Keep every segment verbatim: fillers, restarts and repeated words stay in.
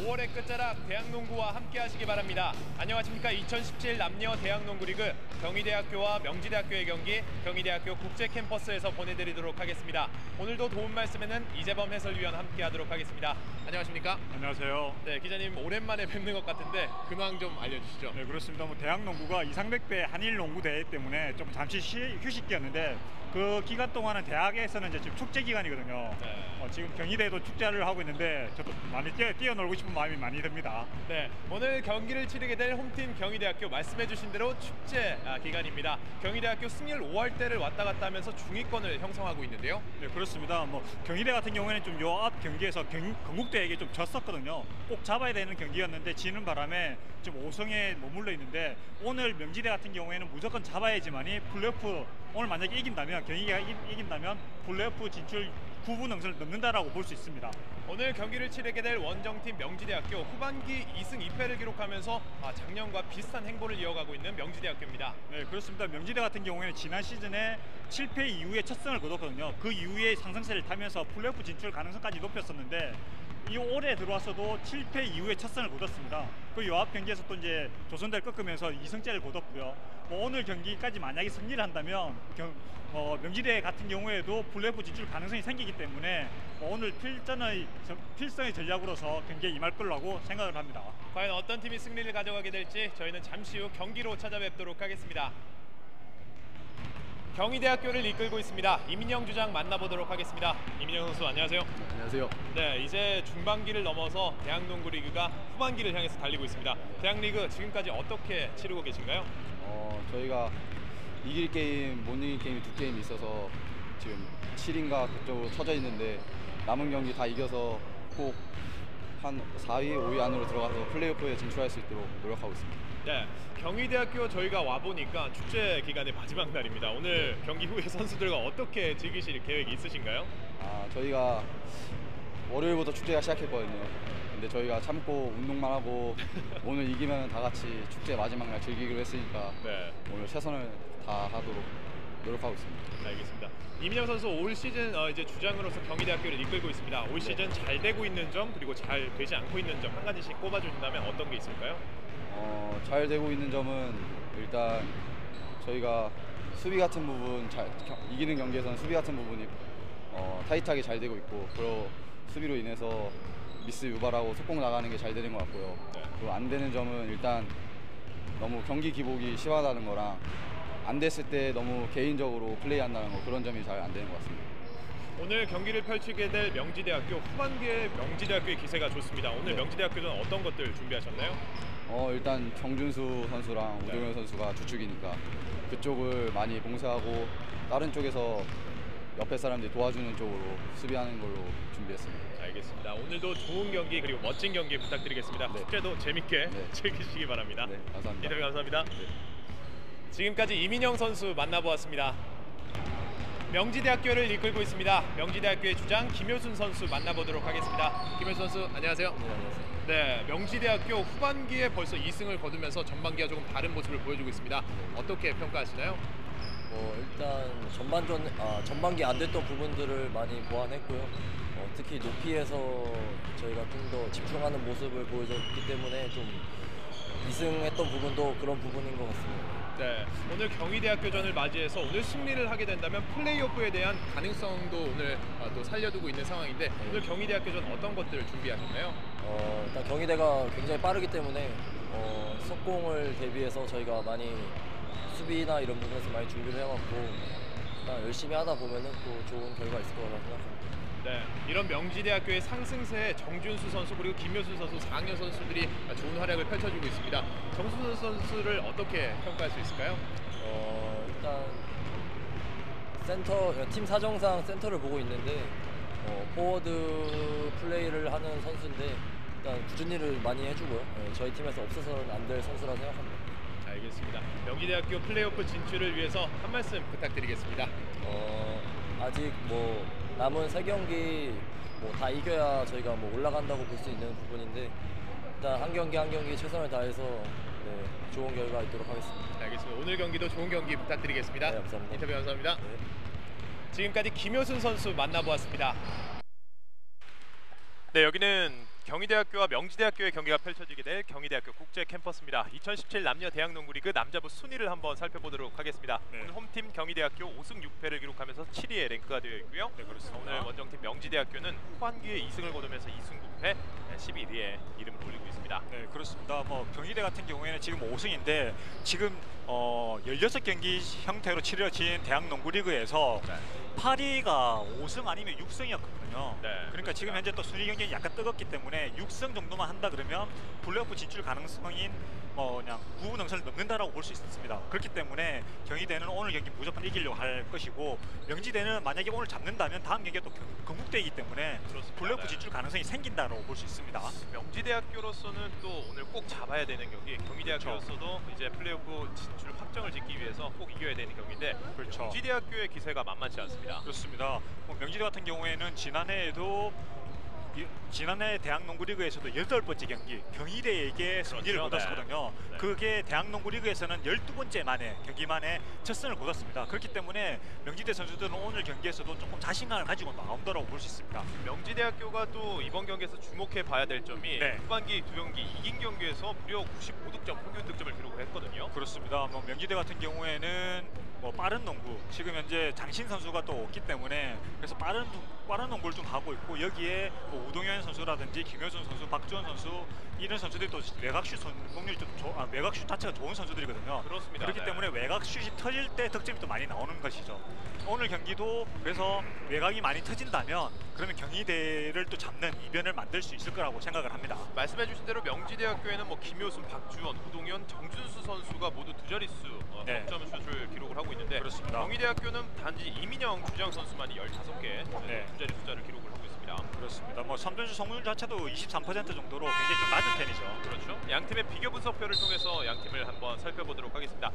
오월의 끝자락 대학농구와 함께 하시기 바랍니다. 안녕하십니까. 이천십칠 남녀 대학농구 리그 경희대학교와 명지대학교의 경기 경희대학교 국제캠퍼스에서 보내드리도록 하겠습니다. 오늘도 도움 말씀에는 이재범 해설위원 함께 하도록 하겠습니다. 안녕하십니까. 안녕하세요. 네, 기자님 오랜만에 뵙는 것 같은데 근황 좀 알려주시죠. 네, 그렇습니다. 뭐 대학농구가 이상백 배 한일 농구 대회 때문에 좀 잠시 쉬, 휴식기였는데 그 기간 동안은 대학에서는 이제 지금 축제 기간이거든요. 네. 어, 지금 경희대도 축제를 하고 있는데 저도 많이 뛰어, 뛰어놀고 싶은 마음이 많이 듭니다. 네, 오늘 경기를 치르게 될 홈팀 경희대학교 말씀해주신 대로 축제 아, 기간입니다. 경희대학교 승률 오 할대를 왔다 갔다 하면서 중위권을 형성하고 있는데요. 네, 그렇습니다. 뭐 경희대 같은 경우에는 좀 요 앞 경기에서 경, 건국대에게 좀 졌었거든요. 꼭 잡아야 되는 경기였는데 지는 바람에 좀 오 승에 머물러 있는데 오늘 명지대 같은 경우에는 무조건 잡아야지만이 플레이오프 오늘 만약에 이긴다면 경희가 이긴다면 플레이오프 진출 구 부 능선을 넘는다라고 볼 수 있습니다. 오늘 경기를 치르게 될 원정팀 명지대학교 후반기 이 승 이 패를 기록하면서 작년과 비슷한 행보를 이어가고 있는 명지대학교입니다. 네, 그렇습니다. 명지대 같은 경우에는 지난 시즌에 칠 패 이후에 첫 승을 거뒀거든요. 그 이후에 상승세를 타면서 플레이오프 진출 가능성까지 높였었는데 이 올해 들어와서도 칠 패 이후에 첫 승을 거뒀습니다. 그 요앞 경기에서 또 이제 조선대를 꺾으면서 이 승째를 거뒀고요. 뭐 오늘 경기까지 만약에 승리를 한다면 경, 어, 명지대 같은 경우에도 플레이오프 진출 가능성이 생기기 때문에 뭐 오늘 필전의 필성의 전략으로서 경기에 임할 거라고 생각을 합니다. 과연 어떤 팀이 승리를 가져가게 될지 저희는 잠시 후 경기로 찾아뵙도록 하겠습니다. 경희대학교를 이끌고 있습니다. 이민영 주장 만나보도록 하겠습니다. 이민영 선수 안녕하세요. 네, 안녕하세요. 네, 이제 중반기를 넘어서 대학농구 리그가 후반기를 향해서 달리고 있습니다. 대학리그 지금까지 어떻게 치르고 계신가요? 어, 저희가 이길 게임, 못 이길 게임이 두 게임이 있어서 지금 칠 인가 그쪽으로 쳐져 있는데 남은 경기 다 이겨서 꼭 한 사 위, 오 위 안으로 들어가서 플레이오프에 진출할 수 있도록 노력하고 있습니다. 네, 경희대학교 저희가 와보니까 축제 기간의 마지막 날입니다. 오늘 경기 후에 선수들과 어떻게 즐기실 계획이 있으신가요? 아, 저희가 월요일부터 축제가 시작했거든요. 근데 저희가 참고 운동만 하고 오늘 이기면 다 같이 축제 마지막 날 즐기기로 했으니까 네. 오늘 최선을 다하도록 노력하고 있습니다. 네, 알겠습니다. 이민영 선수 올 시즌 어, 이제 주장으로서 경희대학교를 이끌고 있습니다. 올 시즌 네. 잘 되고 있는 점 그리고 잘 되지 않고 있는 점 한 가지씩 꼽아주신다면 어떤 게 있을까요? 어, 잘 되고 있는 점은 일단 저희가 수비 같은 부분 잘, 이기는 경기에서는 수비 같은 부분이 어, 타이트하게 잘 되고 있고 그리고 수비로 인해서 미스 유발하고 속공 나가는 게 잘 되는 것 같고요. 네. 그리고 안 되는 점은 일단 너무 경기 기복이 심하다는 거랑 안 됐을 때 너무 개인적으로 플레이한다는 거 그런 점이 잘 안 되는 것 같습니다. 오늘 경기를 펼치게 될 명지대학교 후반기에 명지대학교의 기세가 좋습니다. 오늘 네. 명지대학교는 어떤 것들 준비하셨나요? 어 일단 정준수 선수랑 네. 오동현 선수가 주축이니까 그쪽을 많이 봉쇄하고 다른 쪽에서 옆에 사람들이 도와주는 쪽으로 수비하는 걸로 준비했습니다. 알겠습니다. 오늘도 좋은 경기 그리고 멋진 경기 부탁드리겠습니다. 네. 축제도 재밌게 네. 즐기시기 바랍니다. 네, 감사합니다. 인터뷰 감사합니다. 네. 지금까지 이민영 선수 만나보았습니다. 명지대학교를 이끌고 있습니다. 명지대학교의 주장 김효순 선수 만나보도록 하겠습니다. 김효순 선수 안녕하세요. 네, 안녕하세요. 네, 명지대학교 후반기에 벌써 이 승을 거두면서 전반기와 조금 다른 모습을 보여주고 있습니다. 어떻게 평가하시나요? 뭐 일단 전반전 아, 전반기 안 됐던 부분들을 많이 보완했고요. 어, 특히 높이에서 저희가 좀 더 집중하는 모습을 보여줬기 때문에 좀 이 승했던 부분도 그런 부분인 것 같습니다. 네, 오늘 경희대학교전을 맞이해서 오늘 승리를 하게 된다면 플레이오프에 대한 가능성도 오늘 또 살려두고 있는 상황인데 네. 오늘 경희대학교전 어떤 것들을 준비하셨나요? 어, 일단 경희대가 굉장히 빠르기 때문에 어, 속공을 대비해서 저희가 많이 수비나 이런 부분에서 많이 준비를 해왔고 일단 열심히 하다 보면은 또 좋은 결과 있을 거라고 생각합니다. 네, 이런 명지대학교의 상승세에 정준수 선수 그리고 김효순 선수 사 학년 선수들이 좋은 활약을 펼쳐주고 있습니다. 정준수 선수를 어떻게 평가할 수 있을까요? 어, 일단 센터 팀 사정상 센터를 보고 있는데 어, 포워드 플레이를 하는 선수인데 일단 꾸준히 일을 많이 해주고요. 네, 저희 팀에서 없어서는 안 될 선수라 생각합니다. 알겠습니다. 명지대학교 플레이오프 진출을 위해서 한 말씀 부탁드리겠습니다. 어, 아직 뭐 남은 세 경기 뭐 다 이겨야 저희가 뭐 올라간다고 볼 수 있는 부분인데 일단 한 경기 한 경기 최선을 다해서 네, 좋은 결과 있도록 하겠습니다. 알겠습니다. 오늘 경기도 좋은 경기 부탁드리겠습니다. 네, 감사합니다. 인터뷰 감사합니다. 네. 지금까지 김효순 선수 만나보았습니다. 네, 여기는 경희대학교와 명지대학교의 경기가 펼쳐지게 될 경희대학교 국제 캠퍼스입니다. 이천십칠 남녀 대학농구 리그 남자부 순위를 한번 살펴보도록 하겠습니다. 네. 오늘 홈팀 경희대학교 오승 육패를 기록하면서 칠 위에 랭크가 되어 있고요. 네, 그렇습니다. 오늘 원정팀 명지대학교는 후반기에 이승을 거두면서 이승 구패 십일 위에 이름을 올리고 있습니다. 네, 그렇습니다. 뭐 경희대 같은 경우에는 지금 오승인데 지금 어, 열여섯 경기 형태로 치러진 대학농구리그에서 네. 팔 위가 오승 아니면 육승이었거든요. 네, 그러니까 그렇습니다. 지금 현재 또 순위 경쟁이 약간 뜨겁기 때문에 육승 정도만 한다 그러면 플레이오프 진출 가능성인 뭐 그냥 구 능선을 넘는다라고 볼 수 있습니다. 그렇기 때문에 경희대는 오늘 경기 무조건 이기려고 할 것이고 명지대는 만약에 오늘 잡는다면 다음 경기가 또 경- 건국대이기 때문에 그렇습니다. 플레이오프 네. 진출 가능성이 생긴다라고 볼 수 있습니다. 명지대학교로서는 또 오늘 꼭 잡아야 되는 경기, 경희대학교로서도 이제 플레이오프 진출 확정을 짓기 위해서 꼭 이겨야 되는 경기인데 그렇죠. 명지대학교의 기세가 만만치 않습니다. 그렇습니다. 뭐 명지대 같은 경우에는 지난해에도 이- 지난해 대학농구리그에서도 여덟 번째 경기 경희대에게 승리를 그렇죠. 거뒀거든요. 네. 그게 대학농구리그에서는 열두 번째 만에 경기 만에 첫 승을 거뒀습니다. 그렇기 때문에 명지대 선수들은 오늘 경기에서도 조금 자신감을 가지고 나온다고 볼 수 있습니다. 명지대학교가 또 이번 경기에서 주목해 봐야 될 점이 네. 후반기 두 경기 이긴 경기에서 무려 구십오 득점 평균 득점을 기록을 했거든요. 그렇습니다. 뭐 명지대 같은 경우에는 뭐 빠른 농구 지금 현재 장신 선수가 또 없기 때문에 그래서 빠른 빠른 농구를 좀 하고 있고 여기에 뭐 우동현 선수라든지 김효준 선수, 박주원 선수 이런 선수들이 또 외곽슛 성공률이 좀 조, 아, 외곽슛 자체가 좋은 선수들이거든요. 그렇습니다. 그렇기 네. 때문에 외곽슛이 터질 때 득점이 또 많이 나오는 것이죠. 오늘 경기도 그래서 외곽이 많이 터진다면 그러면 경희대를 또 잡는 이변을 만들 수 있을 거라고 생각을 합니다. 말씀해주신 대로 명지대학교에는 뭐 김효순, 박주원, 우동현, 정준수 선수가 모두 두 자릿수 어, 네. 득점 슛을 기록을 하고 있는데 그렇습니다. 경희대학교는 단지 이민영 주장 선수만이 열다섯 개 네. 두 자리 숫자를 기록을 하고 있습니다. 그렇습니다. 뭐 삼 점슛 성공률 자체도 이십삼 퍼센트 정도로 굉장히 좀 낮은 편이죠. 그렇죠. 양 팀의 비교 분석표를 통해서 양 팀을 한번 살펴보도록 하겠습니다.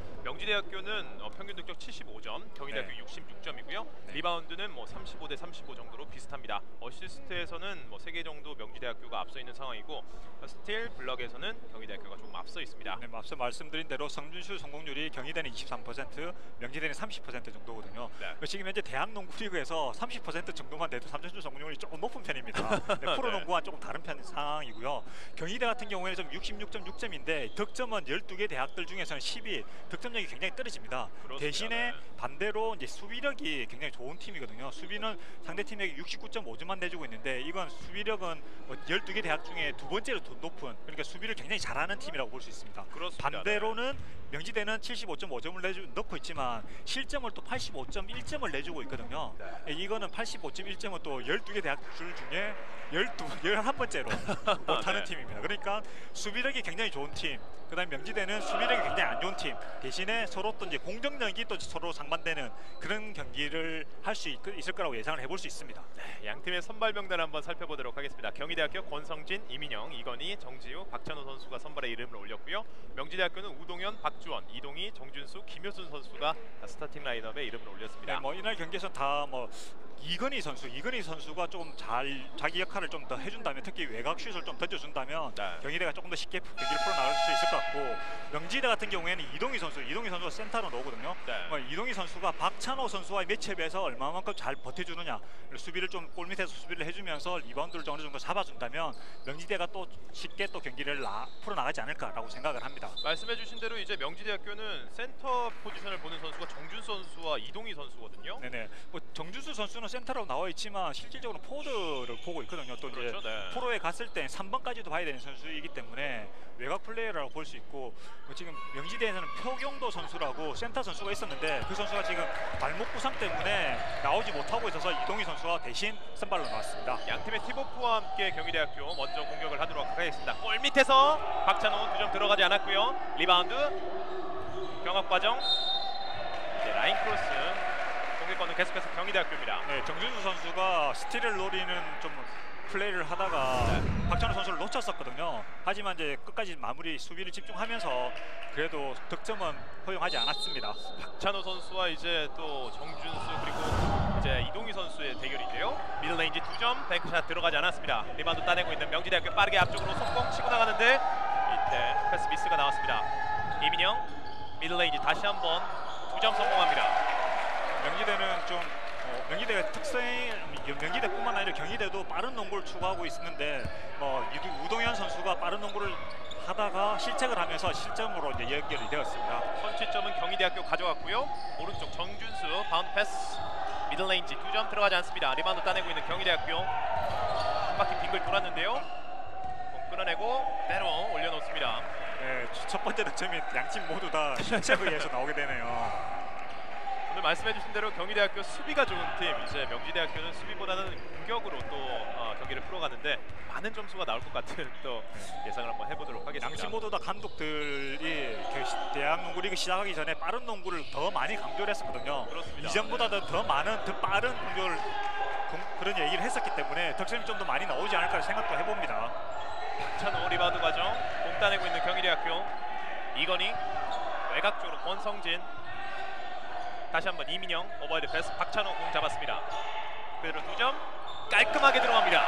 명지대학교는 어, 평균 득점 칠십오 점, 경희대학교 네. 육십육 점이고요. 네. 리바운드는 뭐 삼십오 대 삼십오 정도로 비슷합니다. 어시스트에서는 뭐 세 개 정도 명지대학교가 앞서 있는 상황이고 스틸, 블럭에서는 경희대학교가 조금 앞서 있습니다. 네, 앞서 말씀드린 대로 성준슛 성공률이 경희대는 이십삼 퍼센트, 명지대는 삼십 퍼센트 정도거든요. 네. 지금 현재 대학농구리그에서 삼십 퍼센트 정도만 돼도 삼점슛 성공률이 조금 높은 편입니다. 네, 프로농구와 조금 다른 편 상황이고요. 경희대 같은 경우에는 좀 육십육 점 육 점인데 득점은 열두 개 대학들 중에서는 십 위, 득점력이 굉장히 떨어집니다. 그렇습니다. 대신에 네. 반대로 이제 수비력이 굉장히 좋은 팀이거든요. 수비는 상대 팀에게 육십구 점 오 점만 내주고 있는데 이건 수비력은 뭐 열두 개 대학 중에 두 번째로 더 높은, 그러니까 수비를 굉장히 잘하는 팀이라고 볼 수 있습니다. 그렇습니다. 반대로는 명지대는 칠십오 점 오 점을 내주, 넣고 있지만 실점을 또 팔십오 점 일 점을 내주고 있거든요. 네. 이거는 팔십오 점 일 점은 또 열두 개 대학들 중에 열두, 열한 번째로 못하는 네. 팀입니다. 그러니까 수비력이 굉장히 좋은 팀, 그 다음에 명지대는 수비력이 굉장히 안 좋은 팀, 대신에 서로 또 이제 공격력이 또 서로 상반되는 그런 경기를 할 수 있을 거라고 예상을 해볼 수 있습니다. 네, 양 팀의 선발 명단 한번 살펴보도록 하겠습니다. 경희대학교 권성진, 이민영, 이건희, 정지우, 박찬호 선수가 선발에 이름을 올렸고요. 명지대학교는 우동현, 박주원, 이동희, 정준수, 김효순 선수가 스타팅 라인업에 이름을 올렸습니다. 네, 뭐 이날 경기에서 다 뭐 이건희 선수, 이건희 선수가 조금 잘 자기 역할을 좀 더 해준다면, 특히 외곽 슛을 좀 던져준다면 네. 경희대가 조금 더 쉽게 경기를 풀어나갈 수 있을 것 같고, 명지대 같은 경우에는 이동희 선수, 이동희 선수가 센터로 나오거든요. 네. 뭐 이동희 선수가 박찬호 선수와의 매치업에서 얼마만큼 잘 버텨주느냐, 수비를 좀 골밑에서 수비를 해주면서 리바운드를 좀 어느 정도 잡아준다면 명지대가 또 쉽게 또 경기를 나, 풀어나가지 않을까라고 생각을 합니다. 말씀해주신 대로 이제 명지대학교는 센터 포지션을 보는 선수가 정준수 선수와 이동희 선수거든요. 네네. 뭐 정준수 선수는 센터로 나와 있지만 실질적으로 포워드를 보고 있거든요. 또 이제 그렇죠, 네. 프로에 갔을 때 삼 번까지도 봐야 되는 선수이기 때문에 외곽 플레이어라고 볼 수 있고, 뭐 지금 명지대에서는 표경도 선수라고 센터 선수가 있었는데 그 선수가 지금 발목 부상 때문에 나오지 못하고 있어서 이동희 선수가 대신 선발로 나왔습니다. 양 팀의 팁오프와 함께 경희대학교 먼저 공격을 하도록 하겠습니다. 골 밑에서 박찬호 두 점 들어가지 않았고요. 리바운드 경합 과정 이제 라인 크로스 공격권은 계속해서 경희대학교입니다. 네, 정준수 선수가 스틸을 노리는 좀 플레이를 하다가 박찬호 선수를 놓쳤었거든요. 하지만 이제 끝까지 마무리 수비를 집중하면서 그래도 득점은 허용하지 않았습니다. 박찬호 선수와 이제 또 정준수 그리고 이제 이동희 선수의 대결인데요. 미들레인지 두 점, 뱅크샷 들어가지 않았습니다. 리바운드 따내고 있는 명지대학교 빠르게 앞쪽으로 속공 치고 나가는데 이때 패스 미스가 나왔습니다. 이민영 미들레인지 다시 한번 두 점 성공합니다. 명지대는 좀 어, 명지대의 특성이 명지대뿐만 아니라 경희대도 빠른 농구를 추구하고 있는데 뭐 유- 우동현 선수가 빠른 농구를 하다가 실책을 하면서 실점으로 이제 연결이 되었습니다. 선취점은 경희대학교 가져갔고요. 오른쪽 정준수 바운드 패스 미들레인지 두 점 들어가지 않습니다. 리바운드 따내고 있는 경희대학교 한 바퀴 빙글 돌았는데요. 공 끊어내고 대로 올려놓습니다. 네, 첫 번째 득점이 양팀 모두 다 실책에 의해서 나오게 되네요. 오늘 말씀해주신 대로 경희대학교 수비가 좋은 팀, 이제 명지대학교는 수비보다는 공격으로 또 어, 경기를 풀어가는데 많은 점수가 나올 것 같은 또 예상을 한번 해보도록 하겠습니다. 양팀 모두 다 감독들이 대학 농구 리그 시작하기 전에 빠른 농구를 더 많이 강조를 했었거든요. 그렇습니다. 이전보다도 더 많은 더 빠른 공격을 공, 그런 얘기를 했었기 때문에 득점이 좀 더 많이 나오지 않을까 생각도 해봅니다. 박찬호 리바운드 과정 공 따내고 있는 경희대학교 이건희 외곽 쪽으로 권성진 다시 한번 이민영 오버헤드 패스 박찬호 공 잡았습니다. 그대로 두 점 깔끔하게 들어갑니다.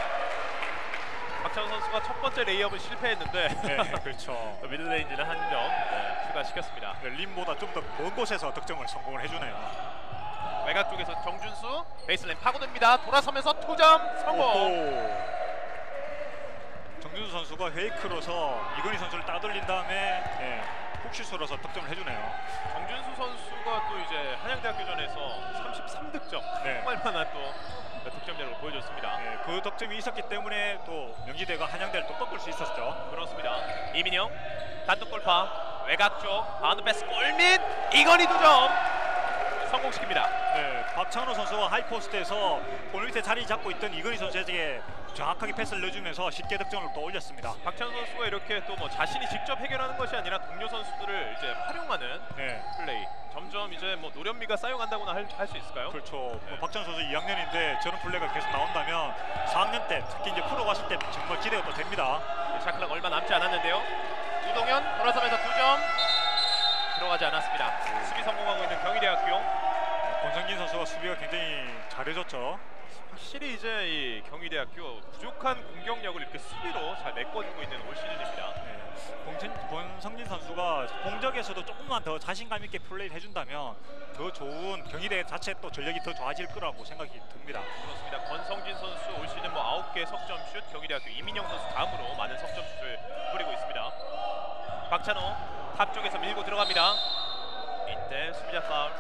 박찬호 선수가 첫 번째 레이업은 실패했는데 네, 그렇죠. 미들레인지는 한 점 네, 추가시켰습니다. 네, 림보다 좀 더 먼 곳에서 득점을 성공을 해주네요. 외곽 쪽에서 정준수 베이스라인 파고듭니다. 돌아서면서 두 점 성공. 오호. 정준수 선수가 페이크로서 이건희 선수를 따돌린 다음에 네, 훅슛으로서 득점을 해주네요. 정준수 선수가 또 이제 한양대학교전에서 삼십삼 득점 네. 정말 만한 또 득점력을 보여줬습니다. 네, 그 득점이 있었기 때문에 또 명지대가 한양대를 또 꺾을 수 있었죠. 그렇습니다. 이민영 단독 골파 외곽 쪽 바운드 패스 골밑 이건희 두 점 성공시킵니다. 네, 박찬호 선수가 하이포스트에서 골 밑에 자리 잡고 있던 이건희 선수에게 정확하게 패스를 넣어주면서 쉽게 득점을 또 올렸습니다. 박찬호 선수가 이렇게 또 뭐 자신이 직접 해결하는 것이 아니라 동료 선수들을 이제 활용하는 네, 플레이. 점점 이제 뭐 노련미가 쌓여간다고나 할 수 있을까요? 그렇죠. 네. 뭐 박찬호 선수 이 학년인데 저런 플레이가 계속 나온다면 사 학년 때 특히 이제 프로 갔을 때 정말 기대가 또 됩니다. 샤클락 얼마 남지 않았는데요. 우동현 돌아서면서 두 점 들어가지 않았습니다. 수비 성공하고 있는 경희대학교. 권성진 선수가 수비가 굉장히 잘해줬죠. 확실히 이제 이 경희대학교 부족한 공격력을 이렇게 수비로 잘 메꿔주고 있는 올 시즌입니다. 네, 권성, 권성진 선수가 공격에서도 조금만 더 자신감 있게 플레이를 해준다면 더 좋은 경희대 자체 또 전력이 더 좋아질 거라고 생각이 듭니다. 그렇습니다. 권성진 선수 올 시즌 뭐 아홉 개 석점슛, 경희대학교 이민영 선수 다음으로 많은 석점슛을 뿌리고 있습니다. 박찬호 탑 쪽에서 밀고 들어갑니다. 이때 수비자 파울.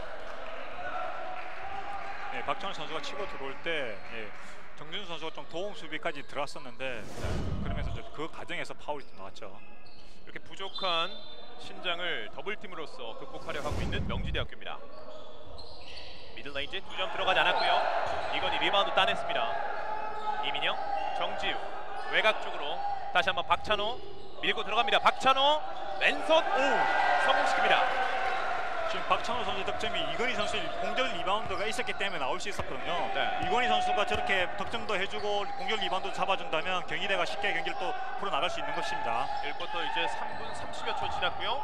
네, 박찬호 선수가 치고 들어올 때 예, 정준수 선수가 좀 도움 수비까지 들어왔었는데 그러면서 이제 그 과정에서 파울이 좀 나왔죠. 이렇게 부족한 신장을 더블팀으로서 극복하려 하고 있는 명지대학교입니다. 미들레인지 두 점 들어가지 않았고요. 이건희 리바운드 따냈습니다. 이민영, 정지우 외곽 쪽으로 다시 한번 박찬호 밀고 들어갑니다. 박찬호 왼손 오 성공시킵니다. 지금 박찬호 선수 득점이 이건희 선수의 공격 리바운드가 있었기 때문에 나올 수 있었거든요. 네. 이건희 선수가 저렇게 득점도 해주고 공격 리바운드 잡아준다면 경희대가 쉽게 경기를 또 풀어나갈 수 있는 것입니다. 일 쿼터 이제 삼 분 삼십여 초 지났고요.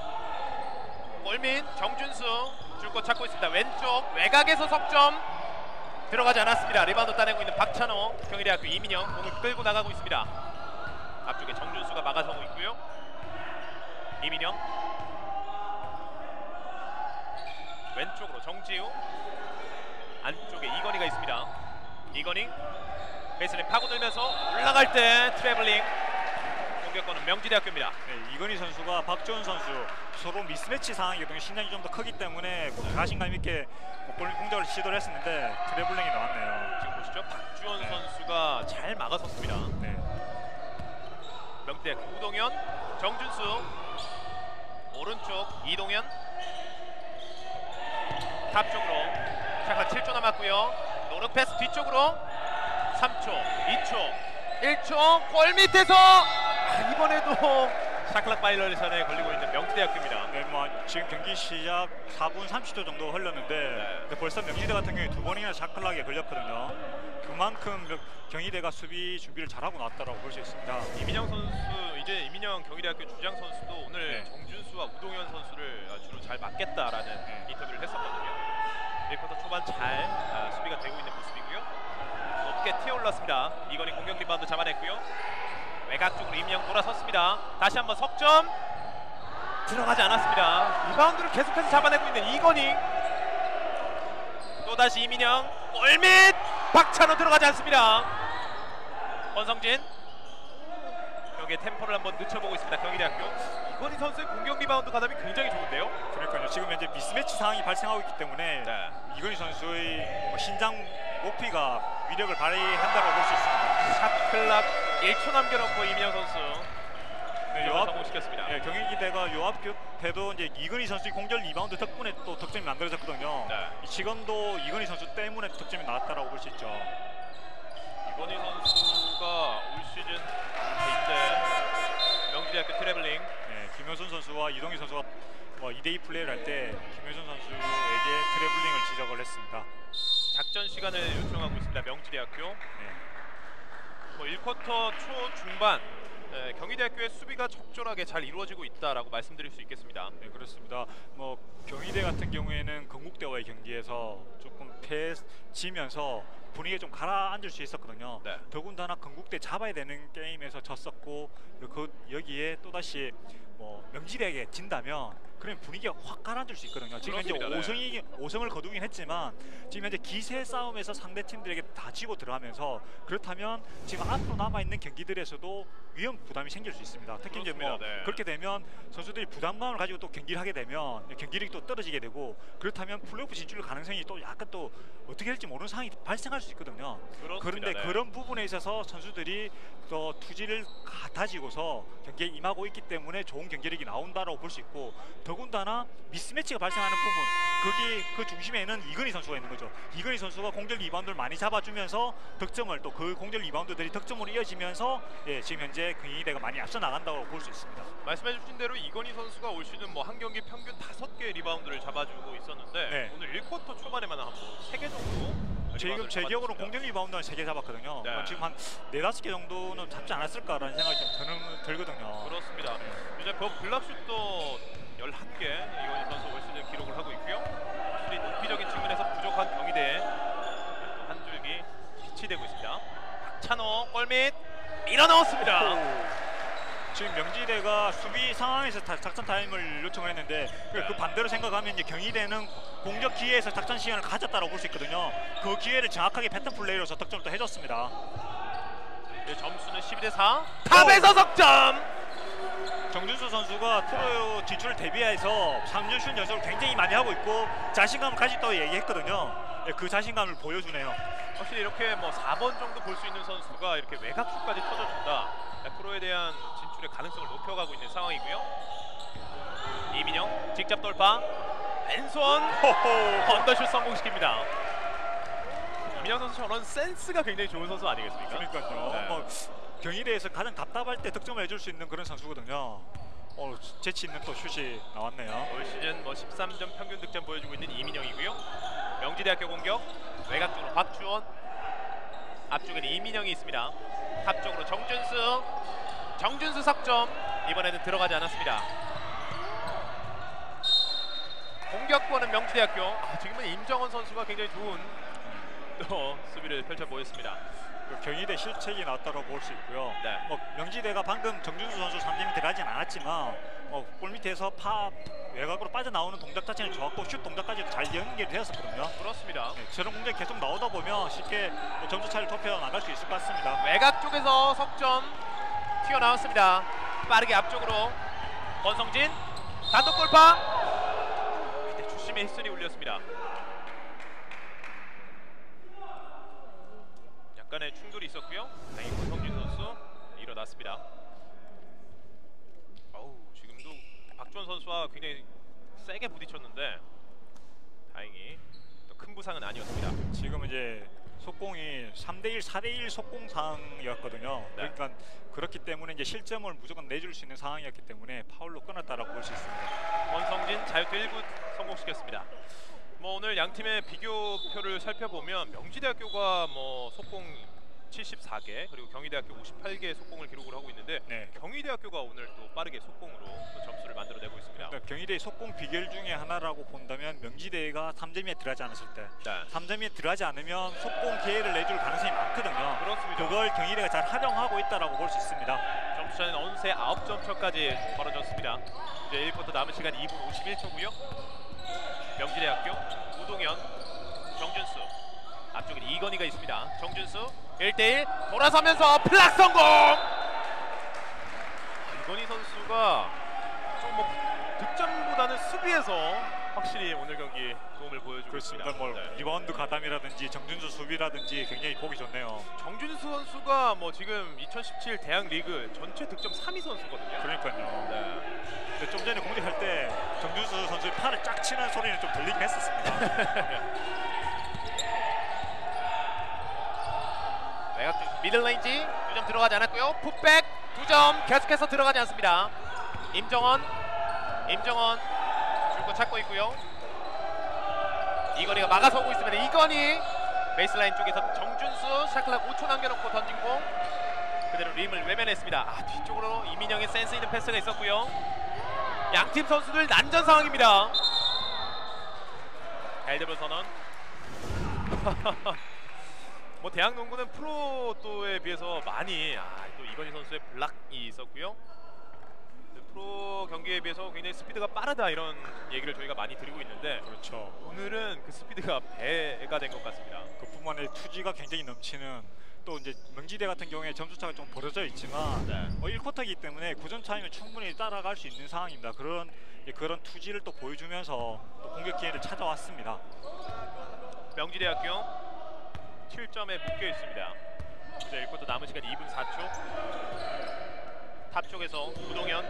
골민 정준수 줄 것 찾고 있습니다. 왼쪽 외곽에서 석점 들어가지 않았습니다. 리바운드 따내고 있는 박찬호. 경희대학교 이민영 공을 끌고 나가고 있습니다. 앞쪽에 정준수가 막아서고 있고요. 이민영 왼쪽으로 정지우 안쪽에 이건희가 있습니다. 이건희 베이스라인 파고들면서 올라갈 때 트래블링 공격권은 명지대학교입니다. 네, 이건희 선수가 박주원 선수 서로 미스매치 상황이거든요. 신장이 좀 더 크기 때문에 자신감 있게 골 공격을 시도를 했었는데 트래블링이 나왔네요. 지금 보시죠. 박주원 네. 선수가 잘 막아섰습니다. 네. 명지대학교 우동현 정준수 오른쪽 이동현 탑 쪽으로 잠깐 칠 초 남았고요. 노력 패스 뒤쪽으로 삼 초, 이 초, 일 초 골 밑에서 아, 이번에도 샤클락 바이올레이션에 걸리고 있는 명지대학교입니다. 네, 뭐 지금 경기 시작 사 분 삼십 초 정도 흘렀는데 네. 근데 벌써 명지대 같은 경우에 두 번이나 샤클락에 걸렸거든요. 그만큼 명- 경희대가 수비 준비를 잘하고 나왔다고 볼 수 있습니다. 이민영 선수 이제 이민영 경희대학교 주장 선수도 오늘 네. 정준수와 우동현 선수를 주로 잘 막겠다라는 네. 인터뷰를 했었거든요. 일 쿼터 초반 잘 아, 수비가 되고 있는 모습이고요. 높게 튀어올랐습니다. 이건희 공격 리바운드 잡아냈고요. 외곽 쪽으로 이민영 돌아섰습니다. 다시 한번 석점 들어가지 않았습니다. 리바운드를 계속해서 잡아내고 있는 이건희. 또 또다시 이민영 골밑 박찬호 들어가지 않습니다. 권성진 경기의 템포를 한번 늦춰보고 있습니다. 경희대학교 이건희 선수의 공격 리바운드 가담이 굉장히 좋은데요. 그러니까요. 지금 현재 미스매치 상황이 발생하고 있기 때문에 네. 이건희 선수의 뭐 신장 높이가 위력을 발휘한다고 볼 수 있습니다. 샷 클락 일 초 남겨놓고 이민영 선수 네, 요 요압 성공시켰습니다. 네, 경희기대가 요압 때도 이제 이건희 선수의 공격 리바운드 덕분에 또 득점이 만들어졌거든요. 네. 지금도 이건희 선수 때문에 득점이 나왔다라고 볼 수 있죠. 이건희 선수가 올 시즌 이때 명지대학교 트래블링 네, 김효선 선수와 이동희 선수가 뭐 이 대 이 플레이를 할 때 김효선 선수에게 트래블링을 지적을 했습니다. 작전 시간을 요청하고 있습니다. 명지대학교 네. 뭐 일 쿼터 초 중반 네, 경희대학교의 수비가 적절하게 잘 이루어지고 있다라고 말씀드릴 수 있겠습니다. 네, 그렇습니다. 뭐 경희대 같은 경우에는 건국대와의 경기에서 조금 패지면서 분위기가 좀 가라앉을 수 있었거든요. 네. 더군다나 건국대 잡아야 되는 게임에서 졌었고 그 여기에 또다시 뭐 명지대에게 진다면 그러면 분위기가 확 가라앉을 수 있거든요. 지금 현재 그렇습니다. 네. 오승이 오승을 거두긴 했지만 지금 현재 기세 싸움에서 상대 팀들에게 다 지고 들어가면서 그렇다면 지금 앞으로 남아 있는 경기들에서도 위험 부담이 생길 수 있습니다. 특히 이제 뭐 그렇습니다. 네. 그렇게 되면 선수들이 부담감을 가지고 또 경기를 하게 되면 경기력이 또 떨어지게 되고 그렇다면 플레이오프 진출 가능성이 또 약간 또 어떻게 될지 모르는 상황이 발생할 수 있거든요. 그렇습니다. 그런데 네. 그런 부분에 있어서 선수들이 또 투지를 가지고서 경기에 임하고 있기 때문에 좋은 경기력이 나온다라고 볼 수 있고 더군다나 미스매치가 발생하는 부분 거기 그 중심에는 이건희 선수가 있는 거죠. 이건희 선수가 공격 리바운드를 많이 잡아주면서 득점을 또 그 공격 리바운드들이 득점으로 이어지면서 예, 지금 현재 경희대가 많이 앞서 나간다고 볼 수 있습니다. 말씀해주신 대로 이건희 선수가 올 시즌 뭐 한 경기 평균 다섯 개의 리바운드를 잡아주고 있었는데 네. 오늘 일 쿼터 초반에만 한 세 개 정도 지금 제 기억으로 공격 리바운드는 세 개 잡았거든요. 네. 지금 한 네다섯 개 정도는 잡지 않았을까라는 생각이 좀 드는, 들거든요. 그렇습니다. 이제 그 블락슛도 열한 개 이건희 선수 올 시즌 기록을 하고 있고요. 확실히 높이적인 측면에서 부족한 경희대 한 줄기 빛이 되고 있습니다. 박찬호 골밑 밀어 넣었습니다. 지금 명지대가 수비 상황에서 다 작전 타임을 요청을 했는데 네. 그 반대로 생각하면 이제 경희대는 공격 기회에서 작전 시간을 가졌다고 볼 수 있거든요. 그 기회를 정확하게 패턴 플레이로서 득점을 또 해줬습니다. 네, 점수는 십이 대 사. 탑에서 석점. 정준수 선수가 프로 진출을 대비해서 삼 점 슛 연습을 굉장히 많이 하고 있고 자신감을 가지고 얘기했거든요. 그 자신감을 보여주네요. 확실히 이렇게 뭐 사 번 정도 볼 수 있는 선수가 이렇게 외곽슛까지 터져준다. 프로에 대한 진출의 가능성을 높여가고 있는 상황이고요. 이민영 직접 돌파. 왼손 언더슛 성공시킵니다. 이민영 선수 저런 센스가 굉장히 좋은 선수 아니겠습니까? 그러니까요. 네. 뭐 경희대에서 가장 답답할 때 득점을 해줄 수 있는 그런 선수거든요. 어, 재치 있는 또 슛이 나왔네요. 올 시즌 뭐 십삼 점 평균 득점 보여주고 있는 이민영이고요. 명지대학교 공격 외곽 쪽으로 박주원, 앞쪽에는 이민영이 있습니다. 탑 쪽으로 정준수, 정준수 석점. 이번에는 들어가지 않았습니다. 공격권은 명지대학교. 아, 지금은 임정원 선수가 굉장히 좋은 또 수비를 펼쳐 보였습니다. 경희대 실책이 나왔다고 볼 수 있고요. 네. 뭐 명지대가 방금 정준수 선수 삼 점이 들어가진 않았지만 뭐 골밑에서 파 외곽으로 빠져나오는 동작 자체는 좋았고 슛 동작까지도 잘 연결되었었거든요. 그렇습니다. 네, 저런 공격이 계속 나오다 보면 쉽게 뭐 점수 차이를 좁혀 나갈 수 있을 것 같습니다. 외곽 쪽에서 석점 튀어나왔습니다. 빠르게 앞쪽으로 권성진 단독 돌파. 그때 주심의 휘슬이 울렸습니다. 약간의 충돌이 있었고요. 다행히 권성진 선수 일어났습니다. 어우, 지금도 박주원 선수와 굉장히 세게 부딪혔는데 다행히 또 큰 부상은 아니었습니다. 지금 이제 속공이 삼 대 일, 사 대 일 속공 상황이었거든요. 네. 그러니까 그렇기 때문에 이제 실점을 무조건 내줄 수 있는 상황이었기 때문에 파울로 끊었다라고 볼 수 있습니다. 권성진 자유투 일 구 성공시켰습니다. 뭐 오늘 양 팀의 비교표를 살펴보면 명지대학교가 뭐 속공 칠십사 개 그리고 경희대학교 오십팔 개의 속공을 기록을 하고 있는데 네. 경희대학교가 오늘 또 빠르게 속공으로 또 점수를 만들어내고 있습니다. 그러니까 경희대의 속공 비결 중에 하나라고 본다면 명지대가 삼 점에 들어가지 않았을 때 네. 삼 점에 들어가지 않으면 속공 기회를 내줄 가능성이 많거든요. 그렇습니다. 그걸 경희대가 잘 활용하고 있다라고 볼 수 있습니다. 점수차는 어느새 아홉 점 차까지 벌어졌습니다. 이제 일 쿼터 남은 시간 이 분 오십일 초고요. 명지대학교 우동현 정준수. 앞쪽에 이건희가 있습니다. 정준수 일 대 일 돌아서면서 플락 성공! 이건희 선수가 좀 뭐 득점보다는 수비에서 확실히 오늘 경기 도움을 보여주고 그렇습니다. 있습니다. 뭐 네. 리바운드 가담이라든지 정준수 수비라든지 굉장히 보기 좋네요. 정준수 선수가 뭐 지금 이천십칠 대학 리그 전체 득점 삼 위 선수거든요. 그러니까요. 네. 근데 좀 전에 공격할 때 정준수 선수의 팔을 쫙 치는 소리는 좀 들리긴 했었습니다. 외곽 쪽 미들레인지 두 점 들어가지 않았고요. 풋백 두 점 계속해서 들어가지 않습니다. 임정원 임정원 줄곧 찾고 있고요. 이건희가 막아서고 있습니다. 이건희 베이스라인 쪽에서 정준수 샤클락 오 초 남겨놓고 던진 공 그대로 림을 외면했습니다. 아, 뒤쪽으로 이민영의 센스 있는 패스가 있었고요. 양팀 선수들 난전 상황입니다. 가이드볼 선언. 뭐 대학 농구는 프로 또에 비해서 많이 아, 또 이건희 선수의 블락이 있었고요. 프로 경기에 비해서 굉장히 스피드가 빠르다 이런 얘기를 저희가 많이 드리고 있는데 그렇죠. 오늘은 그 스피드가 배가 된 것 같습니다. 그뿐만 아니라 투지가 굉장히 넘치는 또 이제 명지대 같은 경우에 점수차가 좀 벌어져 있지만 네. 어, 일 쿼터이기 때문에 구 점 차이면 충분히 따라갈 수 있는 상황입니다. 그런 예, 그런 투지를 또 보여주면서 또 공격 기회를 찾아왔습니다. 명지대학교 칠 점에 묶여 있습니다. 이제 일 쿼터 남은 시간 이 분 사 초. 탑 쪽에서 구동현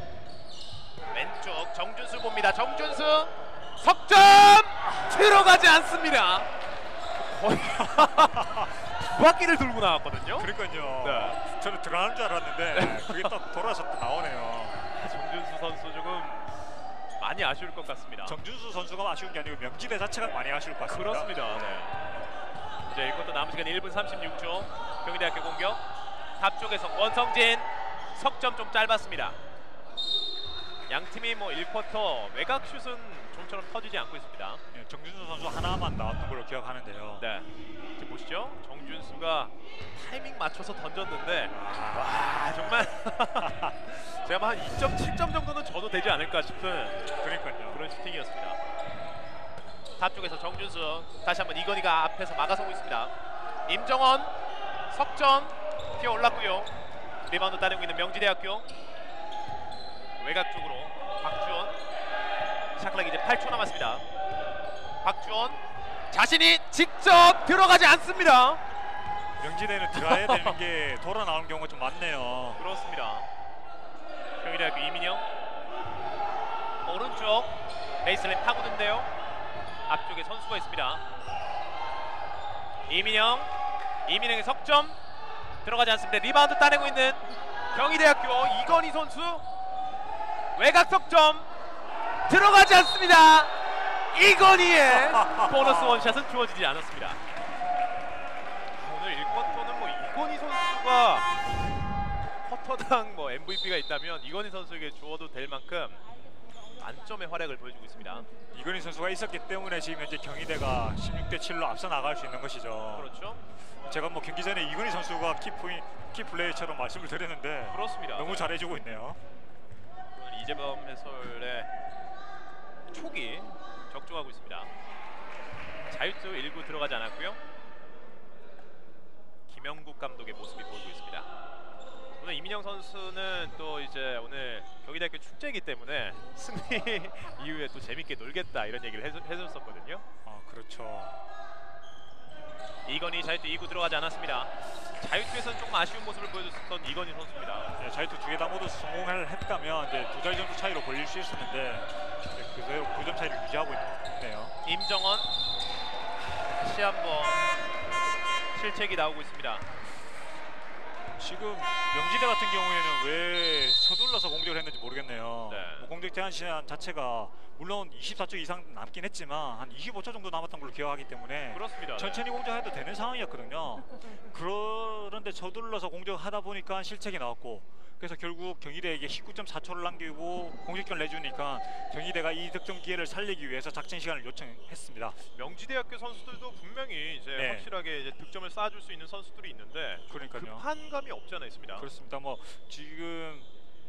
왼쪽 정준수 봅니다. 정준수 석점 들어가지 않습니다. 거의 두 바퀴를 돌고 나왔거든요. 그러니까요. 네. 저는 들어가는 줄 알았는데 그게 딱 돌아서 또 나오네요. 정준수 선수 조금 많이 아쉬울 것 같습니다. 정준수 선수가 아쉬운 게 아니고 명지대 자체가 많이 아쉬울 것 같습니다. 그렇습니다. 네. 이제 일 쿼터 남은 시간 일 분 삼십육 초. 경희대학교 공격. 탑 쪽에서 원성진 석점 좀 짧았습니다. 양 팀이 뭐 일 쿼터 외곽 슛은 좀처럼 터지지 않고 있습니다. 예, 정준수 선수 하나만 나왔던 걸로 기억하는데요. 네. 지금 보시죠. 정준수가 타이밍 맞춰서 던졌는데 와 정말 제가 한 이 점 칠 점 정도는 줘도 되지 않을까 싶은 그러니까요. 그런 슈팅이었습니다. 탑 쪽에서 정준수 다시 한번 이건희가 앞에서 막아서고 있습니다. 임정원 석점 뛰어 올랐고요. 리바운드 따내고 있는 명지대학교 외곽 쪽으로 박주원 샤클락 이제 팔 초 남았습니다. 박주원 자신이 직접 들어가지 않습니다. 명지대는 들어야 되는 게 돌아 나오는 경우가 좀 많네요. 그렇습니다. 경희대학교 이민영 오른쪽 베이스라인 파고든데요. 앞쪽에 선수가 있습니다. 이민영 이민영의 석점 들어가지 않습니다. 리바운드 따내고 있는 경희대학교 이건희 선수 외곽 석점 들어가지 않습니다. 이건희의 보너스 원샷은 주어지지 않았습니다. 오늘 일 쿼터는 뭐 이건희 선수가 쿼터당 뭐 엠브이피가 있다면 이건희 선수에게 주어도 될 만큼 만점의 활약을 보여주고 있습니다. 이건희 선수가 있었기 때문에 지금 현재 경희대가 십육 대 칠로 앞서 나갈 수 있는 것이죠. 그렇죠. 제가 뭐 경기 전에 이건희 선수가 키포인 키플레이처럼 말씀을 드렸는데 그렇습니다. 너무 잘해주고 있네요. 오늘 이재범 해설의 촉이 적중하고 있습니다. 자유투 일구 들어가지 않았고요. 김영국 감독의 모습이 보이고 있습니다. 오늘 이민영 선수는 또 이제 오늘 경희대학교 축제이기 때문에 승리 이후에 또 재밌게 놀겠다 이런 얘기를 해줬, 해줬었거든요. 아 그렇죠. 이건희 자유투 이 구 들어가지 않았습니다. 자유투에서는 조금 아쉬운 모습을 보여줬던 이건희 선수입니다. 네, 자유투 두 개 다 모두 성공을 했다면 이제 두 자리 점수 차이로 벌릴 수 있었는데 그대로 구 점 차이를 유지하고 있네요. 임정원 다시 한번 실책이 나오고 있습니다. 지금 명지대 같은 경우에는 왜 서둘러서 공격을 했는지 모르겠네요. 네. 뭐 공격 제한 시간 자체가 물론 이십사 초 이상 남긴 했지만 한 이십오 초 정도 남았던 걸로 기억하기 때문에 그렇습니다. 천천히 공격해도 되는 상황이었거든요. 그런데 서둘러서 공격하다 보니까 실책이 나왔고 그래서 결국 경희대에게 십구 점 사 초를 남기고 공격권을 내주니까 경희대가 이 득점 기회를 살리기 위해서 작전 시간을 요청했습니다. 명지대학교 선수들도 분명히 이제 네. 확실하게 이제 득점을 쌓아줄 수 있는 선수들이 있는데 그러니까요. 급한 감이 없지 않아 있습니다. 그렇습니다. 뭐 지금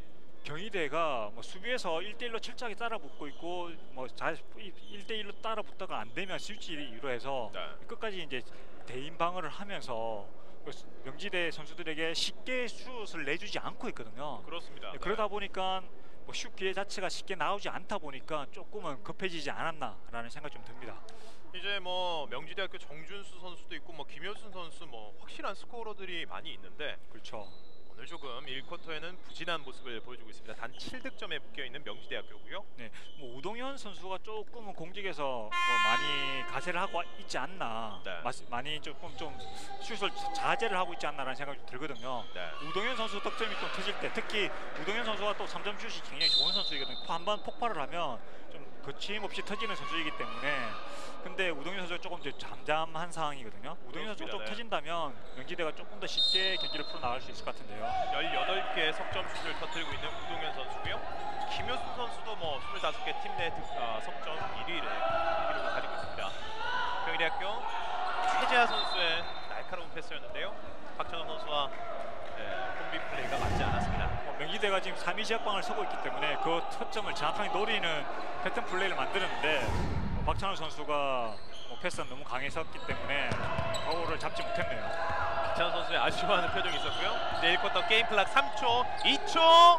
경희대가 뭐 수비에서 일 대 일로 철저하게 따라붙고 있고 뭐 일 대 일로 따라붙다가 안 되면 스위치로 해서 네. 끝까지 이제 대인 방어를 하면서 명지대 선수들에게 쉽게 슛을 내주지 않고 있거든요. 그렇습니다. 네, 그러다 보니까 뭐 슛 기회 자체가 쉽게 나오지 않다 보니까 조금은 급해지지 않았나라는 생각이 좀 듭니다. 이제 뭐 명지대학교 정준수 선수도 있고 뭐 김효순 선수 뭐 확실한 스코어러들이 많이 있는데 그렇죠. 오늘 조금 일 쿼터에는 부진한 모습을 보여주고 있습니다. 단 칠 득점에 묶여 있는 명지대학교고요. 네, 뭐 우동현 선수가 조금은 공직에서 뭐 많이 가세를 하고 있지 않나, 네. 마, 많이 조금 좀 슛을 자제를 하고 있지 않나라는 생각이 좀 들거든요. 네. 우동현 선수 득점이 또 터질 때, 특히 우동현 선수가 또 삼 점 슛이 굉장히 좋은 선수이거든요. 한 번 폭발을 하면 좀 거침없이 터지는 선수이기 때문에. 근데 우동현 선수가 조금 이제 잠잠한 상황이거든요. 우동현 선수가 좀 네. 터진다면 명지대가 조금 더 쉽게 경기를 풀어나갈 수 있을 것 같은데요. 열여덟 개 석점슛을 터뜨리고 있는 우동현 선수고요. 김효순 선수도 뭐 스물다섯 개 팀 내 어, 석점 일 위를 기록을 가지고 있습니다. 경희대학교 최재하 선수의 날카로운 패스였는데요. 박찬호 선수와 네, 콤비 플레이가 맞지 않았습니다. 어, 명지대가 지금 삼 위 지역방을 서고 있기 때문에 그 터점을 정확하게 노리는 패턴 플레이를 만드는데 어, 박찬호 선수가 뭐 패스가 너무 강했었기 때문에 파울을 잡지 못했네요. 박찬호 선수의 아쉬워하는 표정이 있었고요. 이제 일 쿼터 게임 클락 삼 초, 이 초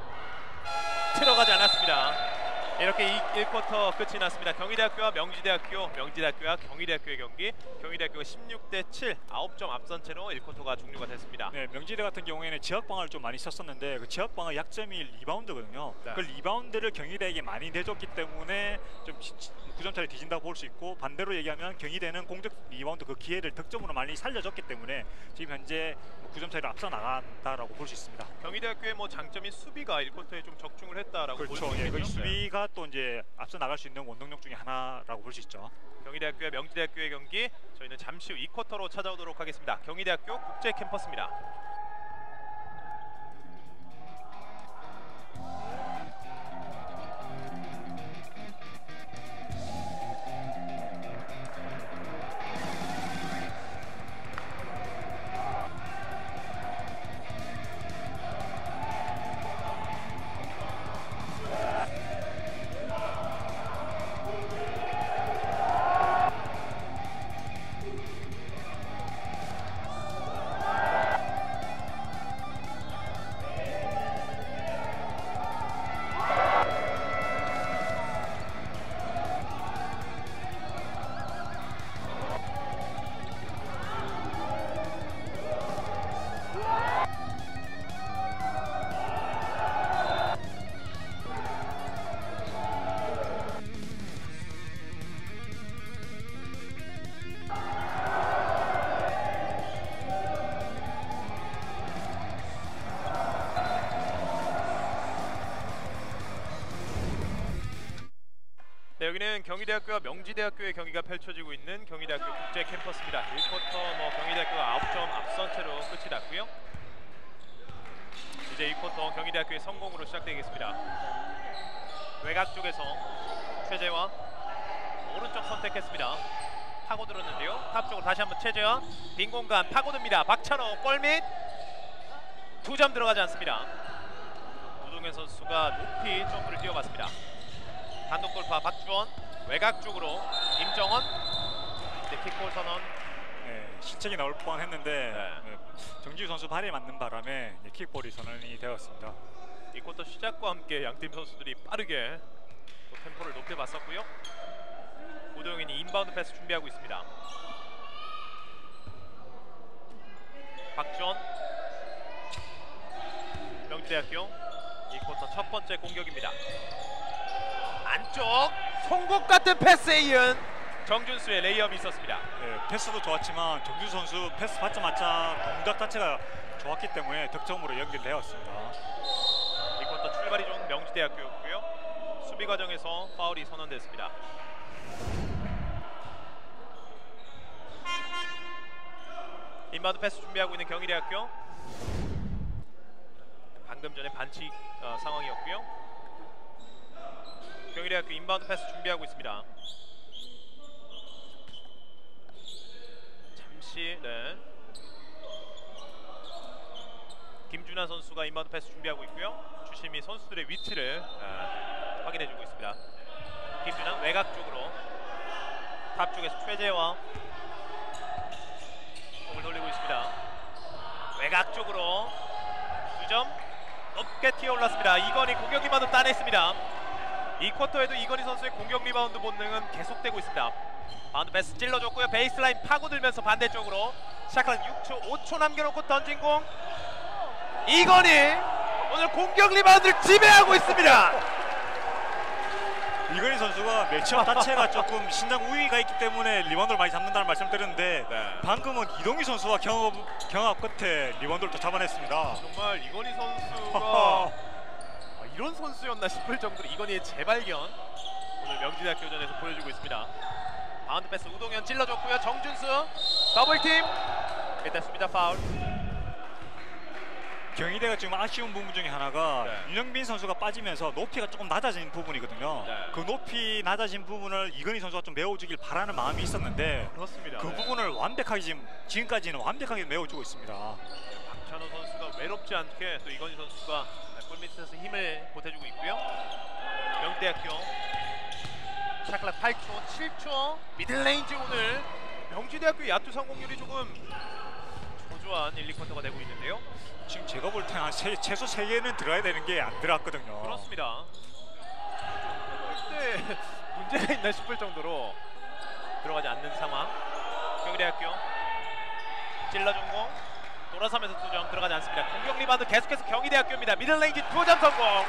들어가지 않았습니다. 이렇게 일 쿼터 끝이 났습니다. 경희대학교와 명지대학교, 명지대학교와 경희대학교의 경기. 경희대학교가 십육 대 칠, 아홉 점 앞선 채로 일 쿼터가 종료가 됐습니다. 네, 명지대 같은 경우에는 지역방어를 좀 많이 썼었는데 그 지역방어 약점이 리바운드거든요. 네. 그 리바운드를 경희대에게 많이 내줬기 때문에 좀 구 점 차를 뒤진다고 볼 수 있고, 반대로 얘기하면 경희대는 공격 리바운드 그 기회를 득점으로 많이 살려줬기 때문에 지금 현재 구 점 차이로 앞서 나간다라고 볼 수 있습니다. 경희대학교의 뭐 장점이 수비가 일 쿼터에 좀 적중을 했다라고 볼 수 그렇죠. 예, 있겠죠. 그 수비가 또 이제 앞서 나갈 수 있는 원동력 중에 하나라고 볼 수 있죠. 경희대학교와 명지대학교의 경기, 저희는 잠시 후 이 쿼터로 찾아오도록 하겠습니다. 경희대학교 국제 캠퍼스입니다. 네, 여기는 경희대학교와 명지대학교의 경기가 펼쳐지고 있는 경희대학교 국제 캠퍼스입니다. 일 쿼터 뭐 경희대학교가 아홉 점 앞선 채로 끝이 났고요. 이제 이 쿼터 경희대학교의 성공으로 시작되겠습니다. 외곽 쪽에서 최재화 오른쪽 선택했습니다. 파고들었는데요. 탑 쪽으로 다시 한번 최재화, 빈 공간 파고듭니다. 박찬호 골밑 두 점 들어가지 않습니다. 우동현 선수가 높이 점프를 뛰어봤습니다. 단독 돌파 박주원, 외곽 쪽으로 임정원, 네, 킥볼 선언. 네, 실책이 나올 뻔했는데 네. 네, 정지우 선수 발에 맞는 바람에 네, 킥볼이 선언이 되었습니다. 이 쿼터 시작과 함께 양팀 선수들이 빠르게 또 템포를 높여봤었고요. 우동현이 인바운드 패스 준비하고 있습니다. 박주원, 명지대학교 이 쿼터 첫 번째 공격입니다. 안쪽 송곳 같은 패스에 이은 정준수의 레이업이 있었습니다. 네, 패스도 좋았지만 정준 선수 패스 받자마자 동작 자체가 좋았기 때문에 득점으로 연결되었습니다. 이 쿼터 출발이 좋은 명지대학교였고요. 수비 과정에서 파울이 선언됐습니다. 인바운드 패스 준비하고 있는 경희대학교. 방금 전에 반칙 어, 상황이었고요. 경희대학교 인바운드 패스 준비하고 있습니다. 잠시 네. 김준환 선수가 인바운드 패스 준비하고 있고요. 주심이 선수들의 위치를 아, 확인해주고 있습니다. 김준환 외곽 쪽으로 탑 쪽에서 최재화 공을 돌리고 있습니다. 외곽 쪽으로 두 점 높게 튀어 올랐습니다. 이건희 공격 리바운드 따냈습니다. 이 쿼터에도 이건희 선수의 공격 리바운드 본능은 계속되고 있습니다. 바운드 패스 찔러줬고요. 베이스라인 파고들면서 반대쪽으로 시작한 육 초, 오 초 남겨놓고 던진 공. 이건희 오늘 공격 리바운드를 지배하고 있습니다. 이건희 선수가 매치업 자체가 조금 신장 우위가 있기 때문에 리바운드를 많이 잡는다는 말씀을 드렸는데 네. 방금은 이동희 선수와 경합, 경합 끝에 리바운드를 또 잡아냈습니다. 정말 이건희 선수가 아, 이런 선수였나 싶을 정도로 이건희의 재발견 오늘 명지대학교전에서 보여주고 있습니다. 바운드 패스 우동현 찔러줬고요. 정준수 더블팀 일단 수비다 파울. 경희대가 지금 아쉬운 부분 중에 하나가 네. 윤영빈 선수가 빠지면서 높이가 조금 낮아진 부분이거든요. 네. 그 높이 낮아진 부분을 이건희 선수가 좀 메워주길 바라는 마음이 있었는데 그렇습니다. 그 네. 부분을 완벽하게 지금 지금까지는 완벽하게 메워주고 있습니다. 박찬호 선수가 외롭지 않게 또 이건희 선수가 골밑에서 힘을 보태주고 있고요. 명지대학교 샤클락 팔 초, 칠 초 미들레인지 오늘 명지대학교 야투 성공률이 조금 저조한 일, 이 쿼터가 되고 있는데요. 지금 제가 볼 때는 한 세, 최소 세 개는 들어야 되는 게 안 들어갔거든요. 그렇습니다. 그때 문제가 있나 싶을 정도로 들어가지 않는 상황. 경희대학교 찔러준 공 돌아서면서 두 점 들어가지 않습니다. 공격 리바운드 계속해서 경희대학교입니다. 미들레인지 두 점 성공.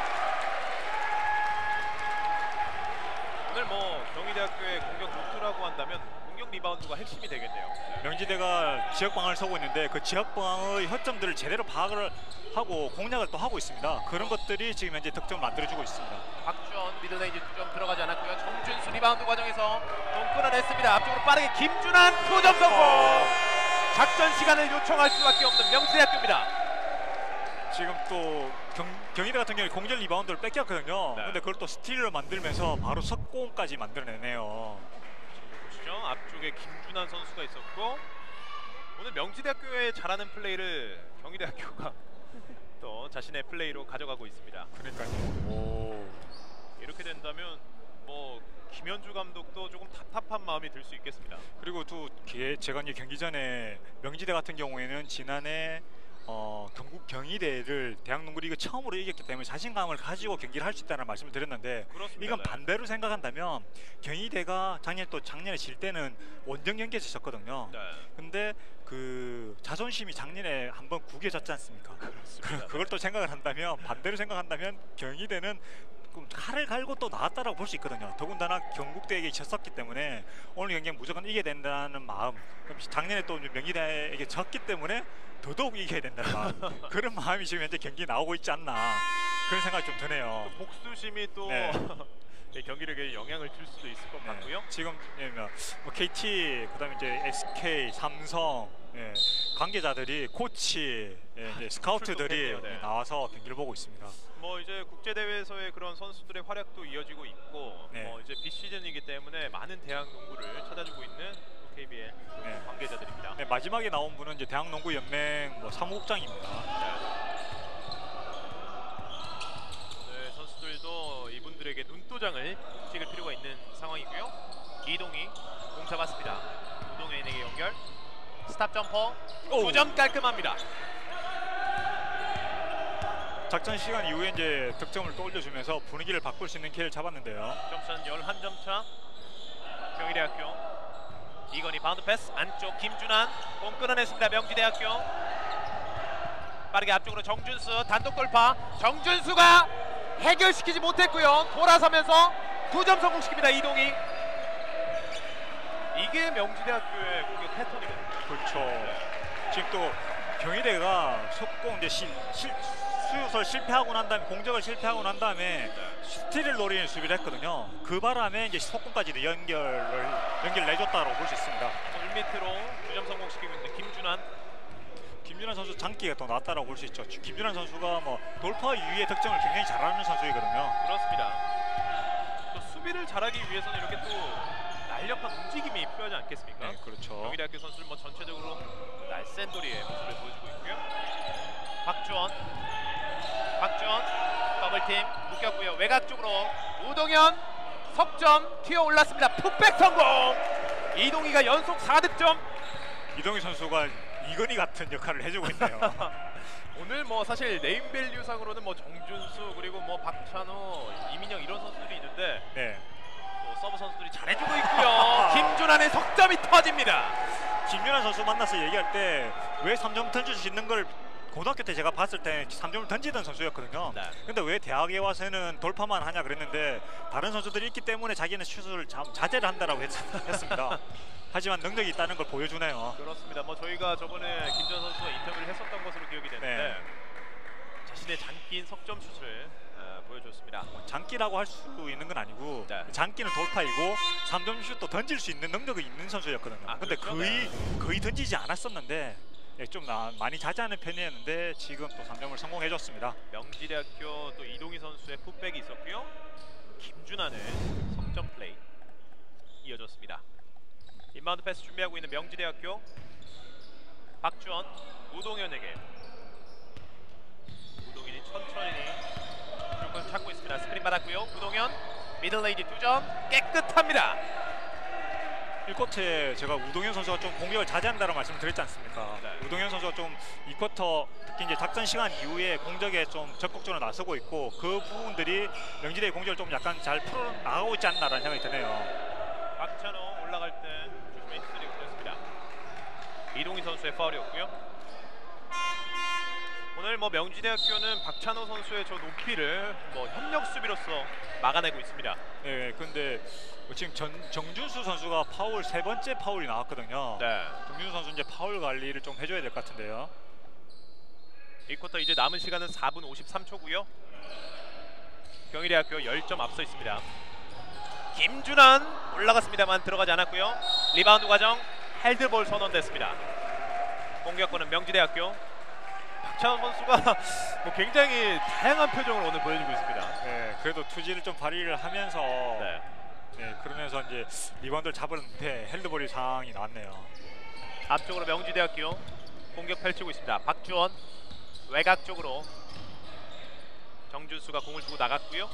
오늘 뭐 경희대학교의 공격 루트라고 한다면 공격 리바운드가 핵심이 되겠네요. 명지대가 지역방어를 서고 있는데 그 지역방어의 허점들을 제대로 파악을 하고 공략을 또 하고 있습니다. 그런 것들이 지금 현재 득점을 만들어주고 있습니다. 박주원 미들레인지 두 점 들어가지 않았고요. 정준수 리바운드 과정에서 공 끊어냈습니다. 앞쪽으로 빠르게 김준환 두 점 성공. 작전 시간을 요청할 수밖에 없는 명지대학교입니다. 지금 또 경, 경희대 같은 경우에 공절 리바운드를 뺏겼거든요. 네. 근데 그걸 또 스틸을 만들면서 바로 석공까지 만들어내네요. 보시죠. 앞쪽에 김준환 선수가 있었고 오늘 명지대학교의 잘하는 플레이를 경희대학교가 또 자신의 플레이로 가져가고 있습니다. 그러니까요. 오. 이렇게 된다면 뭐 김현주 감독도 조금 답답한 마음이 들 수 있겠습니다. 그리고 또 게- 제가 이제 경기 전에 명지대 같은 경우에는 지난해 어, 경북 경희대를 대학농구리그 처음으로 이겼기 때문에 자신감을 가지고 경기를 할 수 있다는 말씀을 드렸는데 그렇습니다. 이건 네. 반대로 생각한다면 경희대가 작년 또 작년에 질 때는 원정 경기에서 졌거든요. 네. 근데 그 자존심이 작년에 한번 구겨졌지 않습니까? 그렇습니다. 그걸 또 생각을 한다면 반대로 생각한다면 경희대는 좀 칼을 갈고 또 나왔다라고 볼 수 있거든요. 더군다나 경북대에게 졌었기 때문에 오늘 경기는 무조건 이겨야 된다는 마음. 그럼 작년에 또 명희대에게 졌기 때문에 더더욱 이겨야 된다는 마음. 그런 마음이 지금 현재 경기에 나오고 있지 않나 그런 생각이 좀 드네요. 또 복수심이 또 네. 경기력에 영향을 줄 수도 있을 것 네. 같고요. 지금 예, 뭐, 뭐 케이티 그다음에 이제 에스케이, 삼성 예, 관계자들이 코치, 예, 이제 스카우트들이 출동했네요. 네. 예, 나와서 경기를 보고 있습니다. 뭐 이제 국제 대회에서의 그런 선수들의 활약도 이어지고 있고 네. 뭐 이제 비시즌이기 때문에 많은 대학 농구를 찾아주고 있는 케이비엘 네. 관계자들입니다. 네, 마지막에 나온 분은 이제 대학농구연맹 뭐 사무국장입니다. 네, 선수들도 이분들에게 눈도장을 찍을 필요가 있는 상황이고요. 이동희 공 잡았습니다. 우동현에게 연결. 스탑 점퍼 오. 두 점 깔끔합니다. 작전 시간 이후에 이제 득점을 또 올려주면서 분위기를 바꿀 수 있는 기회를 잡았는데요. 점수는 열한 점 차. 경희대학교 이건희 바운드 패스 안쪽 김준환 공 끊어냈습니다. 명지대학교 빠르게 앞쪽으로 정준수 단독 돌파. 정준수가 해결시키지 못했고요. 돌아서면서 두 점 성공시킵니다. 이동희. 이게 명지대학교의 공격 패턴이거든요. 그렇죠. 지금 또 경희대가 속공 이제 실, 실, 수유설 실패하고 난 다음에 공격을 실패하고 난 다음에 스틸을 노리는 수비를 했거든요. 그 바람에 이제 속공까지도 연결을 연결 내줬다고 볼 수 있습니다. 골밑으로 두 점 성공시키고 있는 김준환. 김준환 선수 장기가 더 낫다라고 볼 수 있죠. 김준환 선수가 뭐 돌파 이후에 득점을 굉장히 잘하는 선수이거든요. 그렇습니다. 또 수비를 잘하기 위해서는 이렇게 또 날렵한 움직임이 필요하지 않겠습니까? 네, 그렇죠. 경희대학교 선수들 뭐 전체적으로 날쌘돌이의 모습을 보여주고 있고요. 박주원 박주원. 박주원 더블팀 묶였고요. 외곽 쪽으로 우동현 석점 튀어 올랐습니다. 풋백 성공. 이동희가 연속 사 득점. 이동희 선수가 이건희 같은 역할을 해주고 있네요. 오늘 뭐 사실 네임밸류 상으로는 뭐 정준수 그리고 뭐 박찬호, 이민영 이런 선수들이 있는데 네. 또 서브 선수들이 잘해주고 있고요. 김준환의 석점이 터집니다. 김윤환 선수 만나서 얘기할 때 왜 삼 점 던질 수 있는 걸 고등학교 때 제가 봤을 때 삼 점을 던지던 선수였거든요. 네. 근데 왜 대학에 와서는 돌파만 하냐 그랬는데 다른 선수들이 있기 때문에 자기는 슛을 자, 자제를 한다라고 했, 했습니다. 하지만 능력이 있다는 걸 보여주네요. 그렇습니다. 뭐 저희가 저번에 김준 선수와 인터뷰를 했었던 것으로 기억이 되는데 네. 자신의 장기인 석점 슛을 어, 보여줬습니다. 장기라고 할 수 있는 건 아니고 네. 장기는 돌파이고 삼 점 슛도 던질 수 있는 능력이 있는 선수였거든요. 아, 근데 그렇죠? 거의 거의 던지지 않았었는데 예, 좀 나, 많이 자제하는 편이었는데 지금 또 삼 점을 성공해줬습니다. 명지대학교 또 이동희 선수의 풋백이 있었고요. 김준환의 석점 플레이 이어졌습니다. 인바운드 패스 준비하고 있는 명지대학교 박주원 우동현에게 우동현이 천천히 주를 찾고 있습니다. 스크린 받았고요. 우동현 미들레이디 두 점 깨끗합니다. 일 쿼터에 제가 우동현 선수가 좀 공격을 자제한다는 말씀을 드렸지 않습니까? 네. 우동현 선수가 좀 이 쿼터 특히 이제 작전 시간 이후에 공격에 좀 적극적으로 나서고 있고 그 부분들이 명지대의 공격을 좀 약간 잘 풀어 나가고 있지 않나라는 생각이 드네요. 박찬호 올라갈 때 조심히 히스리 걸렸습니다. 이동희 선수의 파울이었고요. 오늘 뭐 명지대학교는 박찬호 선수의 저 높이를 뭐 협력 수비로서 막아내고 있습니다. 네, 근데 지금 전, 정준수 선수가 파울 세 번째 파울이 나왔거든요. 네. 정준수 선수 이제 파울 관리를 좀 해줘야 될 것 같은데요. 이 쿼터 이제 남은 시간은 사 분 오십삼 초고요. 경희대학교 십 점 앞서 있습니다. 김준환 올라갔습니다만 들어가지 않았고요. 리바운드 과정 핸드볼 선언됐습니다. 공격권은 명지대학교. 박찬호 선수가 뭐 굉장히 다양한 표정을 오늘 보여주고 있습니다. 네, 그래도 투지를 좀 발휘를 하면서 네. 네, 그러면서 이제 리바운드를 잡았는데 핸드볼이 상황이 나왔네요. 앞쪽으로 명지대학교 공격 펼치고 있습니다. 박주원 외곽 쪽으로 정준수가 공을 주고 나갔고요.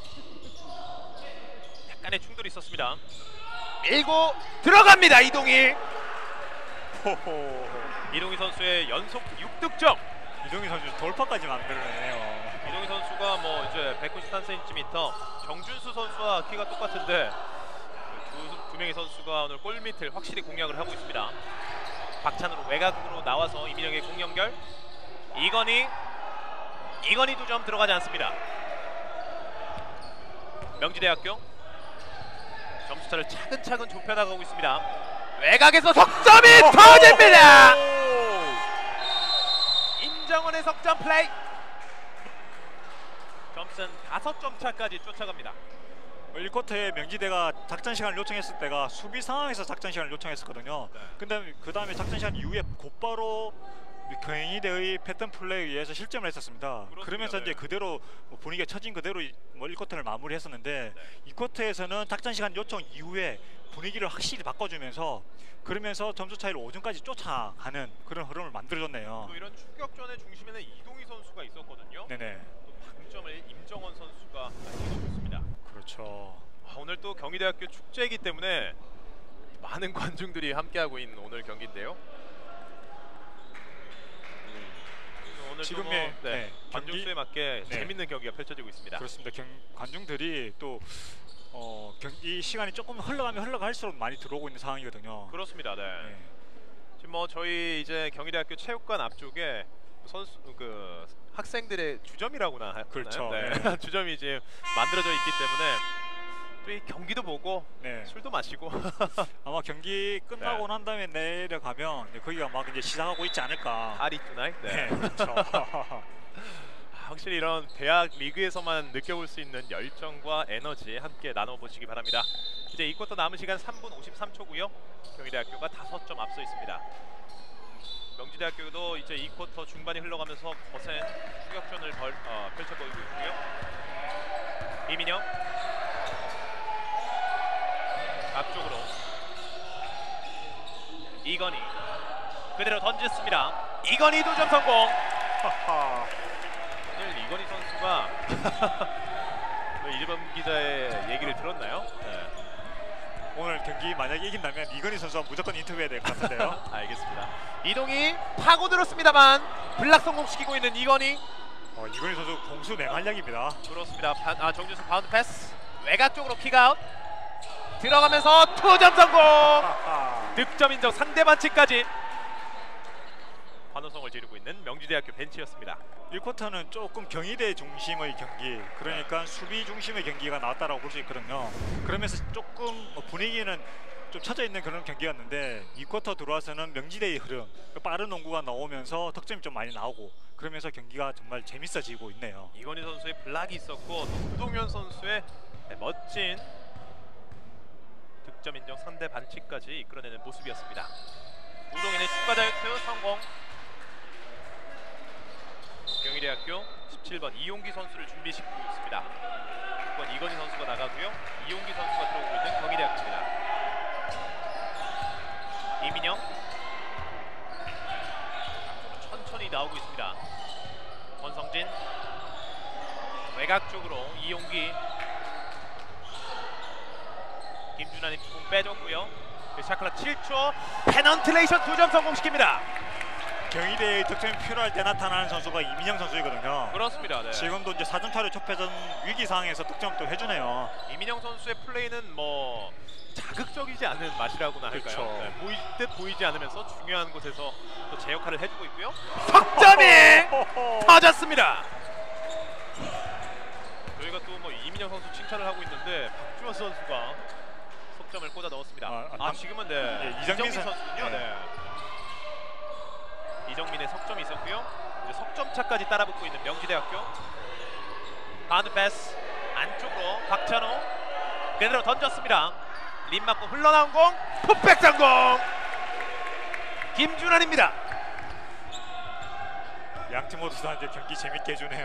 약간의 충돌이 있었습니다. 밀고 들어갑니다. 이동희. 호호. 이동희 선수의 연속 육 득점. 이동희 선수 돌파까지 만들어내네요. 이동희 선수가 뭐 이제 백구십삼 센티미터, 정준수 선수와 키가 똑같은데 두, 두 명의 선수가 오늘 골밑을 확실히 공략을 하고 있습니다. 박찬으로 외곽으로 나와서 이민혁의 공 연결. 이건희 이건희 두 점 들어가지 않습니다. 명지대학교 점수차를 차근차근 좁혀나가고 있습니다. 외곽에서 석점이 터집니다. 임정원의 석점 플레이. 점수는 다섯 점 차까지 쫓아갑니다. 일 쿼터에 명지대가 작전 시간을 요청했을 때가 수비 상황에서 작전 시간을 요청했었거든요. 네. 근데 그 다음에 작전 시간 이후에 곧바로 경희대의 패턴 플레이에 의해서 실점을 했었습니다. 그렇습니다. 그러면서 네. 이제 그대로 뭐 분위기가 처진 그대로 뭐 일 쿼터를 마무리했었는데 네. 이 쿼터에서는 작전 시간 요청 이후에 분위기를 확실히 바꿔주면서 그러면서 점수 차이를 오 점까지 쫓아가는 그런 흐름을 만들어줬네요. 또 이런 충격전의 중심에는 이동희 선수가 있었거든요. 네네. 또 당점을 임정원 선수가 찍어줬습니다. 그렇죠. 아, 오늘 또 경희대학교 축제이기 때문에 많은 관중들이 함께하고 있는 오늘 경기인데요. 오늘 지금의 뭐, 네, 네, 관중 경기- 수에 맞게 네. 재밌는 경기가 펼쳐지고 있습니다. 그렇습니다. 경, 관중들이 또 어, 경, 이 시간이 조금 흘러가면 흘러갈수록 많이 들어오고 있는 상황이거든요. 그렇습니다. 네. 네. 지금 뭐 저희 이제 경희대학교 체육관 앞쪽에 선수 그 학생들의 주점이라고나 하나요? 그렇죠. 네. 네. 주점이 이제 만들어져 있기 때문에 또 이 경기도 보고 네. 술도 마시고 아마 경기 끝나고 네. 난 다음에 내려가면 이제 거기가 막 이제 시작하고 있지 않을까. 파리 투나잇. 네, 네. 그렇죠. 확실히 이런 대학 리그에서만 느껴볼 수 있는 열정과 에너지 함께 나눠보시기 바랍니다. 이제 이 쿼터 남은 시간 삼 분 오십삼 초고요. 경희대학교가 다섯 점 앞서 있습니다. 명지대학교도 이제 이 쿼터 중반이 흘러가면서 거센 추격전을 벌, 어, 펼쳐보이고 있고요. 이민영 앞쪽으로 이건희 그대로 던졌습니다. 이건희 두 점 성공. 오늘 이건희 선수가 일본 기자의 얘기를 들었나요? 네. 오늘 경기 만약에 이긴다면 이건희 선수와 무조건 인터뷰해야 될 것 같은데요. 알겠습니다. 이동이 파고들었습니다만 블락 성공시키고 있는 이건희. 어, 이건희 선수 공수 맹활약입니다. 그렇습니다. 반, 아, 정준수 바운드 패스 외곽 쪽으로 킥아웃 들어가면서 투점 성공. 득점 인정 상대 반칙까지 환호성을 지르고 있는 명지대학교 벤치였습니다. 일 쿼터는 조금 경희대 중심의 경기, 그러니까 수비 중심의 경기가 나왔다라고 볼 수 있거든요. 그러면서 조금 분위기는 좀 처져 있는 그런 경기였는데 이 쿼터 들어와서는 명지대의 흐름, 빠른 농구가 나오면서 득점이 좀 많이 나오고 그러면서 경기가 정말 재밌어지고 있네요. 이건희 선수의 블락이 있었고 또 우동현 선수의 멋진 득점 인정 상대 반칙까지 이끌어내는 모습이었습니다. 우동현의 추가 자유투 성공. 경희대학교 십칠 번 이용기 선수를 준비시키고 있습니다. 육 번 이건희 선수가 나가고요. 이용기 선수가 들어오고 있는 경희대학교입니다. 이민영 천천히 나오고 있습니다. 권성진 외곽 쪽으로 이용기, 김준환이 공 빼줬고요. 샤클락 칠 초 페넌트레이션 두 점 성공시킵니다. 경희대의 득점이 필요할 때 나타나는 선수가 이민영 선수이거든요. 그렇습니다. 네. 지금도 이제 사 점 차로 좁혀진 위기 상황에서 득점 또 해주네요. 이민영 선수의 플레이는 뭐 자극적이지 않은 맛이라고나 할까요? 그렇죠. 네, 보일 듯 보이지 않으면서 중요한 곳에서 또 제 역할을 해주고 있고요. 석점이 터졌습니다. 저희가 또 뭐 이민영 선수 칭찬을 하고 있는데 박주원 선수가 석점을 꽂아 넣었습니다. 아, 아, 아, 지금은 네, 예, 이정민, 이정민 선- 선수군요. 네. 네. 이정민의 석점이 있었고요. 이제 석점 차까지 따라붙고 있는 명지대학교. 바운드 패스 안쪽으로 박찬호 그대로 던졌습니다. 림 맞고 흘러나온 공 풋백 성공. 김준환입니다. 양팀 모두 다 이제 경기 재밌게 해주네요.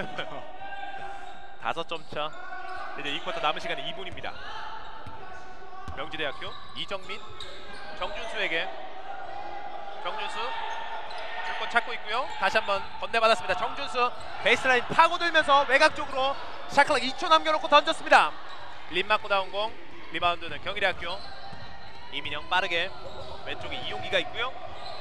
다섯 점 차. 이제 이 쿼터 남은 시간은 이 분입니다. 명지대학교 이정민 정준수에게 정준수 줄곧 찾고 있고요. 다시 한번 건네받았습니다. 정준수 베이스라인 파고들면서 외곽 쪽으로 샤클락 이 초 남겨놓고 던졌습니다. 림 맞고 나온 공 리바운드는 경희대학교. 이민영 빠르게 왼쪽에 이용기가 있고요.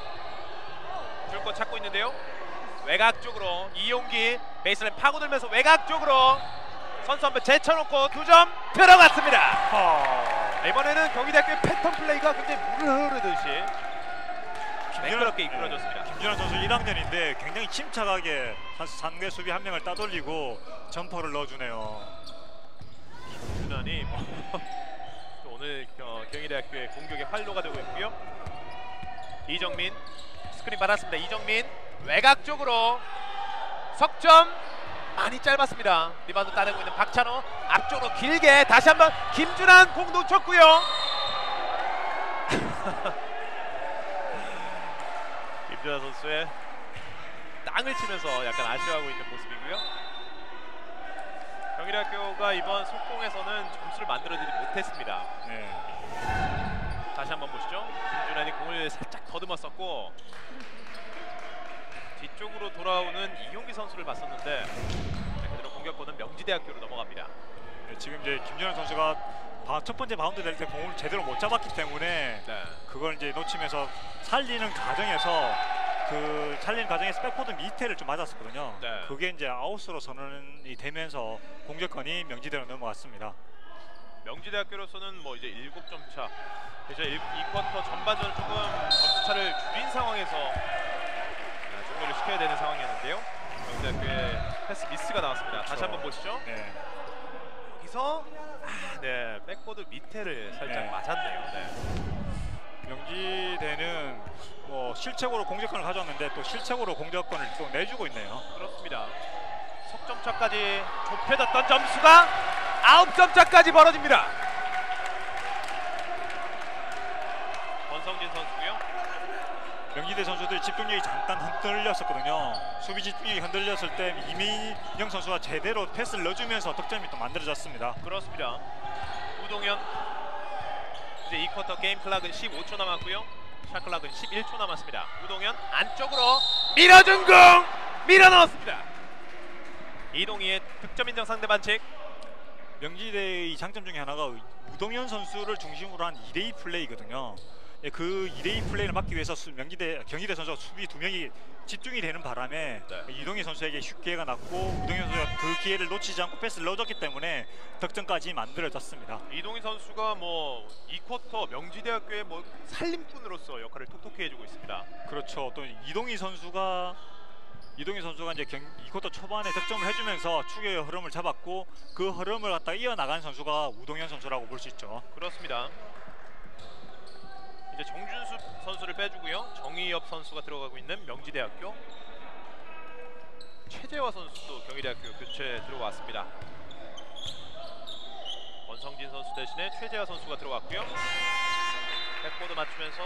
줄곧 찾고 있는데요. 외곽 쪽으로 이용기 베이스라인 파고들면서 외곽 쪽으로 선수 한 번 제쳐놓고 두 점 들어갔습니다. 어... 이번에는 경희대학교의 패턴 플레이가 굉장히 물을 흐르듯이 매끄럽게 이끌어졌습니다. 김준환 선수 일 학년인데 굉장히 침착하게 상대 수비 한 명을 따돌리고 점퍼를 넣어주네요. 김준환이 또 오늘 어, 경희대학교의 공격의 활로가 되고 있고요. 이정민 스크린 받았습니다. 이정민 외곽 쪽으로 석점 많이 짧았습니다. 리바운드 따내고 있는 박찬호 앞쪽으로 길게 다시 한번 김준환 공 놓쳤고요. 김준환 선수의 땅을 치면서 약간 아쉬워하고 있는 모습이고요. 경희대학교가 이번 속공에서는 점수를 만들어내지 못했습니다. 네. 다시 한번 보시죠. 김준환이 공을 살짝 더듬었었고 뒤쪽으로 돌아오는 이용기 선수를 봤었는데 그대로 공격권은 명지대학교로 넘어갑니다. 네, 지금 이제 김준환 선수가 바, 첫 번째 바운드 될 때 공을 제대로 못 잡았기 때문에 네. 그걸 이제 놓치면서 살리는 과정에서 그 살리는 과정에서 백보드 밑에를 좀 맞았었거든요. 네. 그게 이제 아웃으로 선언이 되면서 공격권이 명지대로 넘어갔습니다. 명지대학교로서는 뭐 이제 일곱 점 차. 이제 이 쿼터 전반전을 조금 점수 차를 줄인 상황에서 종료를 시켜야 되는 상황이었는데요. 명지대학교의 패스 미스가 나왔습니다. 그렇죠. 다시 한번 보시죠. 네. 여기서 아, 네 백보드 밑에를 살짝 네. 맞았네요. 네. 명지대는 뭐 실책으로 공격권을 가져왔는데 또 실책으로 공격권을 또 내주고 있네요. 그렇습니다. 석점 차까지 좁혀졌던 점수가 아홉 점 차까지 벌어집니다. 권성진 선수고요. 명지대 선수들 집중력이 잠깐 흔들렸었거든요. 수비 집중력이 흔들렸을 때 이민영 선수가 제대로 패스를 넣어주면서 득점이 또 만들어졌습니다. 그렇습니다. 우동현 이제 이 쿼터 게임 클락은 십오 초 남았고요. 샷 클락은 십일 초 남았습니다. 우동현 안쪽으로 밀어준 공 밀어 넣었습니다. 이동희의 득점 인정 상대 반칙. 명지대의 장점 중에 하나가 우동현 선수를 중심으로 한 이 대 이 플레이거든요. 예, 그 이 대 이 플레이를 막기 위해서 수, 명지대 경희대 선수가 수비 두 명이 집중이 되는 바람에 네. 이동희 선수에게 슛 기회가 났고 우동현 선수가 그 기회를 놓치지 않고 패스를 넣어줬기 때문에 득점까지 만들어졌습니다. 이동희 선수가 뭐 이 쿼터 명지대학교의 뭐 살림꾼으로서 역할을 톡톡히 해주고 있습니다. 그렇죠. 또 이동희 선수가 이동희 선수가 이제 경, 이 쿼터 초반에 득점을 해주면서 추격의 흐름을 잡았고 그 흐름을 갖다 이어나간 선수가 우동현 선수라고 볼 수 있죠. 그렇습니다. 이제 정준수 선수를 빼주고요. 정의엽 선수가 들어가고 있는 명지대학교. 최재화 선수도 경희대학교 교체 들어왔습니다. 원성진 선수 대신에 최재화 선수가 들어갔고요. 백보드 맞추면서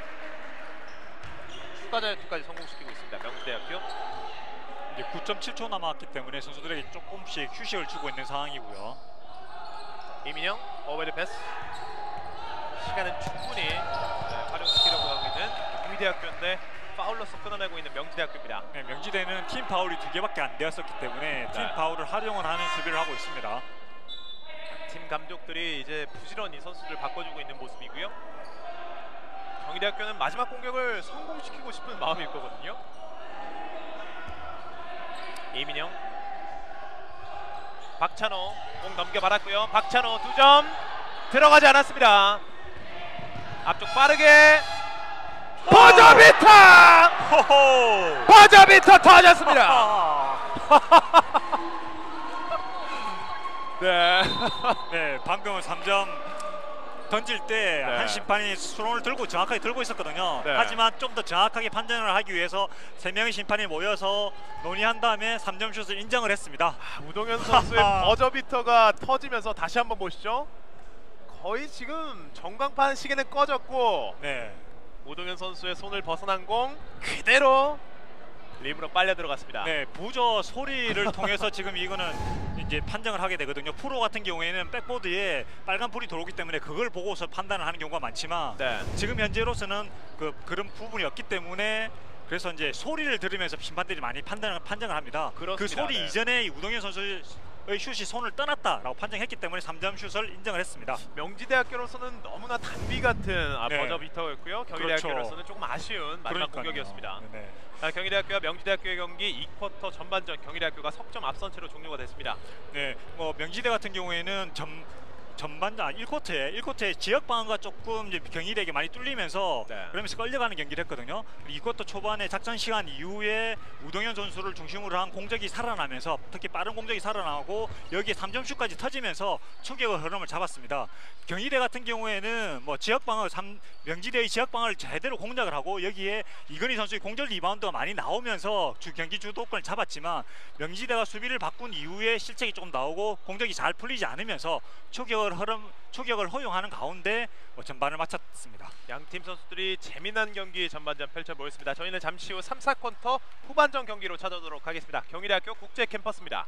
추가 자유투까지 성공시키고 있습니다. 명지대학교. 이제 구 점 칠 초 남았기 때문에 선수들에게 조금씩 휴식을 주고 있는 상황이고요. 이민영 어웨드 패스. 시간은 충분히 네, 활용시키려고 하고 있는 경희대학교인데 파울로서 끊어내고 있는 명지대학교입니다. 네, 명지대는 팀 파울이 두 개밖에 안 되었었기 때문에 팀 네. 파울을 활용을 하는 수비를 하고 있습니다. 팀 감독들이 이제 부지런히 선수들 바꿔주고 있는 모습이고요. 경희대학교는 마지막 공격을 성공시키고 싶은 마음일 거거든요. 이민영, 박찬호 공 넘겨받았고요. 박찬호 두 점 들어가지 않았습니다. 앞쪽 빠르게 버저비터! 호호! 버저비터 터졌습니다. 네. 네, 방금은 삼 점 던질 때 네. 한 심판이 수론을 들고 정확하게 들고 있었거든요. 네. 하지만 좀 더 정확하게 판단을 하기 위해서 세 명의 심판이 모여서 논의한 다음에 삼 점 슛을 인정을 했습니다. 우동현 선수의 버저비터가 터지면서 다시 한번 보시죠. 거의 지금 전광판 시계는 꺼졌고 네. 우동현 선수의 손을 벗어난 공 그대로 림으로 빨려 들어갔습니다. 네, 부저 소리를 통해서 지금 이거는 이제 판정을 하게 되거든요. 프로 같은 경우에는 백보드에 빨간 불이 들어오기 때문에 그걸 보고서 판단을 하는 경우가 많지만 네. 지금 현재로서는 그 그런 부분이 없기 때문에 그래서 이제 소리를 들으면서 심판들이 많이 판단을 판정을 합니다. 그렇습니다. 그 소리 네. 이전에 이 우동현 선수의 슛이 손을 떠났다라고 판정했기 때문에 삼 점 슛을 인정을 했습니다. 명지대학교로서는 너무나 단비 같은 아, 네. 버저비터였고요. 그렇죠. 경희대학교로서는 조금 아쉬운 마지막 그러니까요. 공격이었습니다. 네. 자, 경희대학교와 명지대학교의 경기 이 쿼터 전반전 경희대학교가 석점 앞선 채로 종료가 됐습니다. 네, 뭐 명지대 같은 경우에는 전 전반전 아, 일 쿼터에 일 쿼터에 지역 방어가 조금 이제 경희대에게 많이 뚫리면서 네. 그러면서 끌려가는 경기를 했거든요. 이 쿼터 초반에 작전 시간 이후에 우동현 선수를 중심으로 한 공격이 살아나면서 특히 빠른 공격이 살아나고 여기에 삼 점 슛까지 터지면서 추격의 흐름을 잡았습니다. 경희대 같은 경우에는 뭐 지역 방어 삼, 명지대의 지역 방어를 제대로 공략을 하고 여기에 이건희 선수의 공격 리바운드가 많이 나오면서 주 경기 주도권을 잡았지만 명지대가 수비를 바꾼 이후에 실책이 조금 나오고 공격이 잘 풀리지 않으면서 추격을 흐름 추격을 허용하는 가운데 뭐 전반을 마쳤습니다. 양팀 선수들이 재미난 경기 전반전 펼쳐보였습니다. 저희는 잠시 후 삼, 사 쿼터 후반전 경기로 찾아오도록 하겠습니다. 경희대학교 국제 캠퍼스입니다.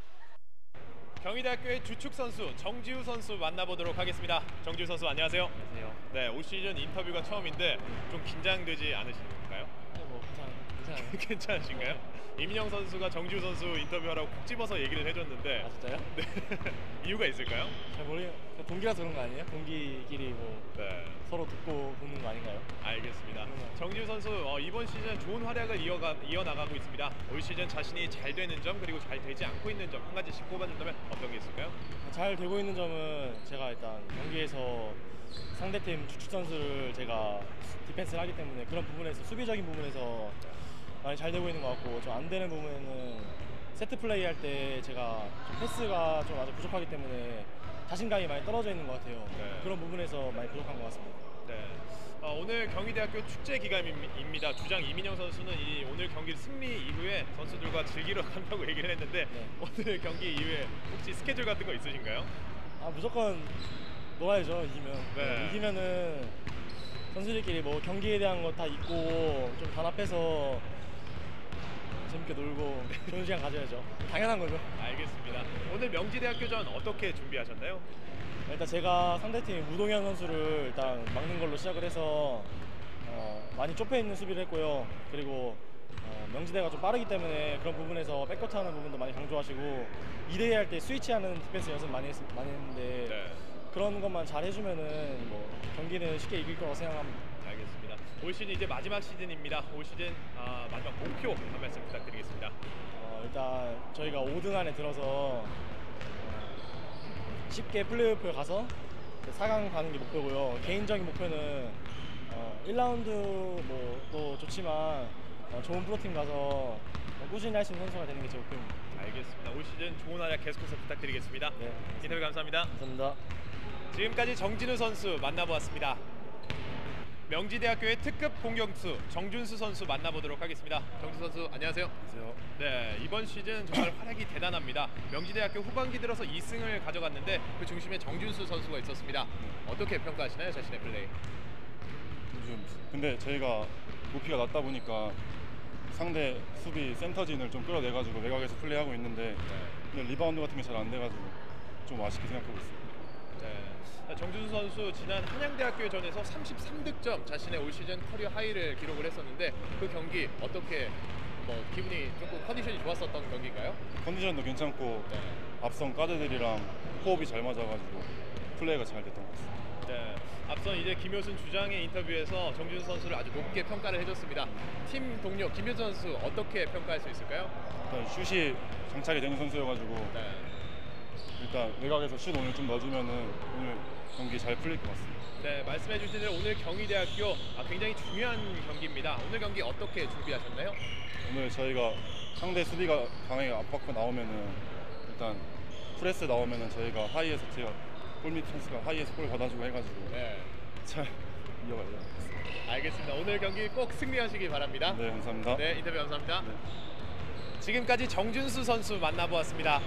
경희대학교의 주축 선수 정지우 선수 만나보도록 하겠습니다. 정지우 선수 안녕하세요. 안녕하세요. 네, 올 시즌 인터뷰가 처음인데 좀 긴장되지 않으신가요? 네, 뭐 괜찮, 괜찮아요. 괜찮으신가요? 이민영 선수가 정지우 선수 인터뷰하라고 콕 집어서 얘기를 해줬는데 아 진짜요? 네. 이유가 있을까요? 잘 모르겠. 동기라서 그런 거 아니에요? 동기끼리 뭐 네, 서로 듣고 보는 거 아닌가요? 알겠습니다. 음. 정지우 선수 어, 이번 시즌 좋은 활약을 이어가, 이어나가고 있습니다. 올 시즌 자신이 잘 되는 점 그리고 잘 되지 않고 있는 점 한 가지씩 꼽아준다면 어떤 게 있을까요? 잘 되고 있는 점은 제가 일단 경기에서 상대팀 주축 선수를 제가 디펜스를 하기 때문에 그런 부분에서 수비적인 부분에서 많이 잘 되고 있는 것 같고 좀 안 되는 부분에는 세트 플레이 할 때 제가 좀 패스가 좀 아직 부족하기 때문에 자신감이 많이 떨어져 있는 것 같아요. 네. 그런 부분에서 많이 부족한 것 같습니다. 네. 어, 오늘 경희대학교 축제 기간입니다. 주장 이민영 선수는 이 오늘 경기 승리 이후에 선수들과 즐기러 간다고 얘기를 했는데 네. 오늘 경기 이후에 혹시 스케줄 같은 거 있으신가요? 아 무조건 놀아야죠. 이기면. 네. 이기면은 선수들끼리 뭐 경기에 대한 거 다 잊고 좀 단합해서 재밌게 놀고 좋은 시간 가져야죠. 당연한 거죠. 알겠습니다. 오늘 명지대학교전 어떻게 준비하셨나요? 일단 제가 상대팀 우동현 선수를 일단 막는 걸로 시작을 해서 어, 많이 좁혀 있는 수비를 했고요. 그리고 어, 명 명지대가 좀 빠르기 때문에 그런 부분에서 백커트하는 부분도 많이 강조하시고 이 대 이 할 때 스위치하는 디펜스 연습 많이, 했, 많이 했는데 네. 그런 것만 잘 해주면은 뭐 경기는 쉽게 이길 거라고 생각합니다. 알겠습니다. 올 시즌 이제 마지막 시즌입니다. 올 시즌 아, 마지막 목표 한 말씀 부탁드리겠습니다. 어, 일단 저희가 오 등 안에 들어서 어, 쉽게 플레이오프에 가서 사 강 가는 게 목표고요. 개인적인 목표는 어, 일 라운드 뭐도 좋지만 어, 좋은 프로팀 가서 어, 꾸준히 할 수 있는 선수가 되는 게 제 목표입니다. 알겠습니다. 올 시즌 좋은 활약 계속해서 부탁드리겠습니다. 네, 인터뷰 감사합니다. 감사합니다. 지금까지 정진우 선수 만나보았습니다. 명지대학교의 특급 공격수 정준수 선수 만나보도록 하겠습니다. 정준수 선수 안녕하세요. 안녕하세요. 네, 이번 시즌 정말 활약이 대단합니다. 명지대학교 후반기 들어서 이 승을 가져갔는데 그 중심에 정준수 선수가 있었습니다. 어떻게 평가하시나요, 자신의 플레이? 요즘 근데 저희가 높이가 낮다 보니까 상대 수비 센터진을 좀 끌어내가지고 외곽에서 플레이하고 있는데 근데 리바운드 같은 게 잘 안 돼가지고 좀 아쉽게 생각하고 있어요. 네. 정준수 선수 지난 한양대학교전에서 삼십삼 득점, 자신의 올 시즌 커리어 하이를 기록을 했었는데 그 경기 어떻게 뭐 기분이 조금 컨디션이 좋았었던 경기인가요? 컨디션도 괜찮고 네. 앞선 가드들이랑 호흡이 잘 맞아가지고 플레이가 잘 됐던 것 같습니다. 네. 앞선 이제 김효순 주장의 인터뷰에서 정준수 선수를 아주 높게 평가를 해줬습니다. 팀 동료 김효순 선수 어떻게 평가할 수 있을까요? 일단 슛이 장착이 되는 선수여가지고 네. 일단 외곽에서 슛 오늘 좀 넣어주면은 오늘 경기 잘 풀릴 것 같습니다. 네, 말씀해 주신 대로 오늘 경희대학교 아, 굉장히 중요한 경기입니다. 오늘 경기 어떻게 준비하셨나요? 오늘 저희가 상대 수비가 강하게 압박고 나오면은 일단 프레스 나오면은 저희가 하이에서 제가 골밑 찬스가 하이에서 골 받아주고 해가지고 네, 잘 이어가려고 했습니다. 알겠습니다. 오늘 경기 꼭 승리하시기 바랍니다. 네, 감사합니다. 네, 인터뷰 감사합니다. 네. 지금까지 정준수 선수 만나보았습니다.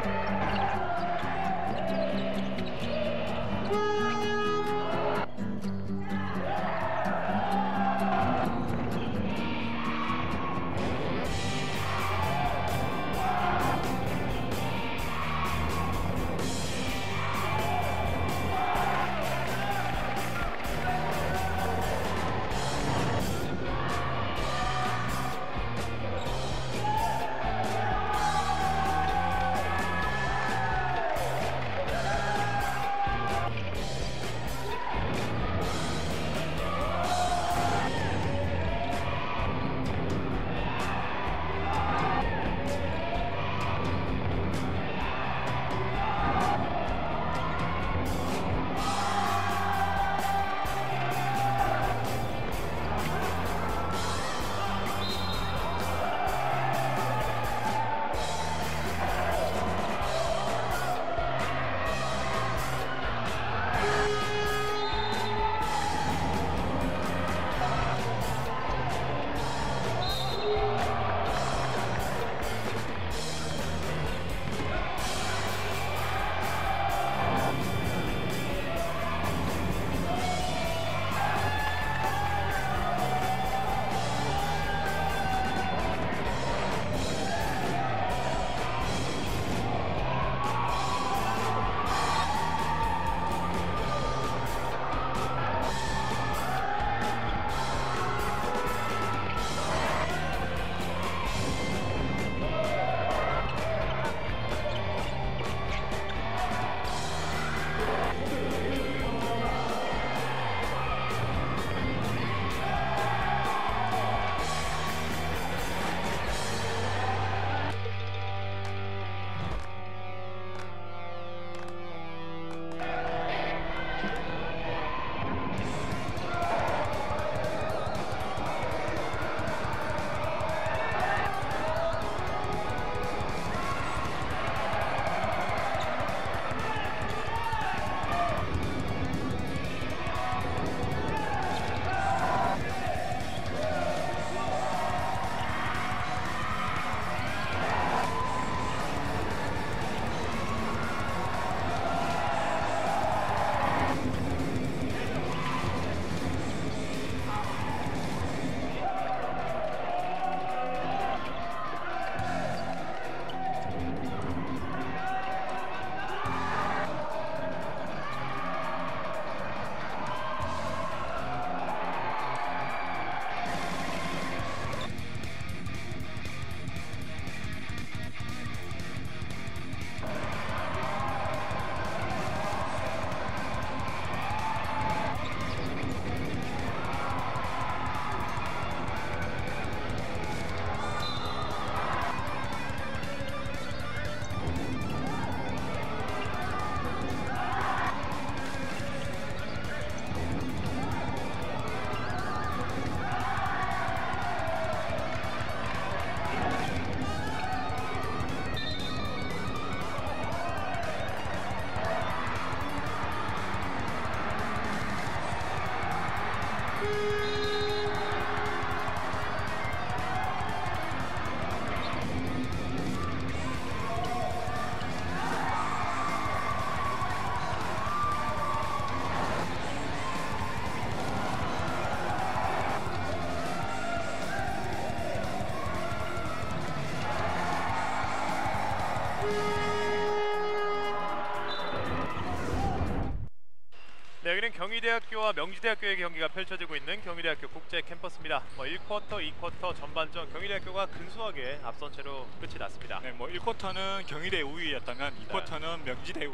네, 여기는 경희대학교와 명지대학교의 경기가 펼쳐지고 있는 경희대학교 국제 캠퍼스입니다. 뭐 일 쿼터, 이 쿼터 전반전 경희대학교가 근소하게 앞선 채로 끝이 났습니다. 네, 뭐 일 쿼터는 경희대 우위였다면 이 쿼터는 명지대의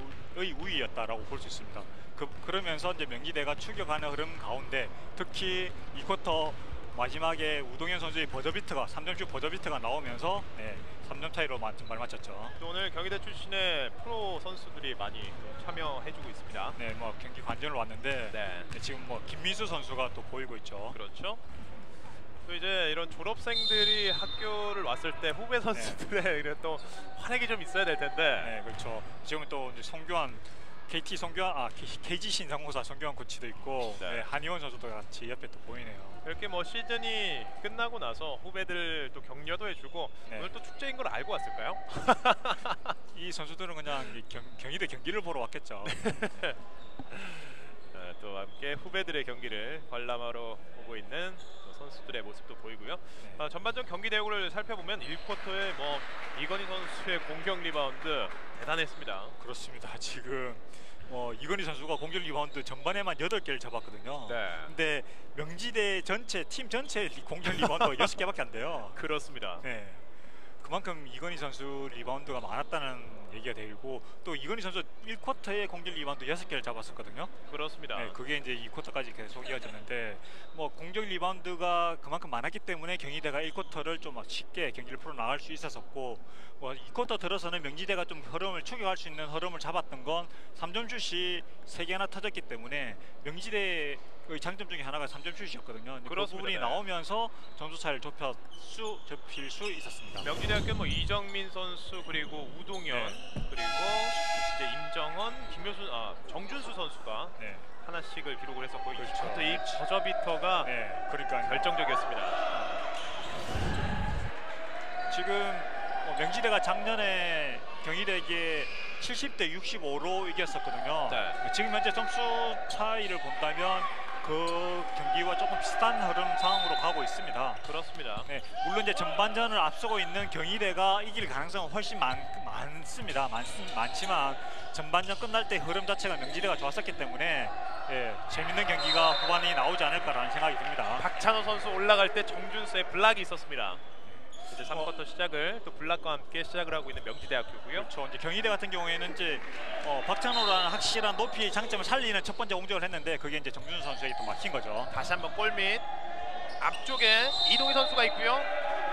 우위였다라고 볼 수 있습니다. 그, 그러면서 이제 명지대가 추격하는 흐름 가운데 특히 이 쿼터 마지막에 우동현 선수의 버저비트가 삼 점슛 버저비트가 나오면서 네, 삼 점 차이로 말 맞췄죠. 또 오늘 경희대 출신의 프로 선수들이 많이 참여해주고 있습니다. 네, 뭐 경기 관전을 왔는데 네. 네, 지금 뭐 김민수 선수가 또 보이고 있죠. 그렇죠. 또 이제 이런 졸업생들이 학교를 왔을 때 후배 선수들의 네. 또 활약이 좀 있어야 될 텐데. 네, 그렇죠. 지금 또 이제 송교환 케이티 송교환, 아 케이지 신상공사 송교환 코치도 있고 네. 네, 한의원 선수도 같이 옆에 또 보이네요. 이렇게 뭐 시즌이 끝나고 나서 후배들 또 격려도 해주고 네. 오늘 또 축제인 걸 알고 왔을까요? 이 선수들은 그냥 이 경, 경희대 경기를 보러 왔겠죠. 어, 또 함께 후배들의 경기를 관람하러 오고 있는 또 선수들의 모습도 보이고요. 네. 어, 전반전 경기 내용을 살펴보면 일 쿼터에 뭐 이건희 선수의 공격 리바운드 대단했습니다. 그렇습니다. 지금 어, 이건희 선수가 공격 리바운드 전반에만 여덟 개를 잡았거든요. 네. 근데 명지대 전체 팀 전체 리- 공격 리바운드가 여섯 개밖에 안 돼요. 그렇습니다. 네. 그만큼 이건희 선수 리바운드가 많았다는 얘기가 되고 또 이건희 선수 일 쿼터에 공격 리바운드 여섯 개를 잡았었거든요. 그렇습니다. 네, 그게 이제 이 쿼터까지 계속 이어졌는데 뭐 공격 리바운드가 그만큼 많았기 때문에 경희대가 일 쿼터를 좀 막 쉽게 경기를 풀어 나갈 수 있었었고 뭐 이 쿼터 들어서는 명지대가 좀 흐름을 추격할 수 있는 흐름을 잡았던 건 삼 점 슛이 세 개나 터졌기 때문에 명지대의 장점 중에 하나가 삼 점 슛이었거든요. 그 그렇습니다. 부분이 네. 나오면서 점수 차를 좁혀 수 좁힐 수 있었습니다. 명지대학교 뭐 이정민 선수 그리고 우동현 네. 그리고 이제 임정헌, 김효순, 아 정준수 선수가 네. 하나씩을 기록을 했었고 그렇죠. 이부터 이 버저비터가 네, 그러니까 결정적이었습니다. 지금 뭐 명지대가 작년에 경희대에게 칠십 대 육십오로 이겼었거든요. 네. 지금 현재 점수 차이를 본다면 그 경기와 조금 비슷한 흐름 상황으로 가고 있습니다. 그렇습니다. 네, 물론 이제 전반전을 앞서고 있는 경희대가 이길 가능성은 훨씬 많, 많습니다. 많, 많지만 전반전 끝날 때 흐름 자체가 명지대가 좋았었기 때문에 예, 재밌는 경기가 후반이 나오지 않을까라는 생각이 듭니다. 박찬호 선수 올라갈 때 정준수의 블락이 있었습니다. 이제 삼 쿼터 시작을 또 블락과 함께 시작을 하고 있는 명지대학교고요. 그렇죠. 이제 경희대 같은 경우에는 이제 어, 박찬호라는 확실한 높이의 장점을 살리는 첫 번째 공격을 했는데 그게 이제 정준수 선수에게 또 막힌 거죠. 다시 한번 골밑 앞쪽에 이동희 선수가 있고요.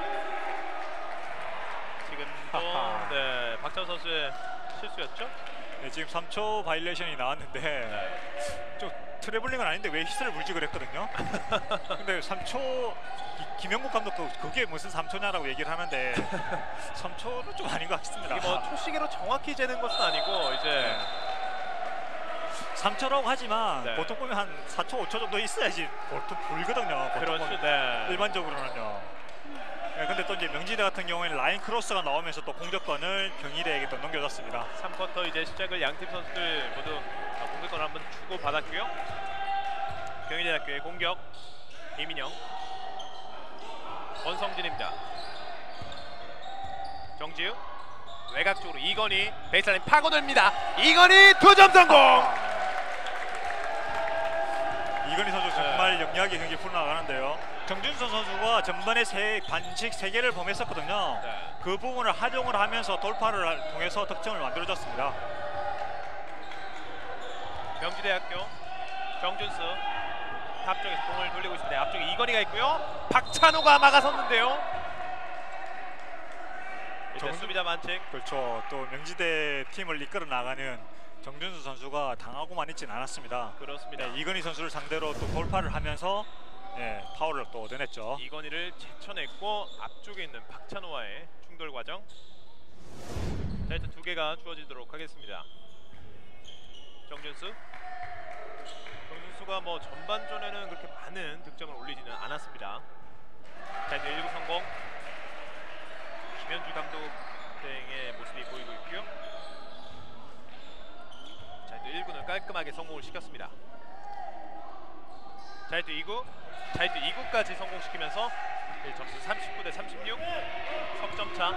지금 또 하하. 네, 박찬호 선수의 실수였죠. 네, 지금 삼 초 바이올레이션이 나왔는데 네. 좀 트래블링은 아닌데 왜 히스를 불지 그랬거든요. 근데 삼 초 기, 김영국 감독도 그게 무슨 삼 초냐라고 얘기를 하는데 삼 초는 좀 아닌 것 같습니다. 이게 뭐 초시계로 정확히 재는 것은 아니고 이제 네. 삼 초라고 하지만 네. 보통 보면 한 사 초, 오 초 정도 있어야지 보통 불거든요. 보통 그렇죠. 보면. 네. 일반적으로는요. 네, 근데 또 이제 명지대 같은 경우에는 라인 크로스가 나오면서 또 공격권을 경희대에게 또 넘겨줬습니다. 삼 쿼터 이제 시작을 양팀 선수들 모두 공격권을 한번 주고 받았고요. 경희대학교의 공격 이민영, 권성진입니다. 정지우 외곽 쪽으로 이건희 베이스라인 파고듭니다. 이건희 두 점 성공. 이건희 선수 정말 영리하게 경기 풀어나가는데요. 정준수 선수가 전반에 세, 반칙 세 개를 범했었거든요. 네. 그 부분을 활용을 하면서 돌파를 통해서 득점을 만들어줬습니다. 명지대학교 정준수 탑 쪽에서 공을 돌리고 있습니다. 앞쪽에 이건희가 있고요. 박찬호가 막아섰는데요. 일단 정- 수비자 반칙. 그렇죠. 또 명지대 팀을 이끌어 나가는 정준수 선수가 당하고만 있지는 않았습니다. 그렇습니다. 네, 이건희 선수를 상대로 또 돌파를 하면서 네, 파울을 또 얻어냈죠. 이건희를 제쳐냈고 앞쪽에 있는 박찬호와의 충돌 과정. 자, 일단 두 개가 주어지도록 하겠습니다. 정준수. 정준수가 뭐 전반전에는 그렇게 많은 득점을 올리지는 않았습니다. 자, 이제 일 구 성공. 김현주 감독 등의 모습이 보이고 있고요. 자, 이제 일 구는 깔끔하게 성공을 시켰습니다. 자, 이제 이 구. 자, 이제 이 구까지 성공시키면서 점수 삼십구 대 삼십육. 석점 차.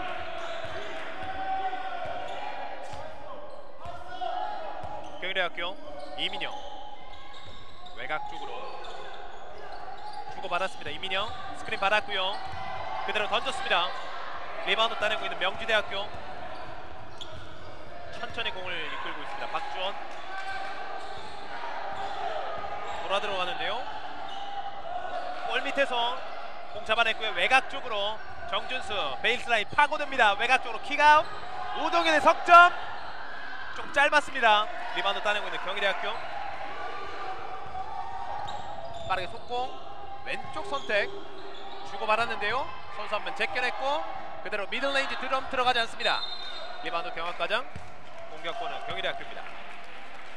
경희대학교 이민영 외곽 쪽으로 주고받았습니다. 이민영 스크린 받았고요. 그대로 던졌습니다. 리바운드 따내고 있는 명지대학교. 천천히 공을 이끌고 있습니다. 박주원 돌아 들어가는데요. 골 밑에서 공 잡아냈고요. 외곽 쪽으로 정준수 베이스라인 파고듭니다. 외곽 쪽으로 킥아웃. 우동현의 석점 좀 짧았습니다. 리바운드 따내고 있는 경희대학교. 빠르게 속공 왼쪽 선택 주고받았는데요. 선수 한 명 제껴냈고 그대로 미들레인지 드럼 들어가지 않습니다. 리바운드 경합과정. 공격권은 경희대학교입니다.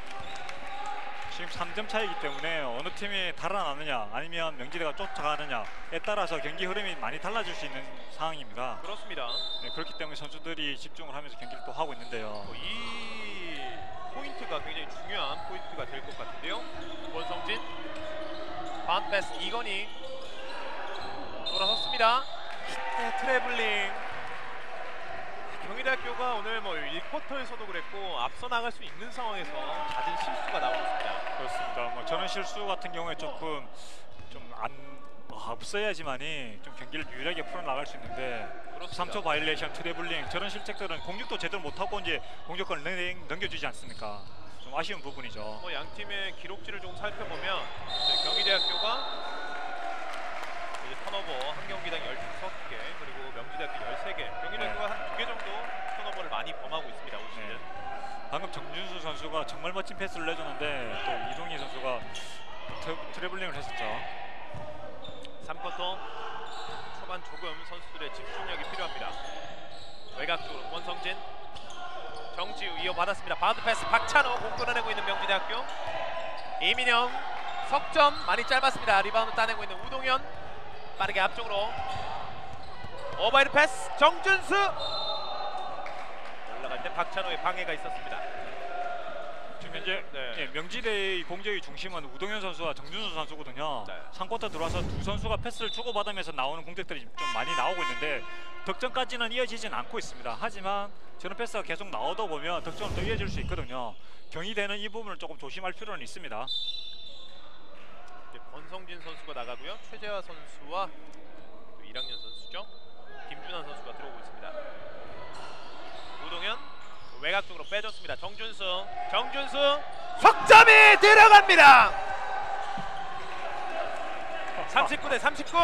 지금 삼 점 차이기 때문에 어느 팀이 달아나느냐 아니면 명지대가 쫓아가느냐에 따라서 경기 흐름이 많이 달라질 수 있는 상황입니다. 그렇습니다. 네, 그렇기 때문에 선수들이 집중을 하면서 경기를 또 하고 있는데요. 어, 이 포인트가 굉장히 중요한 포인트가 될 것 같은데요. 원성진 바운드 패스 이건희 돌아섰습니다. 네, 트래블링. 경희대학교가 오늘 뭐 일 쿼터에서도 그랬고 앞서 나갈 수 있는 상황에서 잦은 실수가 나오고 있습니다. 그렇습니다. 뭐 저런 실수 같은 경우에 조금 좀안 뭐 앞서야지만이 좀 경기를 유일하게 풀어나갈 수 있는데 그렇습니다. 삼 초 바이올레이션, 트래블링 저런 실책들은 공격도 제대로 못하고 이제 공격권을 넘- 넘겨주지 않습니까? 좀 아쉬운 부분이죠. 뭐 양 팀의 기록지를 좀 살펴보면 이제 경희대학교가 이제 턴오버 한 경기당 열다섯 개 그리고 명지대학교 열세 개 경희대학교가 한 두 개 정도 턴오버를 많이 범하고 있습니다. 올 시즌. 네. 방금 정준수 선수가 정말 멋진 패스를 내줬는데 또 이동희 선수가 트, 트래블링을 했었죠. 삼 쿼터 초반 조금 선수들의 집중력이 필요합니다. 외곽 쪽으로 원성진 정지우 이어받았습니다. 바운드 패스 박찬호 공 끊어내고 있는 명지대학교. 이민영 석점 많이 짧았습니다. 리바운드 따내고 있는 우동현 빠르게 앞쪽으로 오버헤드 패스 정준수 올라갈 때 박찬호의 방해가 있었습니다. 지금 현재 네. 예, 명지대의 공격의 중심은 우동현 선수와 정준수 선수거든요. 네. 삼 쿼터 들어와서 두 선수가 패스를 주고받으면서 나오는 공격들이 좀 많이 나오고 있는데 득점까지는 이어지진 않고 있습니다. 하지만 저런 패스가 계속 나오다 보면 득점은 더 이어질 수 있거든요. 경희대는 이 부분을 조금 조심할 필요는 있습니다. 이제 권성진 선수가 나가고요. 최재화 선수와 또 일 학년 선수죠. 김준환 선수가 들어오고 있습니다. 우동현 외곽 쪽으로 빼줬습니다. 정준수 정준수 석점이 들어갑니다. 삼십구 대 삼십구.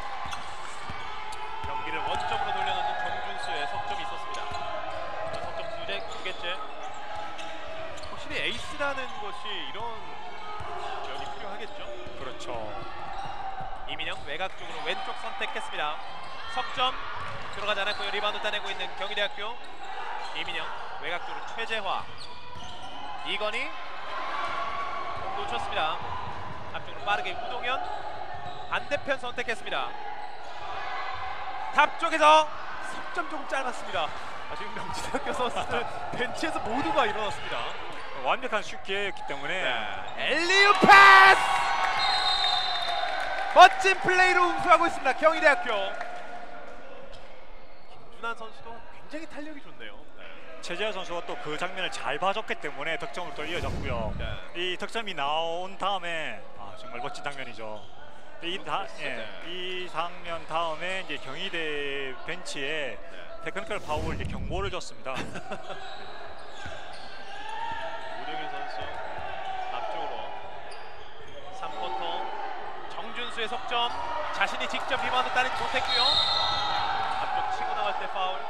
경기를 원점으로 돌려놓는 정준수의 석점이 있었습니다. 석점 두 개, 두 개째. 확실히 에이스라는 것이 이런 면이 필요하겠죠. 그렇죠. 이민영 외곽 쪽으로 왼쪽 선택했습니다. 석점 들어가지 않았고요. 리바운드 따내고 있는 경희대학교. 이민영 외곽 쪽으로 최재화 이건희 공 놓쳤습니다. 앞쪽으로 빠르게 우동현 반대편 선택했습니다. 탑 쪽에서 석점 조금 짧았습니다. 아, 지금 명지대학교 선수들 벤치에서 모두가 일어났습니다. 완벽한 슛 기회였기 때문에 네. 엘리우 패스! 멋진 플레이로 응수하고 있습니다. 경희대학교. 김준환 선수도 굉장히 탄력이 좋네요. 네. 최재하 선수가 또 그 장면을 잘 봐줬기 때문에 득점으로 또 이어졌고요. 네. 이 득점이 나온 다음에 아, 정말 멋진 장면이죠. 이, 다, 예, 네. 이 장면 다음에 이제 경희대 벤치에 네. 테크니컬 파울 이제 경고를 줬습니다. 우동현 선수 앞쪽으로 삼 쿼터 정준수의 석점 자신이 직접 리바운드 따내지 못했고요. 앞쪽 치고 나갈 때 파울.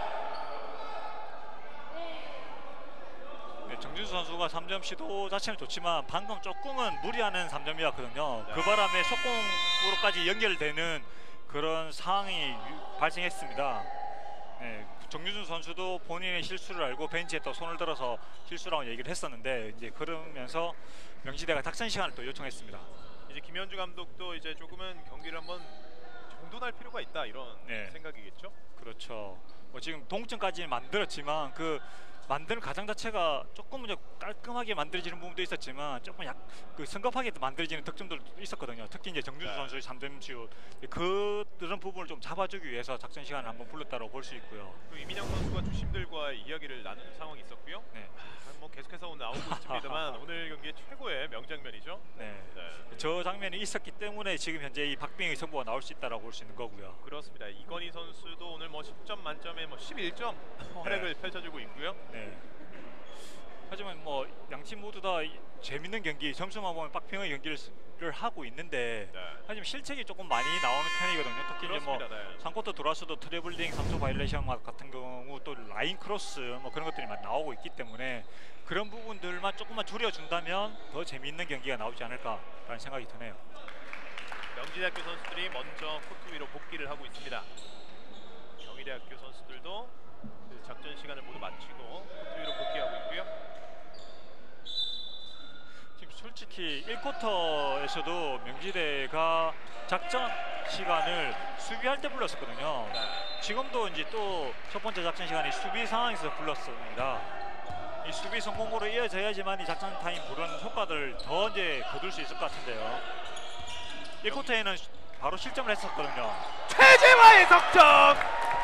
네, 정준수 선수가 삼 점 시도 자체는 좋지만 방금 조금은 무리하는 삼 점이었거든요. 네. 그 바람에 속공으로까지 연결되는 그런 상황이 유- 발생했습니다. 네, 정준수 선수도 본인의 실수를 알고 벤치에 또 손을 들어서 실수라고 얘기를 했었는데 이제 그러면서 명지대가 작전 시간을 또 요청했습니다. 이제 김현주 감독도 이제 조금은 경기를 한번 정돈할 필요가 있다 이런 네. 생각이겠죠. 그렇죠. 뭐 지금 동점까지 만들었지만 그 만드는 과정 자체가 조금 이제 깔끔하게 만들어지는 부분도 있었지만 조금 약 그 성급하게 만들어지는 득점들도 있었거든요. 특히 이제 정준수 네. 선수의 삼 점 슛 그 그런 부분을 좀 잡아주기 위해서 작전 시간을 한번 불렀다고 볼 수 있고요. 또 이민영 선수가 주심들과 이야기를 나누는 상황이 있었고요. 네. 아, 뭐 계속해서 나오고 있습니다만 오늘 경기의 최고의 명장면이죠. 네. 네. 저 장면이 있었기 때문에 지금 현재 이 박빙의 승부가 나올 수 있다라고 볼 수 있는 거고요. 그렇습니다. 이건희 선수도 오늘 뭐 십 점 만점에 뭐 십일 점 활약을 펼쳐주고 있고요. 네. 하지만 뭐 양팀 모두 다 이- 재밌는 경기, 점수만 보면 빡평의 경기를 하고 있는데 네. 하지만 실책이 조금 많이 나오는 편이거든요. 특히 이제 뭐 그렇습니다. 네. 삼 쿼터 들어와서도 트래블링, 삼 초 바이올레이션 같은 경우 또 라인 크로스 뭐 그런 것들이 많이 나오고 있기 때문에 그런 부분들만 조금만 줄여준다면 더 재미있는 경기가 나오지 않을까라는 생각이 드네요. 명지대학교 선수들이 먼저 코트 위로 복귀를 하고 있습니다. 경희대학교 선수들도 그 작전 시간을 모두 마치고 코트 위로 복귀하고 있고요. 지금 솔직히 특히 일 쿼터에서도 명지대가 작전 시간을 수비할 때 불렀었거든요. 네. 지금도 이제 또 첫 번째 작전 시간이 수비 상황에서 불렀습니다. 이 수비 성공으로 이어져야지만 이 작전 타임 부르는 효과를 더 이제 거둘 수 있을 것 같은데요. 일 쿼터에는 바로 실점을 했었거든요. 최재화의 석점!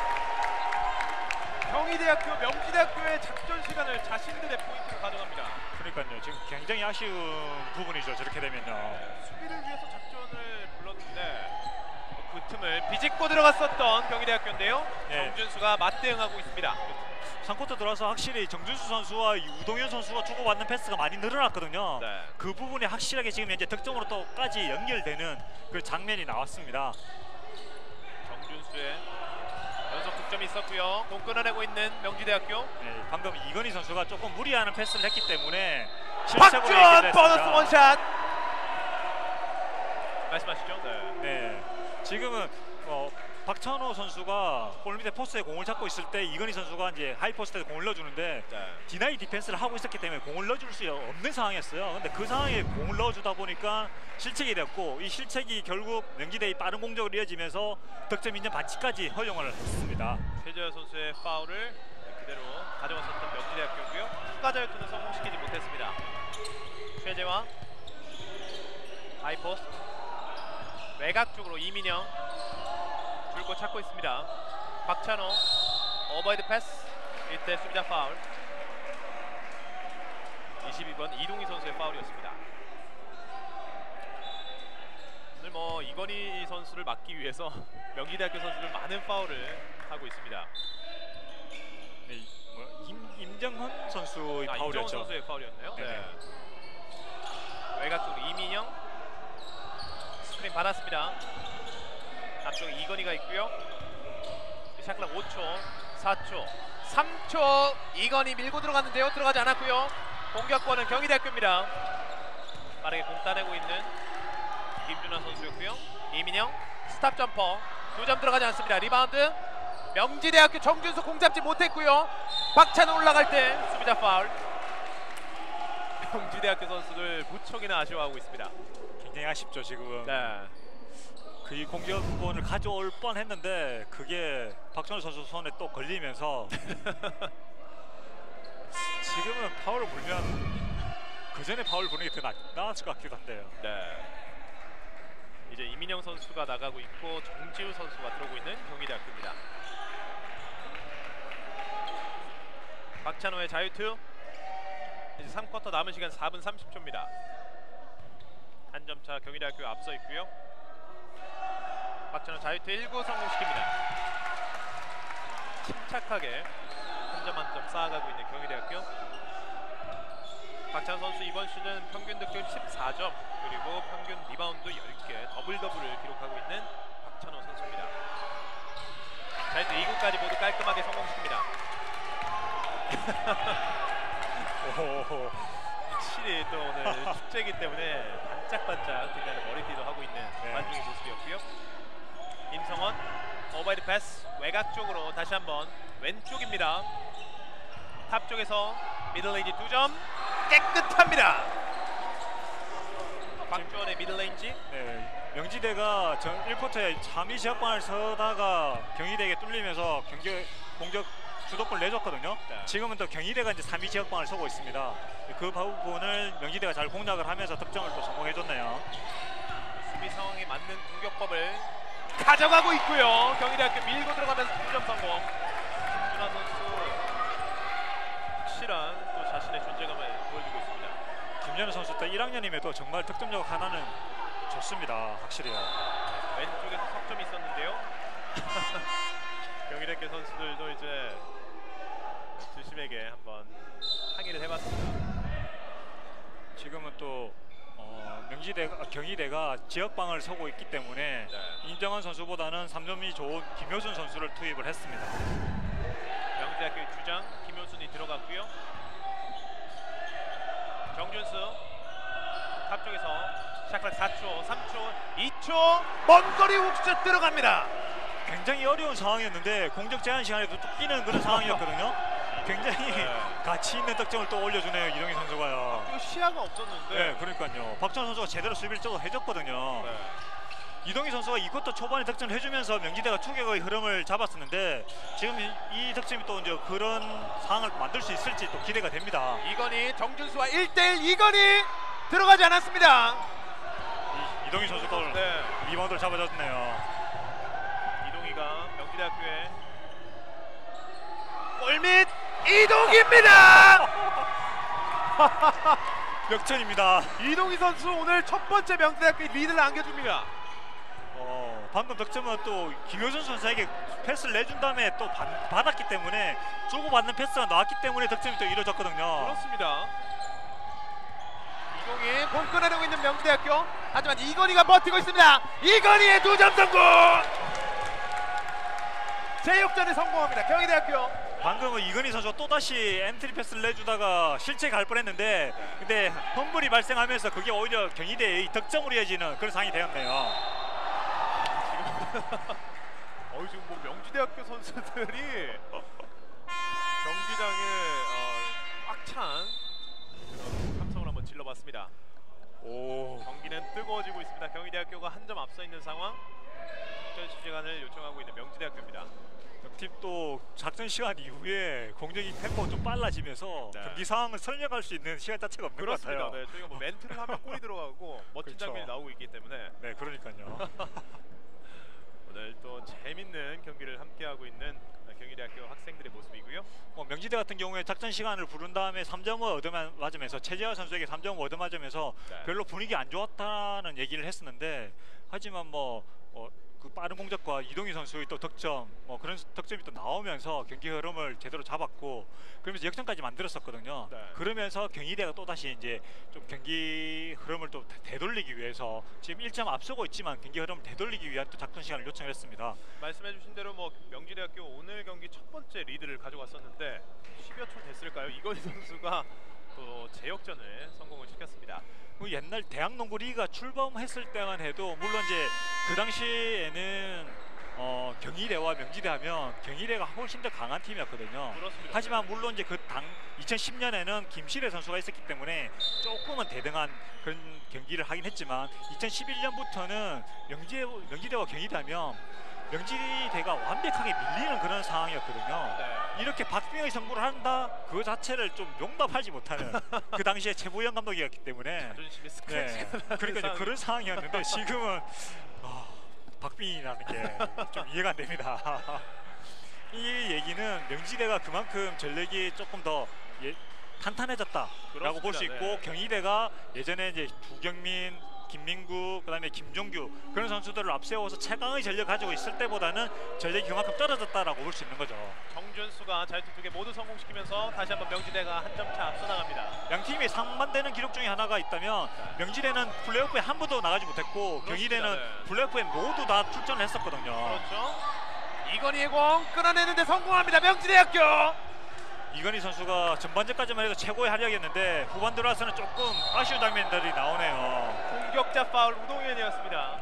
경희대학교, 명지대학교의 작전 시간을 자신들의 포인트로 가져갑니다. 그러니까요. 지금 굉장히 아쉬운 부분이죠. 저렇게 되면요. 수비를 위해서 작전을 불렀는데 그 틈을 비집고 들어갔었던 경희대학교인데요. 네. 정준수가 맞대응하고 있습니다. 삼 쿼터 들어와서 확실히 정준수 선수와 이 우동현 선수가 주고받는 패스가 많이 늘어났거든요. 네. 그 부분이 확실하게 지금 현재 득점으로 또까지 연결되는 그 장면이 나왔습니다. 정준수의 연속 득점이 있었고요. 공 끊어내고 있는 명지대학교. 네, 방금 이건희 선수가 조금 무리하는 패스를 했기 때문에 박주원 보너스 원샷. 말씀하시죠. 네. 네, 지금은 어, 박찬호 선수가 골 밑에 포스트에 공을 잡고 있을 때 이건희 선수가 이제 하이 포스트에 공을 넣어주는데 네. 디나이 디펜스를 하고 있었기 때문에 공을 넣어줄 수 없는 상황이었어요. 근데 그 상황에 공을 넣어주다 보니까 실책이 됐고 이 실책이 결국 명지대의 빠른 공격으로 이어지면서 득점 인정 반칙까지 허용을 했습니다. 최재화 선수의 파울을 그대로 가져갔었던 명지대학교고요. 추가 자유투는 성공시키지 못했습니다. 최재화 하이 포스트 외곽 쪽으로 이민영 줄곧 찾고 있습니다. 박찬호 오버헤드 패스 이때 수비자 파울. 이십이 번 이동희 선수의 파울이었습니다. 오늘 뭐 이건희 선수를 막기 위해서 명지대학교 선수들 많은 파울을 하고 있습니다. 네, 뭐 임, 임정헌 선수의 아, 파울이었죠. 임정헌 선수의 파울이었네요. 네네. 네. 외곽 쪽으로 이민영 스크린 받았습니다. 앞쪽에 이건희가 있고요. 샷클락 오 초, 사 초, 삼 초. 이건희 밀고 들어갔는데요. 들어가지 않았고요. 공격권은 경희대학교입니다. 빠르게 공 따내고 있는 김준환 선수였고요. 이민영 스탑 점퍼 두 점 들어가지 않습니다. 리바운드 명지대학교 정준수 공 잡지 못했고요. 박찬호 올라갈 때 수비자 파울. 명지대학교 선수들 무척이나 아쉬워하고 있습니다. 굉장히 아쉽죠 지금. 네. 그 공격권을 가져올 뻔했는데 그게 박찬호 선수 손에 또 걸리면서 지금은 파울을 불면 그 전에 파울 부는 게 더 나았을 것 같기도 한데요. 네. 이제 이민영 선수가 나가고 있고 정지우 선수가 들어오고 있는 경희대학교입니다. 박찬호의 자유투. 이제 삼 쿼터 남은 시간 사 분 삼십 초입니다. 한 점 차 경희대학교 앞서 있고요. 박찬호 자유투 일 구 성공시킵니다. 침착하게 한 점 한 점 쌓아가고 있는 경희대학교. 박찬호 선수 이번 시즌 평균 득점 십사 점 그리고 평균 리바운드 열 개 더블 더블을 기록하고 있는 박찬호 선수입니다. 자유투 이 구까지 모두 깔끔하게 성공시킵니다. 오호호. 확실히 또 오늘 축제이기 때문에 반짝반짝 빛나는 머리띠도 하고 있는 네. 관중의 모습이었고요. 임성원 오버헤드 패스 외곽 쪽으로 다시 한번 왼쪽입니다. 탑 쪽에서 미들레인지 두 점 깨끗합니다. 박주원의 미들레인지. 네, 명지대가 전 일 쿼터에 잠이 지역방을 서다가 경희대에게 뚫리면서 경기 공격 주도권을 내줬거든요. 네. 지금은 또 경희대가 이제 삼 위 지역방을 서고 있습니다. 그 부분을 명지대가 잘 공략을 하면서 득점을 또 성공해줬네요. 수비 상황에 맞는 공격법을 가져가고 있고요. 경희대학교 밀고 들어가면서 두 점 성공. 김준환 선수 확실한 또 자신의 존재감을 보여주고 있습니다. 김연우 선수 때 일 학년임에도 정말 득점력 하나는 좋습니다. 확실히요. 왼쪽에서 석점이 있었는데요. 경희대학교 선수들도 이제 주심에게 한번 항의를 해봤습니다. 지금은 또 어, 명지대가 경희대가 지역방을 서고 있기 때문에 네. 임정환 선수보다는 삼 점이 좋은 김효순 선수를 투입을 했습니다. 명지대학교의 주장 김효순이 들어갔고요. 정준수 탑 쪽에서 샤클락 사 초, 삼 초, 이 초 먼 거리 훅슛 들어갑니다. 굉장히 어려운 상황이었는데 공격 제한 시간에도 쫓기는 그런 상황이었거든요. 굉장히 네. 가치 있는 득점을 또 올려주네요. 이동희 선수가요. 이거 시야가 없었는데. 네, 그러니까요. 박주원 선수가 제대로 수비를 좀 해줬거든요. 네. 이동희 선수가 이것도 초반에 득점을 해주면서 명지대가 추격의 흐름을 잡았었는데 지금 이, 이 득점이 또 이제 그런 상황을 만들 수 있을지 또 기대가 됩니다. 이건희 정준수와 일 대일 이건희 들어가지 않았습니다. 이, 이동희 선수도 네. 리바운드를 잡아줬네요. 이동희가 명지대학교에 골밑 이동희입니다. 역전입니다. 이동희 선수 오늘 첫 번째 명지대학교 리드를 안겨줍니다. 어, 방금 득점은 또 김효준 선수에게 패스를 내준 다음에 또 받, 받았기 때문에 주고받는 패스가 나왔기 때문에 득점이 또 이루어졌거든요. 그렇습니다. 이동희 공 끊어내고 있는 명지대학교. 하지만 이건희가 버티고 있습니다. 이건희의 두 점 성공. 제역전에 성공합니다. 경희대학교. 방금은 이건희 선수가 또다시 엔트리 패스를 내주다가 실책 갈 뻔했는데 근데 험블이 발생하면서 그게 오히려 경희대의 득점으로 이어지는 그런 상황이 되었네요. 어 지금 뭐 명지대학교 선수들이 경기장에 어, 꽉찬 함성을 한번 질러봤습니다. 오 경기는 뜨거워지고 있습니다. 경희대학교가 한 점 앞서 있는 상황. 작전 시간을 요청하고 있는 명지대학교입니다. 팀 또 작전 시간 이후에 공격이 템포가 좀 빨라지면서 네. 경기 상황을 설명할 수 있는 시간 자체가 없는 그렇습니다. 것 같아요. 네, 저희가 뭐 멘트를 하면 골이 들어가고 멋진 그렇죠. 장면이 나오고 있기 때문에 네, 그러니까요. 오늘 또 재밌는 경기를 함께하고 있는 경희대학교 학생들의 모습이고요. 뭐 명지대 같은 경우에 작전 시간을 부른 다음에 삼 점을 얻어맞으면서 최재화 선수에게 삼 점을 얻어맞으면서 네. 별로 분위기 안 좋았다는 얘기를 했었는데 하지만 뭐 어, 그 빠른 공격과 이동희 선수의 또 득점 뭐 그런 득점이 또 나오면서 경기 흐름을 제대로 잡았고 그러면서 역전까지 만들었었거든요. 네. 그러면서 경희대가 또 다시 이제 좀 경기 흐름을 또 되돌리기 위해서 지금 일 점 앞서고 있지만 경기 흐름을 되돌리기 위한 또 작전 시간을 요청을 했습니다. 말씀해주신 대로 뭐 명지대학교 오늘 경기 첫 번째 리드를 가져갔었는데 십여 초 됐을까요? 이건희 선수가 또 재역전을 성공을 시켰습니다. 그 옛날 대학농구 리그가 출범했을 때만 해도 물론 이제 그 당시에는 어, 경희대와 명지대 하면 경희대가 훨씬 더 강한 팀이었거든요. 그렇습니다. 하지만 물론 이제 그 당 이천십 년에는 김실애 선수가 있었기 때문에 조금은 대등한 그런 경기를 하긴 했지만 이천십일 년부터는 명지대, 명지대와 경희대 하면 명지대가 완벽하게 밀리는 그런 상황이었거든요. 네. 이렇게 박빙의 승부를 한다 그 자체를 좀 용납하지 못하는 그 당시에 최보영 감독이었기 때문에 자존심이 네. 스크래치가 나는 그러니까 이제 상황. 그런 상황이었는데 지금은 어, 박빙이라는 게 좀 이해가 안 됩니다. 이 얘기는 명지대가 그만큼 전력이 조금 더 예, 탄탄해졌다라고 볼 수 그렇습니다. 있고 네. 경희대가 예전에 이제 주경민, 김민구, 그다음에 김종규 그런 선수들을 앞세워서 최강의 전력 가지고 있을 때보다는 전력이 그만큼 떨어졌다라고 볼 수 있는 거죠. 정준수가 자유투 두 개 모두 성공시키면서 다시 한번 명지대가 한 점 차 앞서 나갑니다. 양 팀이 상반되는 기록 중에 하나가 있다면 명지대는 플레이오프에 한 번도 나가지 못했고 그렇습니다. 경희대는 네. 플레이오프에 모두 다 출전을 했었거든요. 그렇죠. 이건희의 공 끊어내는데 성공합니다. 명지대학교. 이건희 선수가 전반전까지만 해도 최고의 활약이었는데 후반 들어와서는 조금 아쉬운 장면들이 나오네요. 공격자 파울 우동현이었습니다.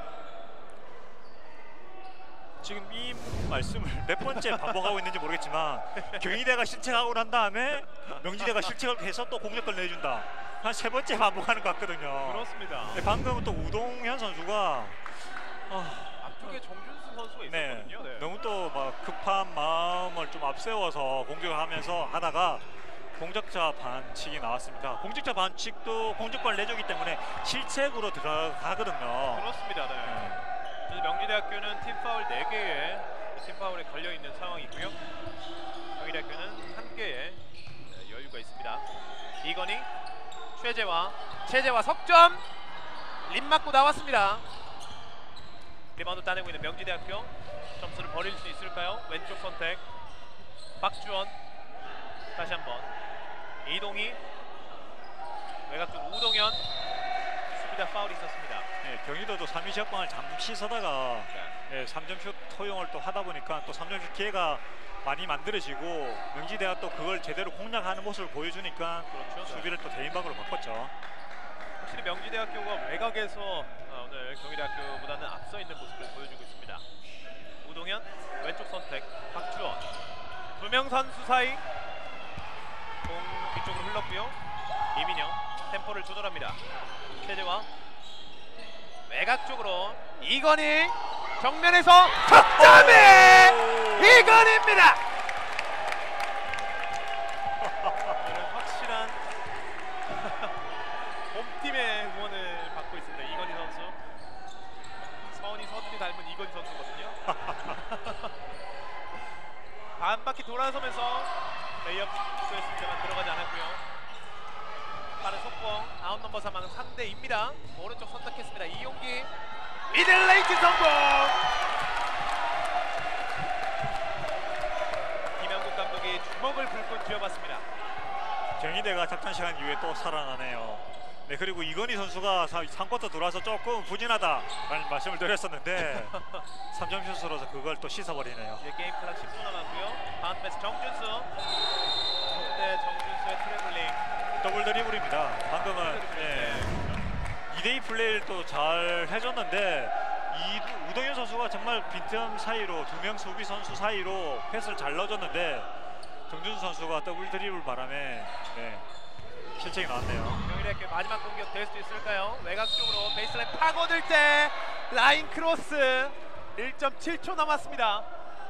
지금 이 말씀을 몇 번째 반복하고 있는지 모르겠지만 경희대가 실책하고 난 다음에 명지대가 실책을 해서 또 공격을 내준다. 한 세 번째 반복하는 것 같거든요. 그렇습니다. 네, 방금 또 우동현 선수가 아, 앞쪽에 정준수 선수가 네, 있었거든요. 네. 너무 또 막 급한 마음을 좀 앞세워서 공격을 하면서 하다가 공격자 반칙이 나왔습니다. 공격자 반칙도 공격권을 내주기 때문에 실책으로 들어가거든요. 그렇습니다. 네. 네. 명지대학교는 팀 파울 네 개의 팀 파울에 걸려 있는 상황이고요. 경희대학교는 한 개의 네, 여유가 있습니다. 이건희, 최재화, 최재화 석점 림 맞고 나왔습니다. 리바운드 따내고 있는 명지대학교 점수를 벌일 수 있을까요? 왼쪽 선택 박주원 다시 한번 이동희 외곽 쪽 우동현 수비다 파울이 있었습니다. 네, 경희도도 삼 위 지역방을 잠시 서다가 네, 삼 점슛 허용을 또 하다 보니까 또 삼 점슛 기회가 많이 만들어지고 명지대가 또 그걸 제대로 공략하는 모습을 보여주니까 그렇죠. 수비를 또 대인방으로 바꿨죠. 확실히 명지대학교가 외곽에서 어, 오늘 경희대학교보다는 앞서 있는 모습을 보여주고 있습니다. 우동현 왼쪽 선택 박주원 두 명 선수 사이 나왔고요. 이민영 템포를 조절합니다. 최재화 외곽 쪽으로 이건희 정면에서 석점이 이건희입니다. 이런 확실한 홈팀의 응원을 받고 있습니다. 이건희 선수. 서은이 서준이 닮은 이건희 선수거든요. 반 바퀴 돌아서면서 레이업 시도했습니다만 들어가지 않았고요. 빠른 속공 아웃 넘버 사망은 상대입니다. 오른쪽 선택했습니다. 이용기 미들레이즈 성공. 김영국 감독이 주먹을 불끈 쥐어봤습니다. 경희대가 작전 시간 이후에 또 살아나네요. 네, 그리고 이건희 선수가 삼 쿼터 들어와서 조금 부진하다라는 말씀을 드렸었는데 삼 점 슛으로서 그걸 또 씻어버리네요. 이제 게임 클락 십 분 남았고요. 바운드 패스 정준수. 네, 정준수의 트래블링. 더블 드리블입니다. 방금은 예, 이 대 이 플레이를 또 잘 해줬는데 이 우동현 선수가 정말 빈틈 사이로 두 명 수비 선수 사이로 패스를 잘 넣어줬는데 정준수 선수가 더블 드리블 바람에 네, 실책이 나왔네요. 경희대학교 마지막 공격 될 수 있을까요? 외곽 쪽으로 베이스라인 파고들 때 라인 크로스. 일 점 칠 초 남았습니다.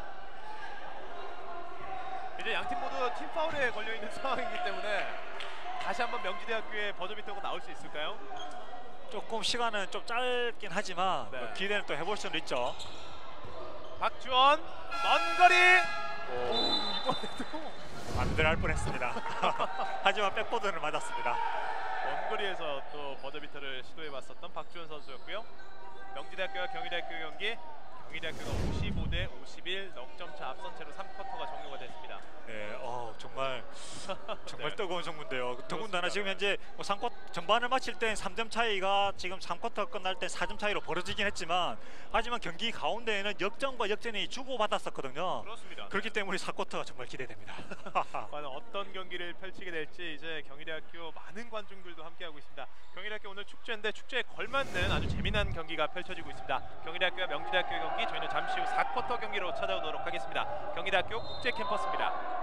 이제 양팀 모두 팀 파울에 걸려있는 상황이기 때문에 다시 한번 명지대학교의 버저비터가 나올 수 있을까요? 조금 시간은 좀 짧긴 하지만 네. 기대는 또 해볼 수는 있죠. 박주원 먼 거리. 오, 이번에도 안 들어갈 뻔했습니다. 하지만 백보드를 맞았습니다. 먼 거리에서 또 버저비터를 시도해봤었던 박주원 선수였고요. 명지대학교와 경희대학교 경기 경희대학교가 오십오 대 오십일 넉점차 앞선 채로 삼 쿼터가 종료가 됐습니다. 네, 어, 정말 정말 네. 뜨거운 승부인데요. 더군다나 그렇습니다. 지금 현재 뭐 삼 쿼터 전반을 마칠 땐 삼 점 차이가 지금 삼 쿼터 끝날 때 사 점 차이로 벌어지긴 했지만 하지만 경기 가운데에는 역전과 역전이 주고받았었거든요. 그렇습니다. 그렇기 때문에 사 쿼터가 정말 기대됩니다. 과연 어떤 경기를 펼치게 될지 이제 경희대학교 많은 관중들도 함께하고 있습니다. 경희대학교 오늘 축제인데 축제에 걸맞는 아주 재미난 경기가 펼쳐지고 있습니다. 경희대학교와 명지대학교의 경기 저희는 잠시 후 사 쿼터 경기로 찾아오도록 하겠습니다. 경희대학교 국제 캠퍼스입니다.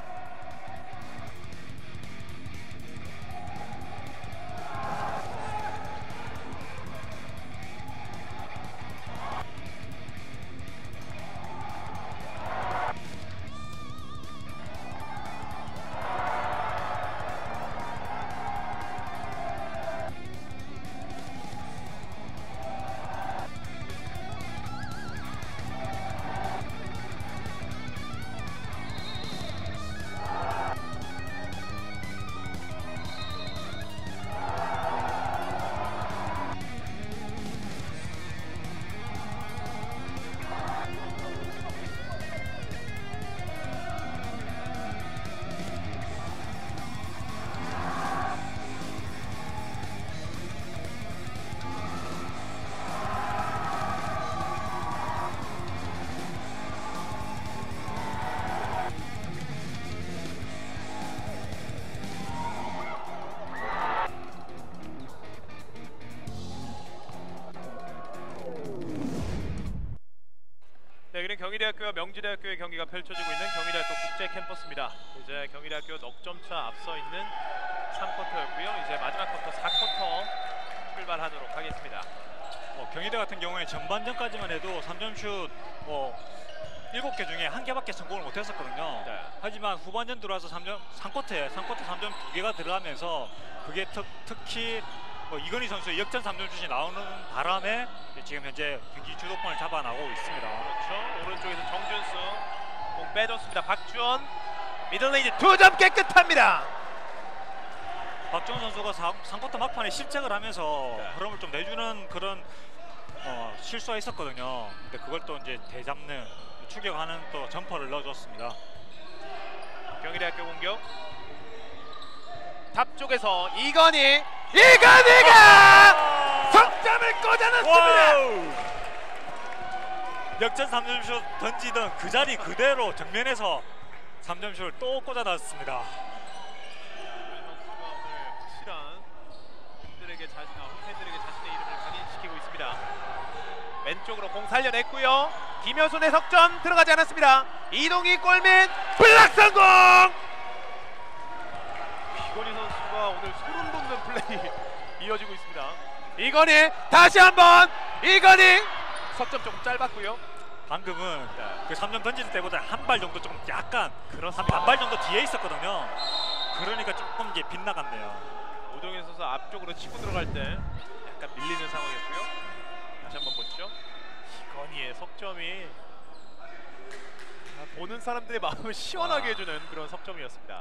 네, 여기는 경희대학교와 명지대학교의 경기가 펼쳐지고 있는 경희대학교 국제 캠퍼스입니다. 이제 경희대학교 넉점차 앞서 있는 삼 쿼터였고요. 이제 마지막 쿼터 사 쿼터 출발하도록 하겠습니다. 어, 경희대 같은 경우에 전반전까지만 해도 삼 점 슛 뭐 일곱 개 중에 한 개밖에 성공을 못했었거든요. 네. 하지만 후반전 들어와서 삼 점 삼 쿼터에 삼 쿼터 삼 점 두 개가 들어가면서 그게 특, 특히 뭐 이건희 선수의 역전 삼 점 슛이 나오는 바람에 지금 현재 경기 주도권을 잡아나가고 있습니다. 그렇죠. 오른쪽에서 정준수 공 빼줬습니다. 박주원 미들레이즈 두 점 깨끗합니다. 박주원 선수가 삼 쿼터 막판에 실책을 하면서 네. 흐름을 좀 내주는 그런 어, 실수가 있었거든요. 근데 그걸 또 이제 되잡는 추격하는 또 점퍼를 넣어줬습니다. 경희대학교 공격 탑 쪽에서 이건희 이건희가 석점을 꽂아넣습니다. 와우! 역전 삼 점 슛 던지던 그 자리 그대로 정면에서 삼 점 슛을 또 꽂아놨습니다. 선수가 오늘 확실한 팬들에게 자신, 아, 팬들에게 자신의 이름을 각인시키고 있습니다. 왼쪽으로 공 살려냈고요. 김효순의 석점 들어가지 않았습니다. 이동희 골밑 블락 성공. 이건희 선수 이어지고 있습니다. 이건희 다시 한번 이건희 석점 조금 짧았고요. 방금은 네. 그 삼 점 던질 때보다 한 발 정도 좀 약간 그렇습니다. 한 반발 정도 뒤에 있었거든요. 그러니까 조금 이제 빗나갔네요. 오동현 선수 앞쪽으로 치고 들어갈 때 약간 밀리는 상황이었고요. 다시 한번 보시죠. 이건희의 석점이 보는 사람들의 마음을 시원하게 해주는 그런 석점이었습니다.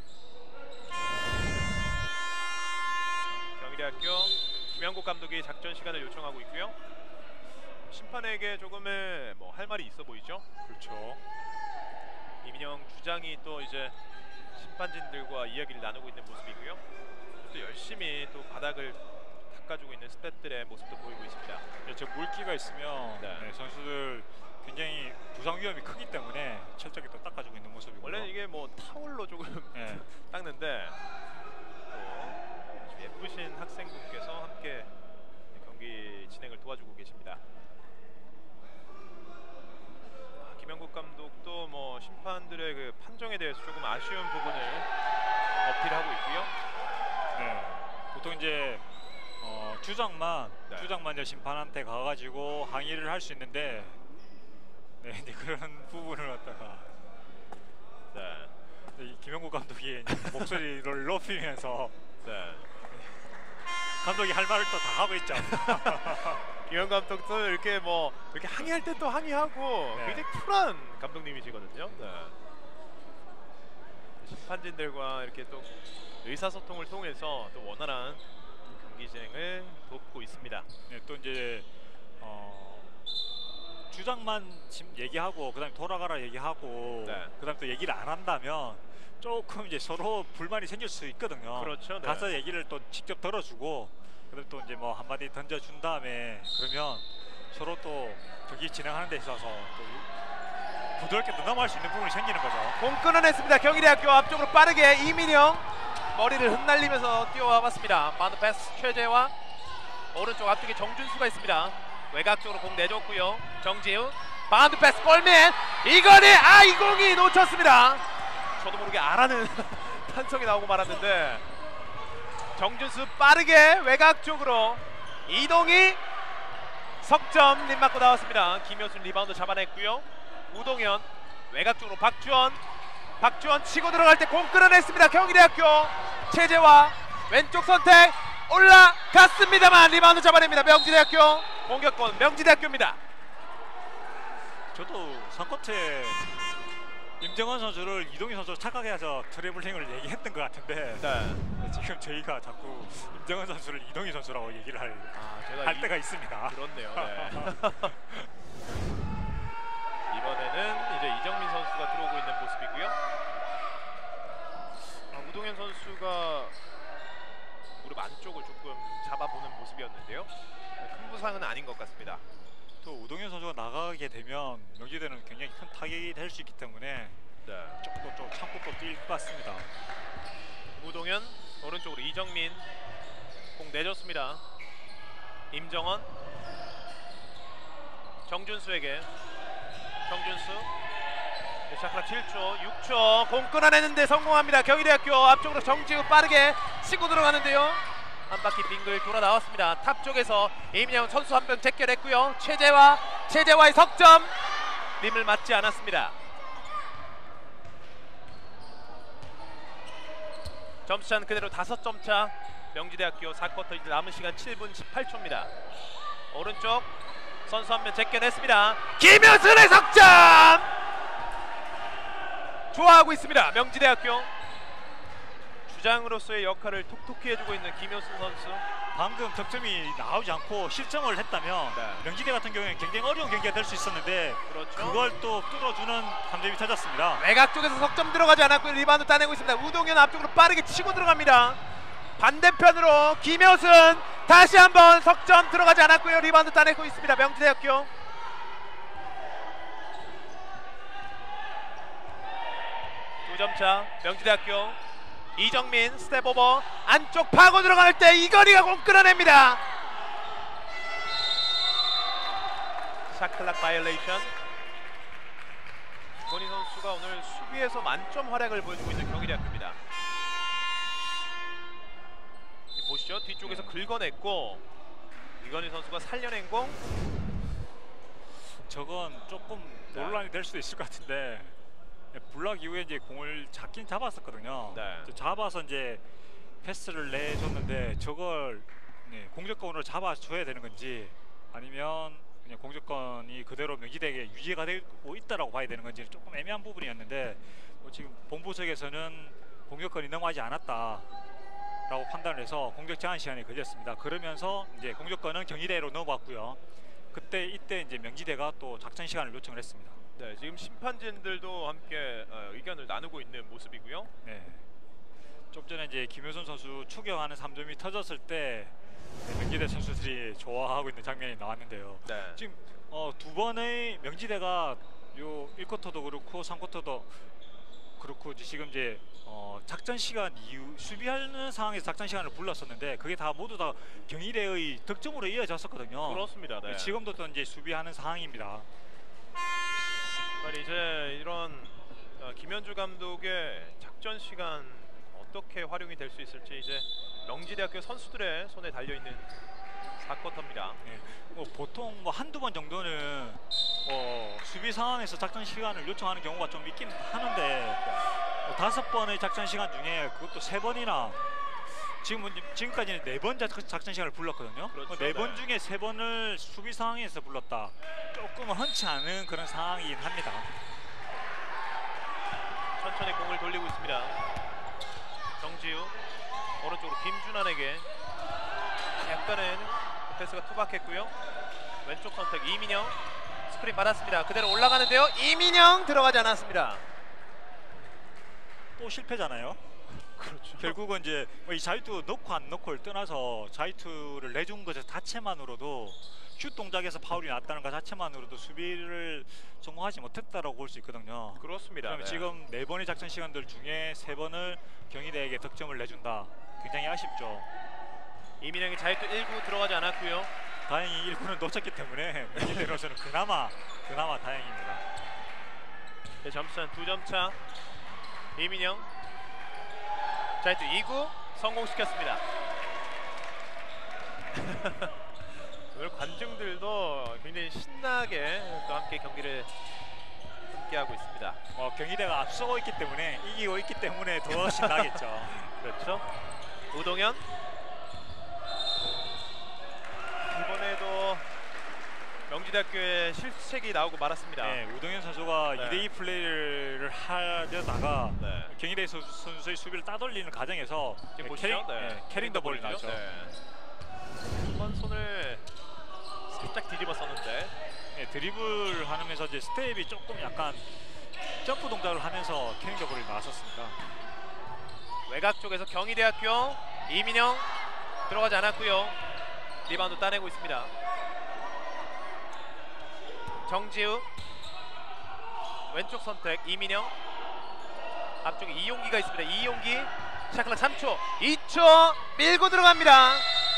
경희대학교 김영국 감독이 작전 시간을 요청하고 있고요. 심판에게 조금의 뭐 할 말이 있어 보이죠. 그렇죠. 이민영 주장이 또 이제 심판진들과 이야기를 나누고 있는 모습이고요. 또 열심히 또 바닥을 닦아주고 있는 스태프들의 모습도 보이고 있습니다. 네, 저 물기가 있으면 네. 네, 선수들 굉장히 부상 위험이 크기 때문에 철저하게 또 닦아주고 있는 모습이고요. 원래는 이게 뭐 타올로 조금 네. 닦는데 또 예쁘신 학생분께서 함께 경기 진행을 도와주고 계십니다. 아, 김영국 감독도 뭐 심판들의 그 판정에 대해서 조금 아쉬운 부분을 어필하고 있고요. 네. 보통 이제 어, 주장만 네. 주장만 이제 심판한테 가가지고 항의를 할 수 있는데, 네, 이제 그런 부분을 갖다가 네. 이 김영국 감독이 이제 목소리를 높이면서 네. 감독이 할 말을 또 다 하고 있죠. 김영 감독도 이렇게 뭐 이렇게 항의할 때 또 항의하고 네. 굉장히 쿨한 감독님이시거든요. 네. 심판진들과 이렇게 또 의사소통을 통해서 또 원활한 경기 진행을 돕고 있습니다. 네, 또 이제 어, 주장만 지금 얘기하고 그다음에 돌아가라 얘기하고 네. 그다음 또 얘기를 안 한다면 조금 이제 서로 불만이 생길 수 있거든요. 그렇죠. 네. 가서 얘기를 또 직접 들어주고 그다음 또 이제 뭐 한마디 던져준 다음에 그러면 서로 또 경기 진행하는 데 있어서 또 부드럽게 넘어갈 수 있는 부분이 생기는 거죠. 공 끊어냈습니다. 경희대학교 앞쪽으로 빠르게 이민영 머리를 흩날리면서 뛰어와 봤습니다. 바운드 패스 최재화 오른쪽 앞쪽에 정준수가 있습니다. 외곽 쪽으로 공 내줬고요. 정지우 바운드 패스 골밑 이건희 아 이 공이 놓쳤습니다. 저도 모르게 아라는 탄성이 나오고 말았는데 정준수 빠르게 외곽 쪽으로 이동희 석점 림 맞고 나왔습니다. 김효순 리바운드 잡아냈고요. 우동현 외곽 쪽으로 박주원 박주원 치고 들어갈 때 공 끌어냈습니다. 경희대학교 최재화 왼쪽 선택 올라갔습니다만 리바운드 잡아냅니다. 명지대학교 공격권 명지대학교입니다. 저도 삼쿼터에 임정환 선수를 이동희 선수로 착각해서 트래블링을 얘기했던 것 같은데 네. 지금 저희가 자꾸 임정환 선수를 이동희 선수라고 얘기를 할, 아, 제가 할 이, 때가 있습니다. 그렇네요. 네. 이번에는 이제 이정민 선수가 들어오고 있는 모습이고요. 아, 우동현 선수가 무릎 안쪽을 조금 잡아보는 모습이었는데요. 큰 부상은 아닌 것 같습니다. 또 우동현 선수가 나가게 되면 명지대는 굉장히 큰 타격이 될 수 있기 때문에 네. 조금 또 참고 또 뛸 것 같습니다. 우동현 오른쪽으로 이정민 공 내줬습니다. 임정원 정준수에게 정준수 샤클락 칠 초 육 초 공 끊어내는데 성공합니다. 경희대학교 앞쪽으로 정지우 빠르게 치고 들어가는데요. 한 바퀴 빙글 돌아 나왔습니다. 탑 쪽에서 이민영 선수 한 명 제껴냈고요. 최재화 최재화의 석점 림을 맞지 않았습니다. 점수차는 그대로 다섯 점 차. 명지대학교 사 쿼터 이제 남은 시간 칠 분 십팔 초입니다. 오른쪽 선수 한 명 제껴냈습니다. 김효순의 석점! 좋아하고 있습니다. 명지대학교 주장으로서의 역할을 톡톡히 해주고 있는 김효순 선수. 방금 득점이 나오지 않고 실점을 했다면 네. 명지대 같은 경우에는 굉장히 어려운 경기가 될 수 있었는데 그렇죠. 그걸 또 뚫어주는 삼 점이 터졌습니다. 외곽 쪽에서 석점 들어가지 않았고 리바운드 따내고 있습니다. 우동현 앞쪽으로 빠르게 치고 들어갑니다. 반대편으로 김효순 다시 한번 석점 들어가지 않았고요. 리바운드 따내고 있습니다. 명지대학교 두 점 차. 명지대학교 이정민 스텝 오버 안쪽 파고 들어갈 때 이건희가 공 끌어냅니다. 샤클락 바이올레이션. 이건희 선수가 오늘 수비에서 만점 활약을 보여주고 있는 경희대학교입니다. 보시죠. 있죠. 뒤쪽에서 긁어냈고 이건희 선수가 살려낸 공. 저건 조금 네. 논란이 될 수도 있을 것 같은데 블락 이후에 이제 공을 잡긴 잡았었거든요. 네. 잡아서 이제 패스를 내줬는데 저걸 네, 공격권으로 잡아줘야 되는 건지 아니면 그냥 공격권이 그대로 명지대에게 유지가 되고 있다라고 봐야 되는 건지 조금 애매한 부분이었는데 뭐 지금 본부 측에서는 공격권이 넘어가지 않았다라고 판단을 해서 공격 제한 시간이 걸렸습니다. 그러면서 이제 공격권은 경희대로 넘어갔고요. 그때 이때 이제 명지대가 또 작전 시간을 요청을 했습니다. 네, 지금 심판진들도 함께 어, 의견을 나누고 있는 모습이고요. 네. 좀 전에 이제 김효선 선수 추격하는 삼 점이 터졌을 때 명지대 선수들이 좋아하고 있는 장면이 나왔는데요. 네. 지금 어, 두 번의 명지대가 요 일 쿼터도 그렇고 삼 쿼터도 그렇고 지금 이제 어, 작전 시간 이후 수비하는 상황에서 작전 시간을 불렀었는데 그게 다 모두 다 경희대의 득점으로 이어졌었거든요. 그렇습니다. 네. 지금도 또 이제 수비하는 상황입니다. 이제 이런 어, 김현주 감독의 작전 시간 어떻게 활용이 될 수 있을지 이제 명지대학교 선수들의 손에 달려 있는 사 쿼터입니다. 네. 뭐 보통 뭐 한두 번 정도는 뭐 수비 상황에서 작전 시간을 요청하는 경우가 좀 있긴 하는데 뭐 다섯 번의 작전 시간 중에 그것도 세 번이나 지금 지금까지는 네 번 작전 시간을 불렀거든요. 그렇죠, 네 번 네. 중에 세 번을 수비 상황에서 불렀다. 조금 흔치 않은 그런 상황이긴 합니다. 천천히 공을 돌리고 있습니다. 정지우 오른쪽으로 김준환에게 약간은 패스가 투박했고요. 왼쪽 선택 이민영 스크린 받았습니다. 그대로 올라가는데요. 이민영 들어가지 않았습니다. 또 실패잖아요. 그렇죠. 결국은 이제 이 자유투 넣고 안 넣고를 떠나서 자유투를 내준 것 자체만으로도 슛 동작에서 파울이 났다는 것 자체만으로도 수비를 성공하지 못했다라고 볼 수 있거든요. 그렇습니다. 그럼 네. 지금 네 번의 작전 시간들 중에 세 번을 경희대에게 득점을 내준다. 굉장히 아쉽죠. 이민영이 자유투 일 구 들어가지 않았고요. 다행히 일 구는 놓쳤기 때문에 경희대로서는 그나마 그나마 다행입니다. 네, 점수는 두 점 차. 이민영 자유투 이 구 성공시켰습니다. 오늘 관중들도 굉장히 신나게 또 함께 경기를 함께하고 있습니다. 어, 경희대가 앞서고 있기 때문에 이기고 있기 때문에 더 신나겠죠. 그렇죠. 우동현 이번에도 명지대학교의 실책이 나오고 말았습니다. 네, 우동현 선수가 네. 이 대 이 플레이를 하려다가 네. 경희대 선- 선수의 수비를 따돌리는 과정에서 지금 네, 보시죠. 캐링, 네. 네, 캐링 더 볼이 볼이죠. 나죠. 네. 한번 손을 살짝 뒤집었었는데 네, 드리블 하면서 이제 스텝이 조금 약간 점프 동작을 하면서 캐링 더 볼이 나왔었습니다. 외곽 쪽에서 경희대학교 이민영 들어가지 않았고요. 리바운드 따내고 있습니다. 정지우 왼쪽 선택 이민영 앞쪽에 이용기가 있습니다. 이용기 샤클락 삼 초 이 초 밀고 들어갑니다.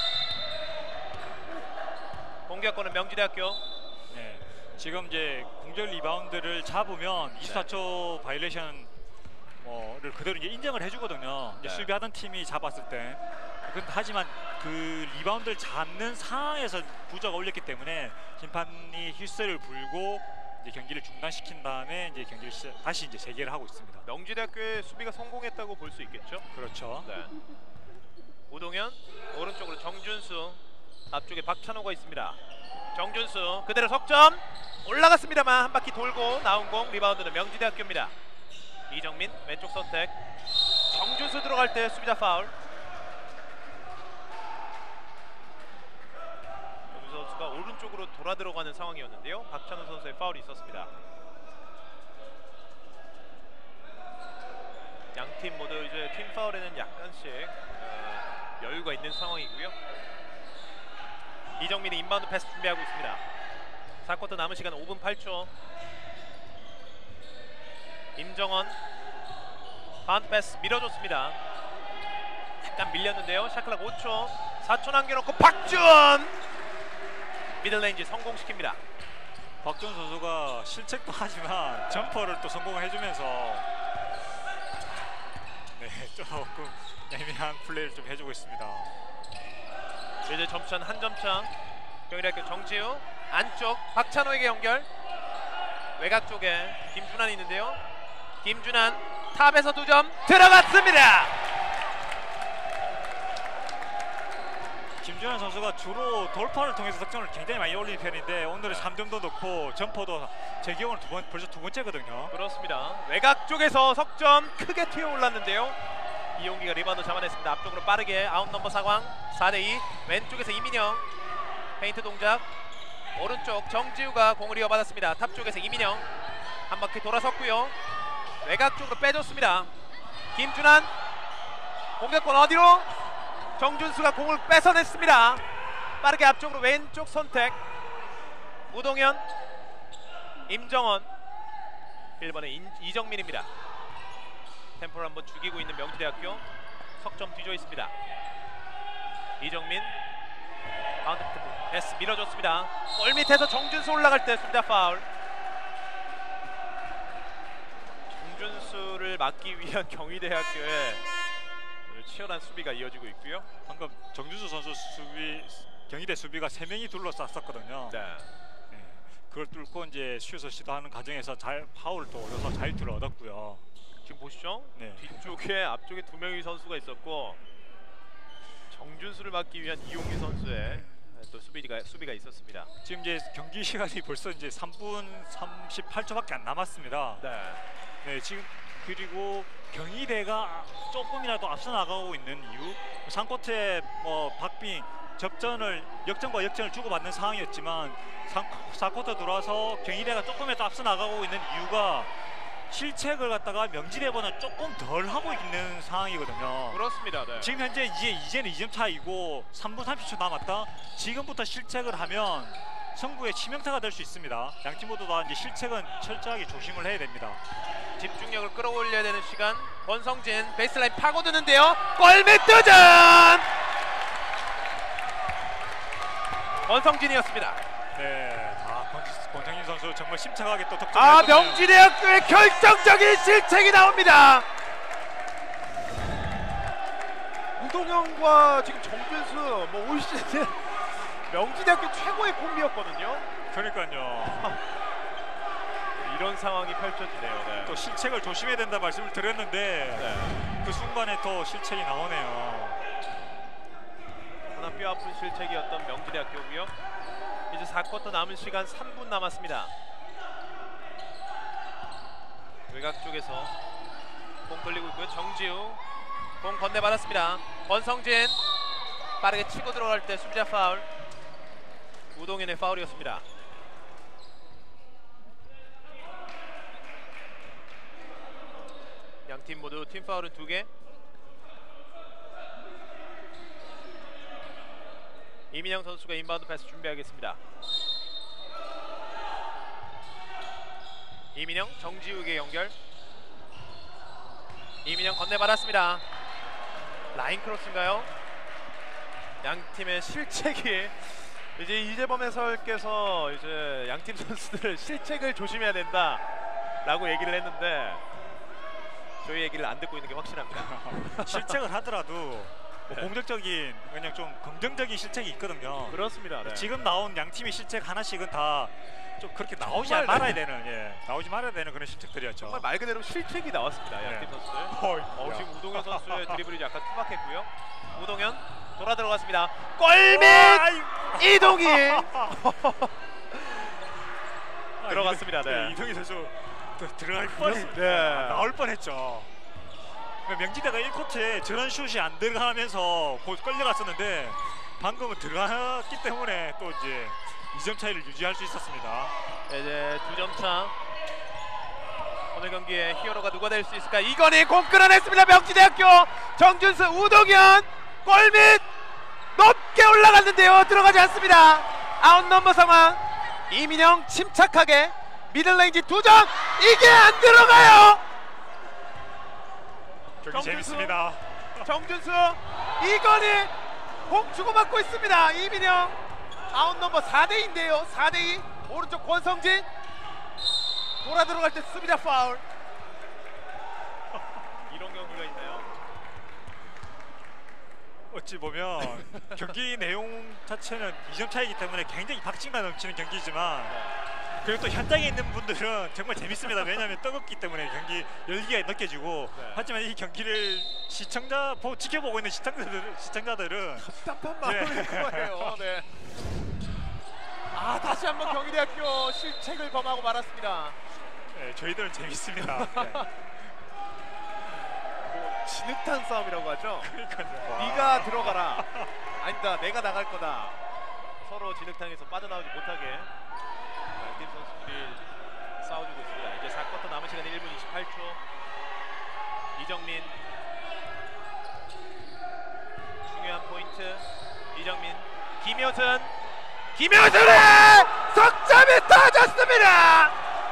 공격권은 명지대학교. 네, 지금 이제 공격 리바운드를 잡으면 이십사 초 바이올레이션 뭐를 그대로 이제 인정을 해주거든요. 이제 네. 수비하던 팀이 잡았을 때. 근데 하지만 그 리바운드를 잡는 상황에서 부저가 올렸기 때문에 심판이 휘슬을 불고 이제 경기를 중단시킨 다음에 이제 경기를 시작, 다시 이제 재개를 하고 있습니다. 명지대학교의 수비가 성공했다고 볼 수 있겠죠. 그렇죠. 네. 우동현 오른쪽으로 정준수 앞쪽에 박찬호가 있습니다. 정준수 그대로 석점 올라갔습니다만 한 바퀴 돌고 나온 공 리바운드는 명지대학교입니다. 이정민 왼쪽 선택 정준수 들어갈 때 수비자 파울. 정준수 선수가 오른쪽으로 돌아 들어가는 상황이었는데요. 박찬호 선수의 파울이 있었습니다. 양 팀 모두 이제 팀 파울에는 약간씩 어, 여유가 있는 상황이고요. 이정민이 인바운드 패스 준비하고 있습니다. 사 쿼터 남은 시간 오 분 팔 초. 임정원 바운드 패스 밀어줬습니다. 약간 밀렸는데요. 샤클락 오 초 사 초 남겨놓고 박준 미들레인지 성공시킵니다. 박준 선수가 실책도 하지만 점퍼를 또 성공을 해주면서 네, 조금 애매한 플레이를 좀 해주고 있습니다. 이제 점수차는 한 점 차. 경희대학교 정지우 안쪽 박찬호에게 연결. 외곽 쪽에 김준환이 있는데요. 김준환 탑에서 두 점 들어갔습니다. 김준환 선수가 주로 돌파를 통해서 득점을 굉장히 많이 올리는 편인데 오늘은 네. 삼 점도 넣고 점퍼도 제 기억으로는 두 번, 벌써 두 번째거든요. 그렇습니다. 외곽 쪽에서 석점 크게 튀어 올랐는데요. 이용기가 리바운드 잡아냈습니다. 앞쪽으로 빠르게 아웃 넘버 상황. 사 대 이. 왼쪽에서 이민영 페인트 동작. 오른쪽 정지우가 공을 이어받았습니다. 탑 쪽에서 이민영 한 바퀴 돌아섰고요. 외곽 쪽으로 빼줬습니다. 김준환 공격권 어디로? 정준수가 공을 뺏어냈습니다. 빠르게 앞쪽으로 왼쪽 선택. 우동현, 임정원, 일 번에 인, 이정민입니다. 템포를 한번 죽이고 있는 명지대학교. 석점 뒤져 있습니다. 이정민 바운드 패스 밀어줬습니다. 골 밑에서 정준수 올라갈 때 숫자 파울. 정준수를 막기 위한 경희대학교의 치열한 수비가 이어지고 있고요. 방금 정준수 선수 수비 경희대 수비가 세 명이 둘러쌌었거든요. 네. 네, 그걸 뚫고 이제 슛을 시도하는 과정에서 잘 파울을 또 얻어서 자유투를 얻었고요. 지금 보시죠. 네. 뒤쪽에 앞쪽에 두 명의 선수가 있었고 정준수를 막기 위한 이용기 선수의 또 수비가 수비가 있었습니다. 지금 이제 경기 시간이 벌써 이제 삼 분 삼십팔 초밖에 안 남았습니다. 네. 네, 지금 그리고 경희대가 조금이라도 앞서 나가고 있는 이유, 상코트에 뭐 박빙 접전을 역전과 역전을 주고받는 상황이었지만 사 쿼터 들어와서 경희대가 조금이라도 앞서 나가고 있는 이유가 실책을 갖다가 명지대보다 조금 덜 하고 있는 상황이거든요. 그렇습니다. 네. 지금 현재 이제 이제는 이 점 차이고 삼 분 삼십 초 남았다. 지금부터 실책을 하면 승부에 치명타가 될 수 있습니다. 양팀 모두 다 이제 실책은 철저하게 조심을 해야 됩니다. 집중력을 끌어올려야 되는 시간. 권성진 베이스라인 파고드는데요. 골밑 도전! 권성진이었습니다. 네, 아, 권, 권창진 선수 정말 심차게 또 득점을 아, 했거든요. 명지대학교의 결정적인 실책이 나옵니다. 우동현과 지금 정준수 뭐 올 시즌 명지대학교 최고의 콤비였거든요. 그러니까요. 이런 상황이 펼쳐지네요. 네. 또 실책을 조심해야 된다 말씀을 드렸는데 네. 그 순간에 또 실책이 나오네요. 하나 뼈 아픈 실책이었던 명지대학교고요. 이제 사 쿼터 남은 시간 삼 분 남았습니다. 외곽 쪽에서 공 돌리고 있고요. 정지우 공 건네받았습니다. 권성진 빠르게 치고 들어갈 때 수비자 파울. 우동현의 파울이었습니다. 양팀 모두 팀 파울은 두 개. 이민영 선수가 인바운드 패스 준비하겠습니다. 이민영 정지욱의 연결. 이민영 건네받았습니다. 라인 크로스인가요? 양팀의 실책이 이제 이재범 해설께서 이제 양팀 선수들 실책을 조심해야 된다라고 얘기를 했는데 저희 얘기를 안 듣고 있는 게 확실합니다. 실책을 하더라도 뭐 공격적인 그냥 좀 긍정적인 실책이 있거든요. 그렇습니다. 네. 지금 나온 양 팀의 실책 하나씩은 다 좀 그렇게 나오지 정말 말아야 되는, 예, 나오지 말아야 되는 그런 실책들이었죠. 정말 말 그대로 실책이 나왔습니다. 네. 양팀 선수들. 어이, 어, 야. 지금 우동현 선수의 드리블이 약간 투박했고요. 우동현 돌아 들어갔습니다. 골밑 이동희 아, 들어갔습니다. 이동, 네. 이동희 선수 또 들어갈 뻔, 네. 아, 나올 뻔했죠. 명지대가 일 쿼터에 저런 슛이 안 들어가면서 곧 끌려갔었는데 방금은 들어갔기 때문에 또 이제 이 점 차이를 유지할 수 있었습니다. 이제 두 점 차. 오늘 경기의 히어로가 누가 될 수 있을까? 이건희 공 끌어냈습니다. 명지대학교 정준수 우동현 골밑 높게 올라갔는데요. 들어가지 않습니다. 아웃 넘버 상황. 이민영 침착하게 미들레인지 두 점. 이게 안 들어가요. 경기 재밌습니다. 정준수 이건희 공 주고받고 있습니다. 이민영 아웃 넘버 사 대 이인데요. 사 대 이. 오른쪽 권성진 돌아 들어갈 때 수비자 파울. 이런 경기가 있나요? 어찌 보면 경기 내용 자체는 이 점 차이기 때문에 굉장히 박진감 넘치는 경기지만 그리고 또 현장에 있는 분들은 정말 재밌습니다. 왜냐하면 뜨겁기 때문에 경기 열기가 느껴지고 네. 하지만 이 경기를 시청자 보, 지켜보고 있는 시청자들, 시청자들은 답답한 마음일 네. 거예요. 네. 아 다시 한번 경희대학교 실책을 범하고 말았습니다. 네, 저희들은 재밌습니다. 네. 뭐 진흙탕 싸움이라고 하죠. 그러니까요. 네가 들어가라. 아니다, 내가 나갈 거다. 서로 진흙탕에서 빠져나오지 못하게 양팀 선수들이 싸워주고 있습니다. 이제 사 쿼터 남은 시간 일 분 이십팔 초. 이정민 중요한 포인트. 이정민, 김효준, 김효준의 석점이 터졌습니다.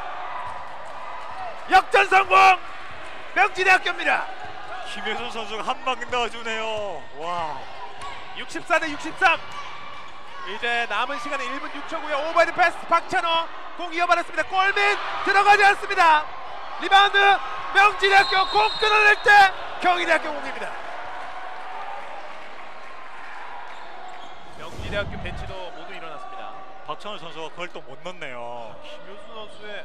역전 성공. 명지대학교입니다. 김효준 선수가 한 방 넣어주네요. 와. 육십사 대 육십삼. 이제 남은 시간은 일 분 육 초고요. 오버헤드 패스 박찬호 공 이어받았습니다. 골밑 들어가지 않습니다. 리바운드 명지대학교 공 끊어낼 때 경희대학교 공입니다. 명지대학교 벤치도 모두 일어났습니다. 박찬호 선수가 그걸 또 못 넣네요. 김효수 선수의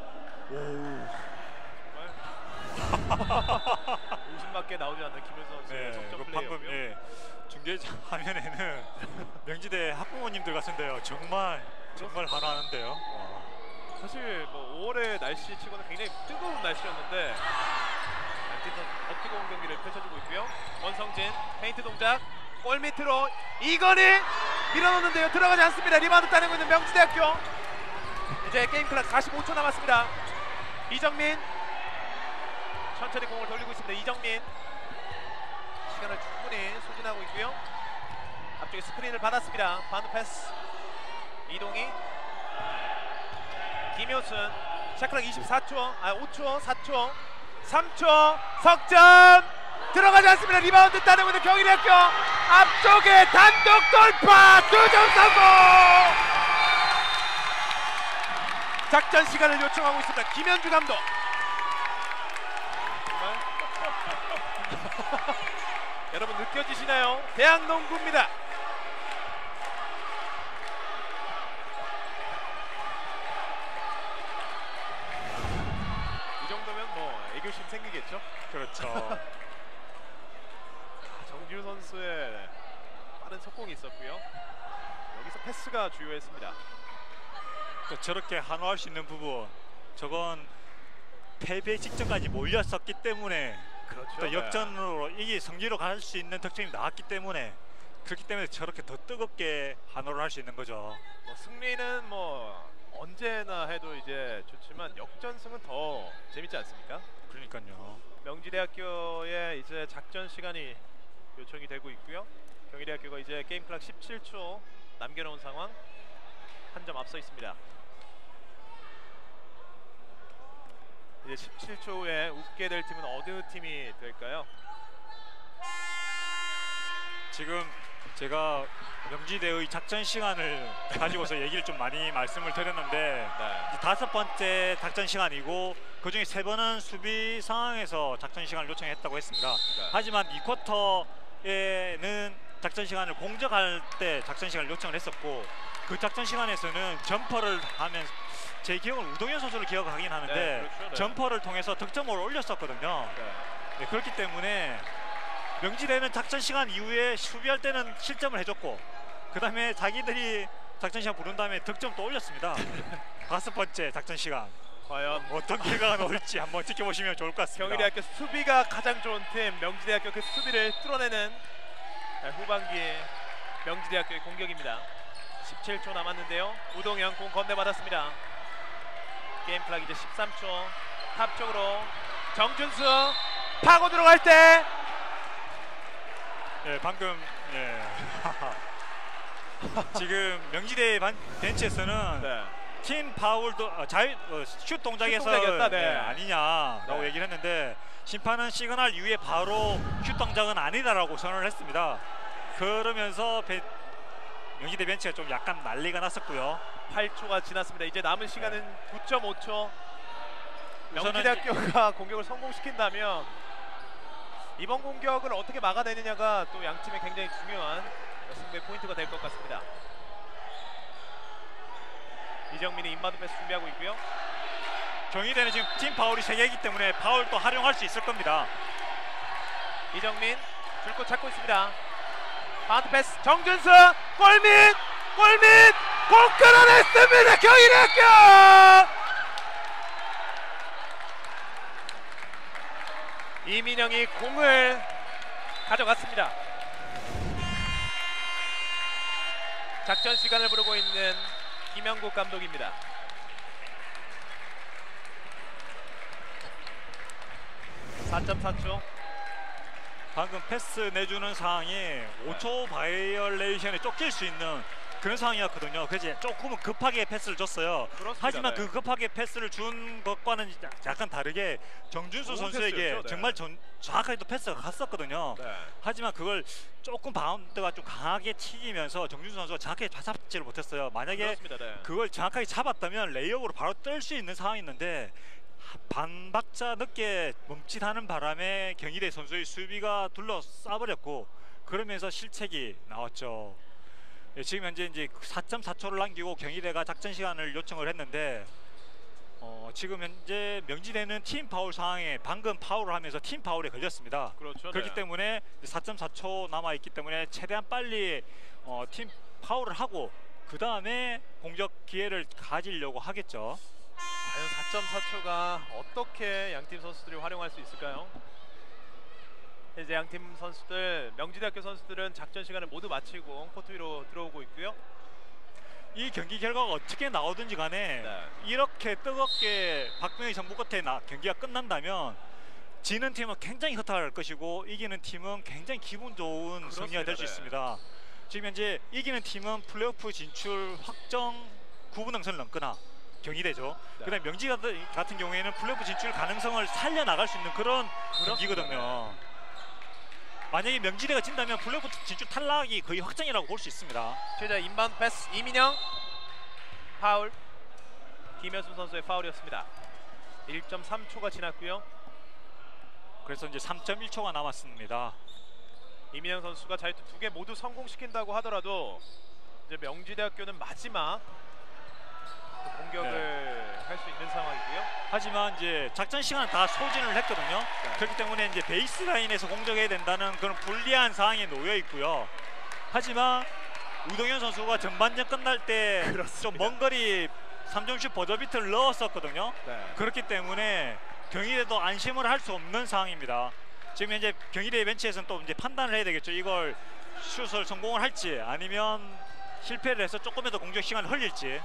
오십밖에 나오지 않는 김효수 선수의 네, 석점 그 플레이였고요. 방금 예, 중계 화면에는 명지대 학부모님들 같은데요. 정말 정말 환호하는데요. 와. 사실 뭐 오월의 날씨 치고는 굉장히 뜨거운 날씨였는데 양팀 선수 버티고 온 경기를 펼쳐주고 있고요. 원성진 페인트 동작 골 밑으로 이건희 밀어넣는데요. 들어가지 않습니다. 리바운드 따내고 있는 명지대학교. 이제 게임 클락 사십오 초 남았습니다. 이정민 천천히 공을 돌리고 있습니다. 이정민 시간을 충분히 소진하고 있고요. 앞쪽에 스크린을 받았습니다. 바운드 패스 이동희, 김효순. 샤클락 이십사 초, 아 오 초, 사 초, 삼 초 석점 들어가지 않습니다. 리바운드 따내고 있는 경희대학교. 앞쪽에 단독 돌파 두 점 성공. 작전 시간을 요청하고 있습니다. 김현주 감독. 정말 여러분 느껴지시나요? 대학농구입니다. 이 정도면 뭐 애교심 생기겠죠? 그렇죠. 정지우 선수의 빠른 속공이 있었고요. 여기서 패스가 주요했습니다. 또 저렇게 환호할 수 있는 부분, 저건 패배 직전까지 몰렸었기 때문에 그렇죠. 또 역전으로 이게 성지로 갈 수 있는 득점이 나왔기 때문에 그렇기 때문에 저렇게 더 뜨겁게 환호를 할 수 있는 거죠. 뭐 승리는 뭐 언제나 해도 이제 좋지만 역전승은 더 재밌지 않습니까? 그러니까요. 명지대학교의 이제 작전 시간이 요청이 되고 있고요. 경희대학교가 이제 게임 클락 십칠 초 남겨놓은 상황. 한 점 앞서 있습니다. 이제 십칠 초 후에 웃게 될 팀은 어느 팀이 될까요? 지금 제가 명지대의 작전 시간을 가지고서 얘기를 좀 많이 말씀을 드렸는데 네. 이제 다섯 번째 작전 시간이고 그중에 세 번은 수비 상황에서 작전 시간을 요청했다고 했습니다. 네. 하지만 이 쿼터에는 작전 시간을 공격할 때 작전 시간을 요청을 했었고 그 작전 시간에서는 점퍼를 하면 제 기억은 우동현 선수를 기억하긴 하는데 네, 그렇죠. 네. 점퍼를 통해서 득점을 올렸었거든요. 네. 네, 그렇기 때문에 명지대는 작전 시간 이후에 수비할 때는 실점을 해줬고 그 다음에 자기들이 작전 시간 부른 다음에 득점 또 올렸습니다. 다섯 번째 작전 시간 과연 어떤 결과가 나올지 한번 지켜보시면 좋을 것 같습니다. 경희대학교 수비가 가장 좋은 팀 명지대학교 그 수비를 뚫어내는 후반기 명지대학교의 공격입니다. 십칠 초 남았는데요. 우동현 공 건네받았습니다. 게임 플락 이제 십삼 초. 탑 쪽으로 정준수 파고 들어갈 때 예, 방금 예. 지금 명지대 반, 벤치에서는 네. 팀 파울도 어, 자유 어, 슛 동작에서 슛 동작이었다, 네. 예, 아니냐라고 네. 얘기를 했는데 심판은 시그널 이후에 바로 슛 동작은 아니다라고 선언을 했습니다. 그러면서 벤, 명지대 벤치가 좀 약간 난리가 났었고요. 팔 초가 지났습니다. 이제 남은 시간은 구 점 오 초. 우선은 명지대학교가 공격을 성공시킨다면 이번 공격을 어떻게 막아내느냐가 또 양 팀의 굉장히 중요한 승부의 포인트가 될 것 같습니다. 이정민이 인바운드 패스 준비하고 있고요. 경희대는 지금 팀 파울이 세 개이기 때문에 파울도 활용할 수 있을 겁니다. 이정민 줄 곳 찾고 있습니다. 바운드 패스 정준수 골밑 골밑 공 끌어냈습니다. 경희대학교 이민영이 공을 가져갔습니다. 작전 시간을 부르고 있는 김영국 감독입니다. 사 점 사 초. 방금 패스 내주는 상황이 오 초 바이올레이션에 쫓길 수 있는 그런 상황이었거든요. 그래서 조금은 급하게 패스를 줬어요. 그렇습니다. 하지만 네. 그 급하게 패스를 준 것과는 약간 다르게 정준수 좋은 선수에게 패스였죠. 네. 정말 전, 정확하게 또 패스가 갔었거든요. 네. 하지만 그걸 조금 바운드가 좀 강하게 튀기면서 정준수 선수가 정확하게 잡지를 못했어요. 만약에 그렇습니다. 네. 그걸 정확하게 잡았다면 레이업으로 바로 뜰 수 있는 상황이었는데 반 박자 늦게 멈칫하는 바람에 경희대 선수의 수비가 둘러싸버렸고 그러면서 실책이 나왔죠. 예, 지금 현재 이제 사 점 사 초를 남기고 경희대가 작전 시간을 요청을 했는데 어, 지금 현재 명지대는 팀 파울 상황에 방금 파울을 하면서 팀 파울에 걸렸습니다. 그렇죠. 그렇기 네. 때문에 사 점 사 초 남아 있기 때문에 최대한 빨리 어, 팀 파울을 하고 그 다음에 공격 기회를 가지려고 하겠죠. 과연 사 점 사 초가 어떻게 양팀 선수들이 활용할 수 있을까요? 이제 양팀 선수들, 명지대학교 선수들은 작전 시간을 모두 마치고 코트 위로 들어오고 있고요. 이 경기 결과가 어떻게 나오든지 간에 네. 이렇게 뜨겁게 박병희 정부 끝에 나, 경기가 끝난다면 지는 팀은 굉장히 허탈할 것이고 이기는 팀은 굉장히 기분 좋은 그렇습니다. 승리가 될 수 네. 있습니다. 지금 현재 이기는 팀은 플레이오프 진출 확정 구분 능선을 넘거나 경기대죠. 네. 그다음 명지 같은 경우에는 플레이오프 진출 가능성을 살려나갈 수 있는 그런 경기거든요. 만약에 명지대가 진다면 플레이오프 진출 탈락이 거의 확정이라고 볼 수 있습니다. 최자 인바운드 패스 이민영 파울. 김현수 선수의 파울이었습니다. 일 점 삼 초가 지났고요. 그래서 이제 삼 점 일 초가 남았습니다. 이민영 선수가 자유투 두 개 모두 성공시킨다고 하더라도 이제 명지대학교는 마지막 그 공격을 네. 할 수 있는 상황이고요. 하지만 이제 작전 시간은 다 소진을 했거든요. 네. 그렇기 때문에 이제 베이스 라인에서 공격해야 된다는 그런 불리한 상황에 놓여 있고요. 하지만 우동현 선수가 전반전 끝날 때 좀 그렇습니다. 먼 거리 삼 점슛 버저비트를 넣었었거든요. 네. 그렇기 때문에 경희대도 안심을 할 수 없는 상황입니다. 지금 현재 경희대 벤치에서는 또 이제 판단을 해야 되겠죠. 이걸 슛을 성공을 할지 아니면 실패를 해서 조금이라도 공격 시간을 흘릴지.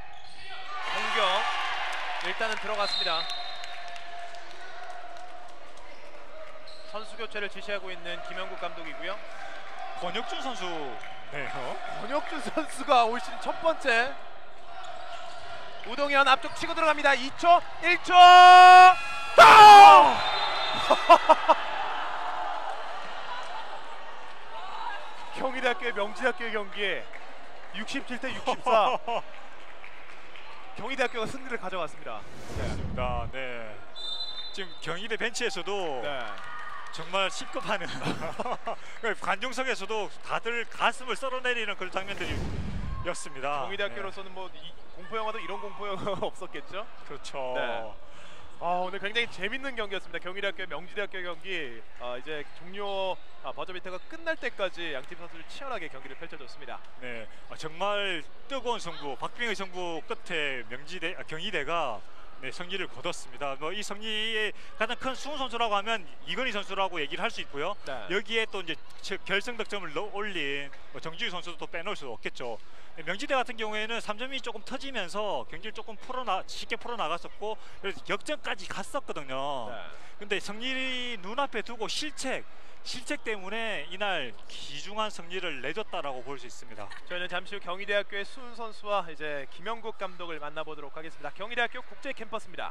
공격 일단은 들어갔습니다. 선수 교체를 지시하고 있는 김영국 감독이고요. 권혁준 선수 네요. 권혁준 선수가 올 시즌 첫 번째. 우동현 앞쪽 치고 들어갑니다. 이 초, 일 초. 다운! 경희대학교의 명지대학교의 경기에 육십칠 대 육십사. 경희대학교가 승리를 가져갔습니다. 네. 네. 지금 경희대 벤치에서도 네. 정말 시급하는 관중석에서도 다들 가슴을 썰어내리는 그런 장면들이었습니다. 경희대학교로서는 뭐 이, 공포 영화도 이런 공포 영화가 없었겠죠? 네. 그렇죠. 네. 아, 오늘 굉장히 재밌는 경기였습니다. 경희대학교 명지대학교 경기 아, 이제 종료 아, 버저비터가 끝날 때까지 양팀 선수들 치열하게 경기를 펼쳐줬습니다. 네, 아, 정말 뜨거운 승부, 박빙의 승부 끝에 명지대, 아, 경희대가 네, 승리를 거뒀습니다. 뭐 이 승리의 가장 큰 수훈 선수라고 하면 이건희 선수라고 얘기를 할 수 있고요. 네. 여기에 또 이제 결승 득점을 넣- 올린 뭐 정지우 선수도 또 빼놓을 수 없겠죠. 네, 명지대 같은 경우에는 삼 점이 조금 터지면서 경기를 조금 풀어나 쉽게 풀어 나갔었고 그래서 역전까지 갔었거든요. 네. 근데 승리 눈앞에 두고 실책, 실책 때문에 이날 귀중한 승리를 내줬다라고 볼 수 있습니다. 저희는 잠시 후 경희대학교의 수훈 선수와 이제 김영국 감독을 만나보도록 하겠습니다. 경희대학교 국제 캠퍼스입니다.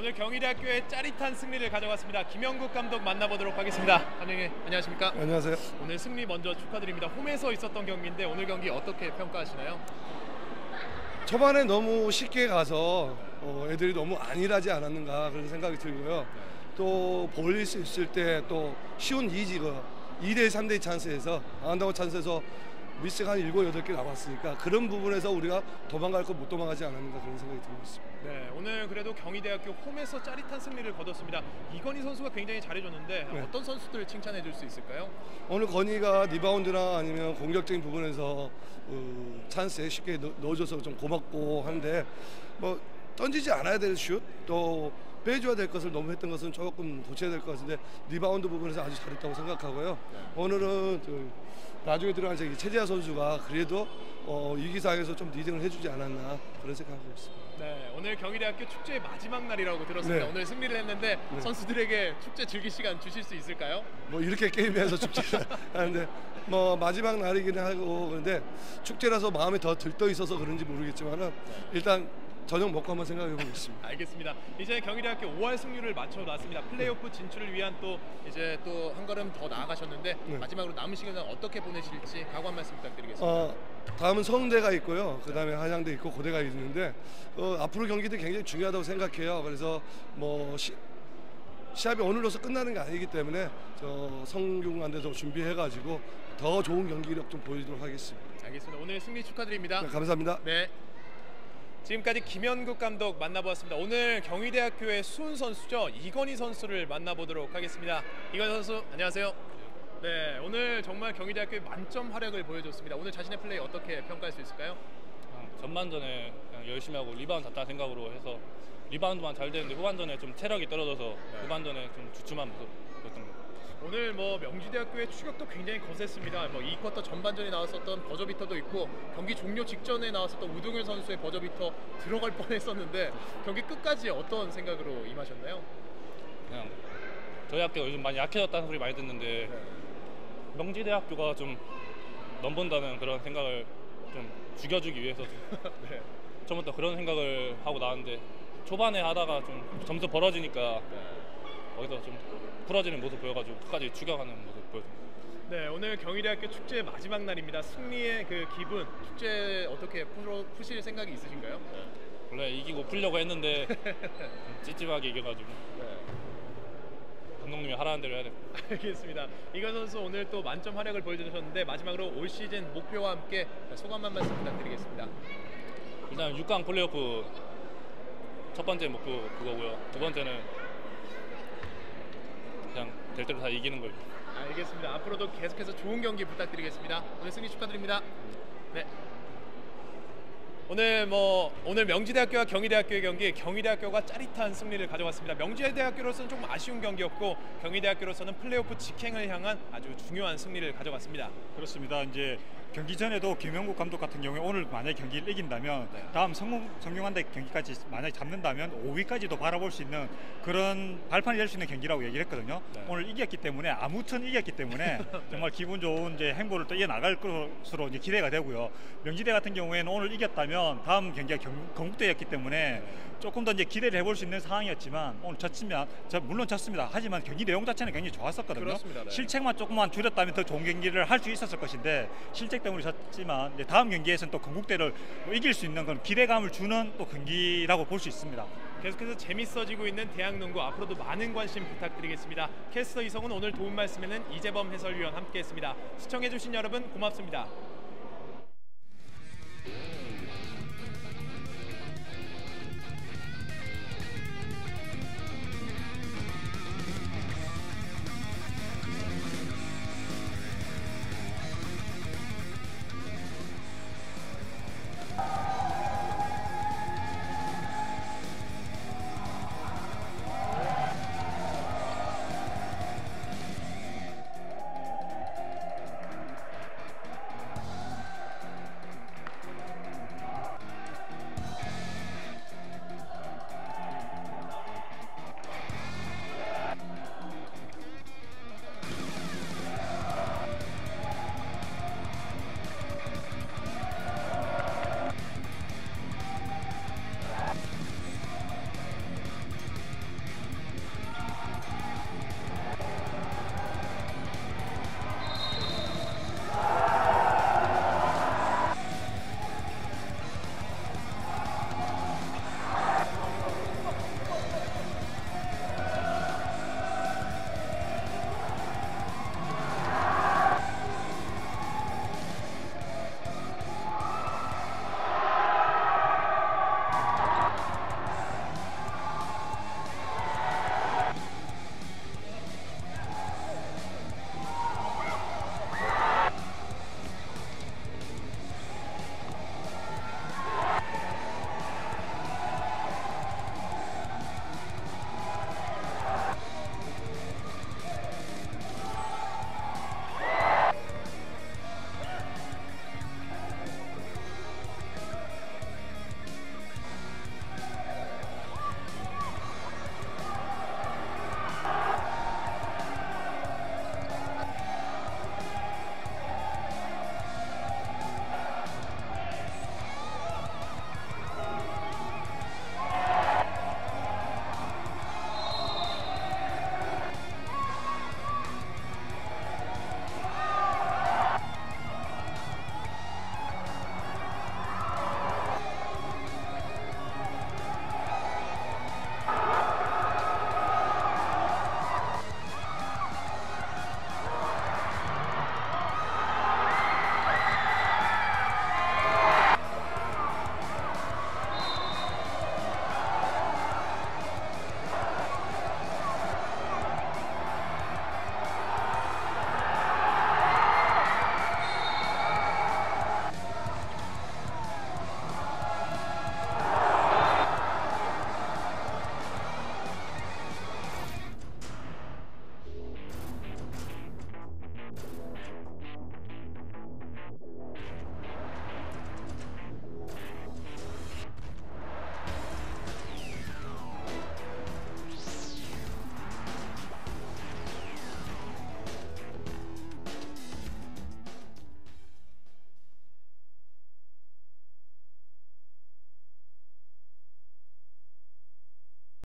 오늘 경희대학교의 짜릿한 승리를 가져갔습니다. 김영국 감독 만나보도록 하겠습니다. 감독님 안녕하십니까? 안녕하세요. 오늘 승리 먼저 축하드립니다. 홈에서 있었던 경기인데 오늘 경기 어떻게 평가하시나요? 초반에 너무 쉽게 가서 어, 애들이 너무 안일하지 않았는가 그런 생각이 들고요. 또 벌릴 수 있을 때 또 쉬운 이지가 이 대 삼 대 찬스에서 안다고 찬스에서 미스가 한 일곱 여덟 개 남았으니까 그런 부분에서 우리가 도망갈 거 못 도망가지 않았는가 그런 생각이 들고 있습니다. 네, 오늘 그래도 경희대학교 홈에서 짜릿한 승리를 거뒀습니다. 이건희 선수가 굉장히 잘해줬는데 네. 어떤 선수들을 칭찬해 줄 수 있을까요? 오늘 건희가 리바운드나 아니면 공격적인 부분에서 어, 찬스에 쉽게 넣, 넣어줘서 좀 고맙고 하는데 뭐 던지지 않아야 될 슛 또 빼줘야 될 것을 너무 했던 것은 조금 고쳐야 될 것 같은데 리바운드 부분에서 아주 잘했다고 생각하고요. 오늘은 그 나중에 들어간 저기 최재하 선수가 그래도 어, 위기상에서 좀 리딩을 해주지 않았나 그런 생각하고 있습니다. 네, 오늘 경희대학교 축제의 마지막 날이라고 들었습니다. 네. 오늘 승리를 했는데 네. 선수들에게 축제 즐길 시간 주실 수 있을까요? 뭐 이렇게 게임에서 축제를 하는데 뭐 마지막 날이긴 하고 그런데 축제라서 마음에 더 들떠 있어서 그런지 모르겠지만은 일단 저녁 먹고 한번 생각해 보겠습니다. 알겠습니다. 이제 경희대학교 오할 승률을 맞춰놨습니다. 플레이오프 진출을 위한 또 이제 또 한 걸음 더 나아가셨는데 네. 마지막으로 남은 시간은 어떻게 보내실지 각오 한 말씀 부탁드리겠습니다. 어, 다음은 성대가 있고요. 그 다음에 한양대 있고 고대가 있는데 어, 앞으로 경기도 굉장히 중요하다고 생각해요. 그래서 뭐 시, 시합이 오늘로서 끝나는 게 아니기 때문에 저 성균관대에서 준비해가지고 더 좋은 경기력 좀 보여주도록 하겠습니다. 알겠습니다. 오늘 승리 축하드립니다. 네, 감사합니다. 네. 지금까지 김현국 감독 만나보았습니다. 오늘 경희대학교의 수훈 선수죠. 이건희 선수를 만나보도록 하겠습니다. 이건희 선수 안녕하세요. 네, 오늘 정말 경희대학교의 만점 활약을 보여줬습니다. 오늘 자신의 플레이 어떻게 평가할 수 있을까요? 그냥 전반전에 그냥 열심히 하고 리바운드 잡자는 생각으로 해서 리바운드만 잘 되는데 후반전에 좀 체력이 떨어져서 네. 후반전에 좀 주춤한 모습이었던 것 같아요. 오늘 뭐 명지대학교의 추격도 굉장히 거셌습니다. 뭐 이 쿼터 전반전에 나왔었던 버저비터도 있고 경기 종료 직전에 나왔었던 우동현 선수의 버저비터 들어갈 뻔했었는데 경기 끝까지 어떤 생각으로 임하셨나요? 그냥 저희 학교가 요즘 많이 약해졌다는 소리 많이 듣는데 네. 명지대학교가 좀 넘본다는 그런 생각을 좀 죽여주기 위해서 좀 네. 처음부터 그런 생각을 하고 나왔는데 초반에 하다가 좀 점수 벌어지니까 거기서 좀 풀어지는 모습 보여가지고 끝까지 추격하는 모습 보여줍니다. 네, 오늘 경희대학교 축제 마지막 날입니다. 승리의 그 기분, 축제 어떻게 풀어, 푸실 생각이 있으신가요? 원래 이기고 풀려고 했는데 좀 찝찝하게 이겨가지고 감독님이 하라는 대로 해야 돼요. 알겠습니다. 이건 선수 오늘 또 만점 활약을 보여주셨는데 마지막으로 올 시즌 목표와 함께 소감 한 말씀 부탁드리겠습니다. 일단 육 강 플레이오프 첫 번째 목표 그거고요. 두 번째는 그냥 될 대로 다 이기는 거예요. 알겠습니다. 앞으로도 계속해서 좋은 경기 부탁드리겠습니다. 오늘 승리 축하드립니다. 네. 오늘 뭐 오늘 명지대학교와 경희대학교의 경기, 경희대학교가 짜릿한 승리를 가져왔습니다. 명지대학교로서는 조금 아쉬운 경기였고 경희대학교로서는 플레이오프 직행을 향한 아주 중요한 승리를 가져갔습니다. 그렇습니다. 이제 경기 전에도 김영국 감독 같은 경우에 오늘 만약에 경기를 이긴다면 네. 다음 성공, 성균관대 경기까지 만약에 잡는다면 오 위까지도 바라볼 수 있는 그런 발판이 될 수 있는 경기라고 얘기를 했거든요. 네. 오늘 이겼기 때문에 아무튼 이겼기 때문에 정말 기분 좋은 이제 행보를 또 이어나갈 것으로 이제 기대가 되고요. 명지대 같은 경우에는 오늘 이겼다면 다음 경기가 경, 건국대였기 때문에 조금 더 이제 기대를 해볼 수 있는 상황이었지만 오늘 졌지만 저 물론 졌습니다. 하지만 경기 내용 자체는 굉장히 좋았었거든요. 그렇습니다. 네. 실책만 조금만 줄였다면 더 좋은 경기를 할 수 있었을 것인데 실책 때문에 졌지만 이제 다음 경기에서는 또 건국대를 뭐 이길 수 있는 그런 기대감을 주는 또 경기라고 볼 수 있습니다. 계속해서 재밌어지고 있는 대학농구 앞으로도 많은 관심 부탁드리겠습니다. 캐스터 이성훈, 오늘 도움 말씀에는 이재범 해설위원 함께했습니다. 시청해주신 여러분 고맙습니다.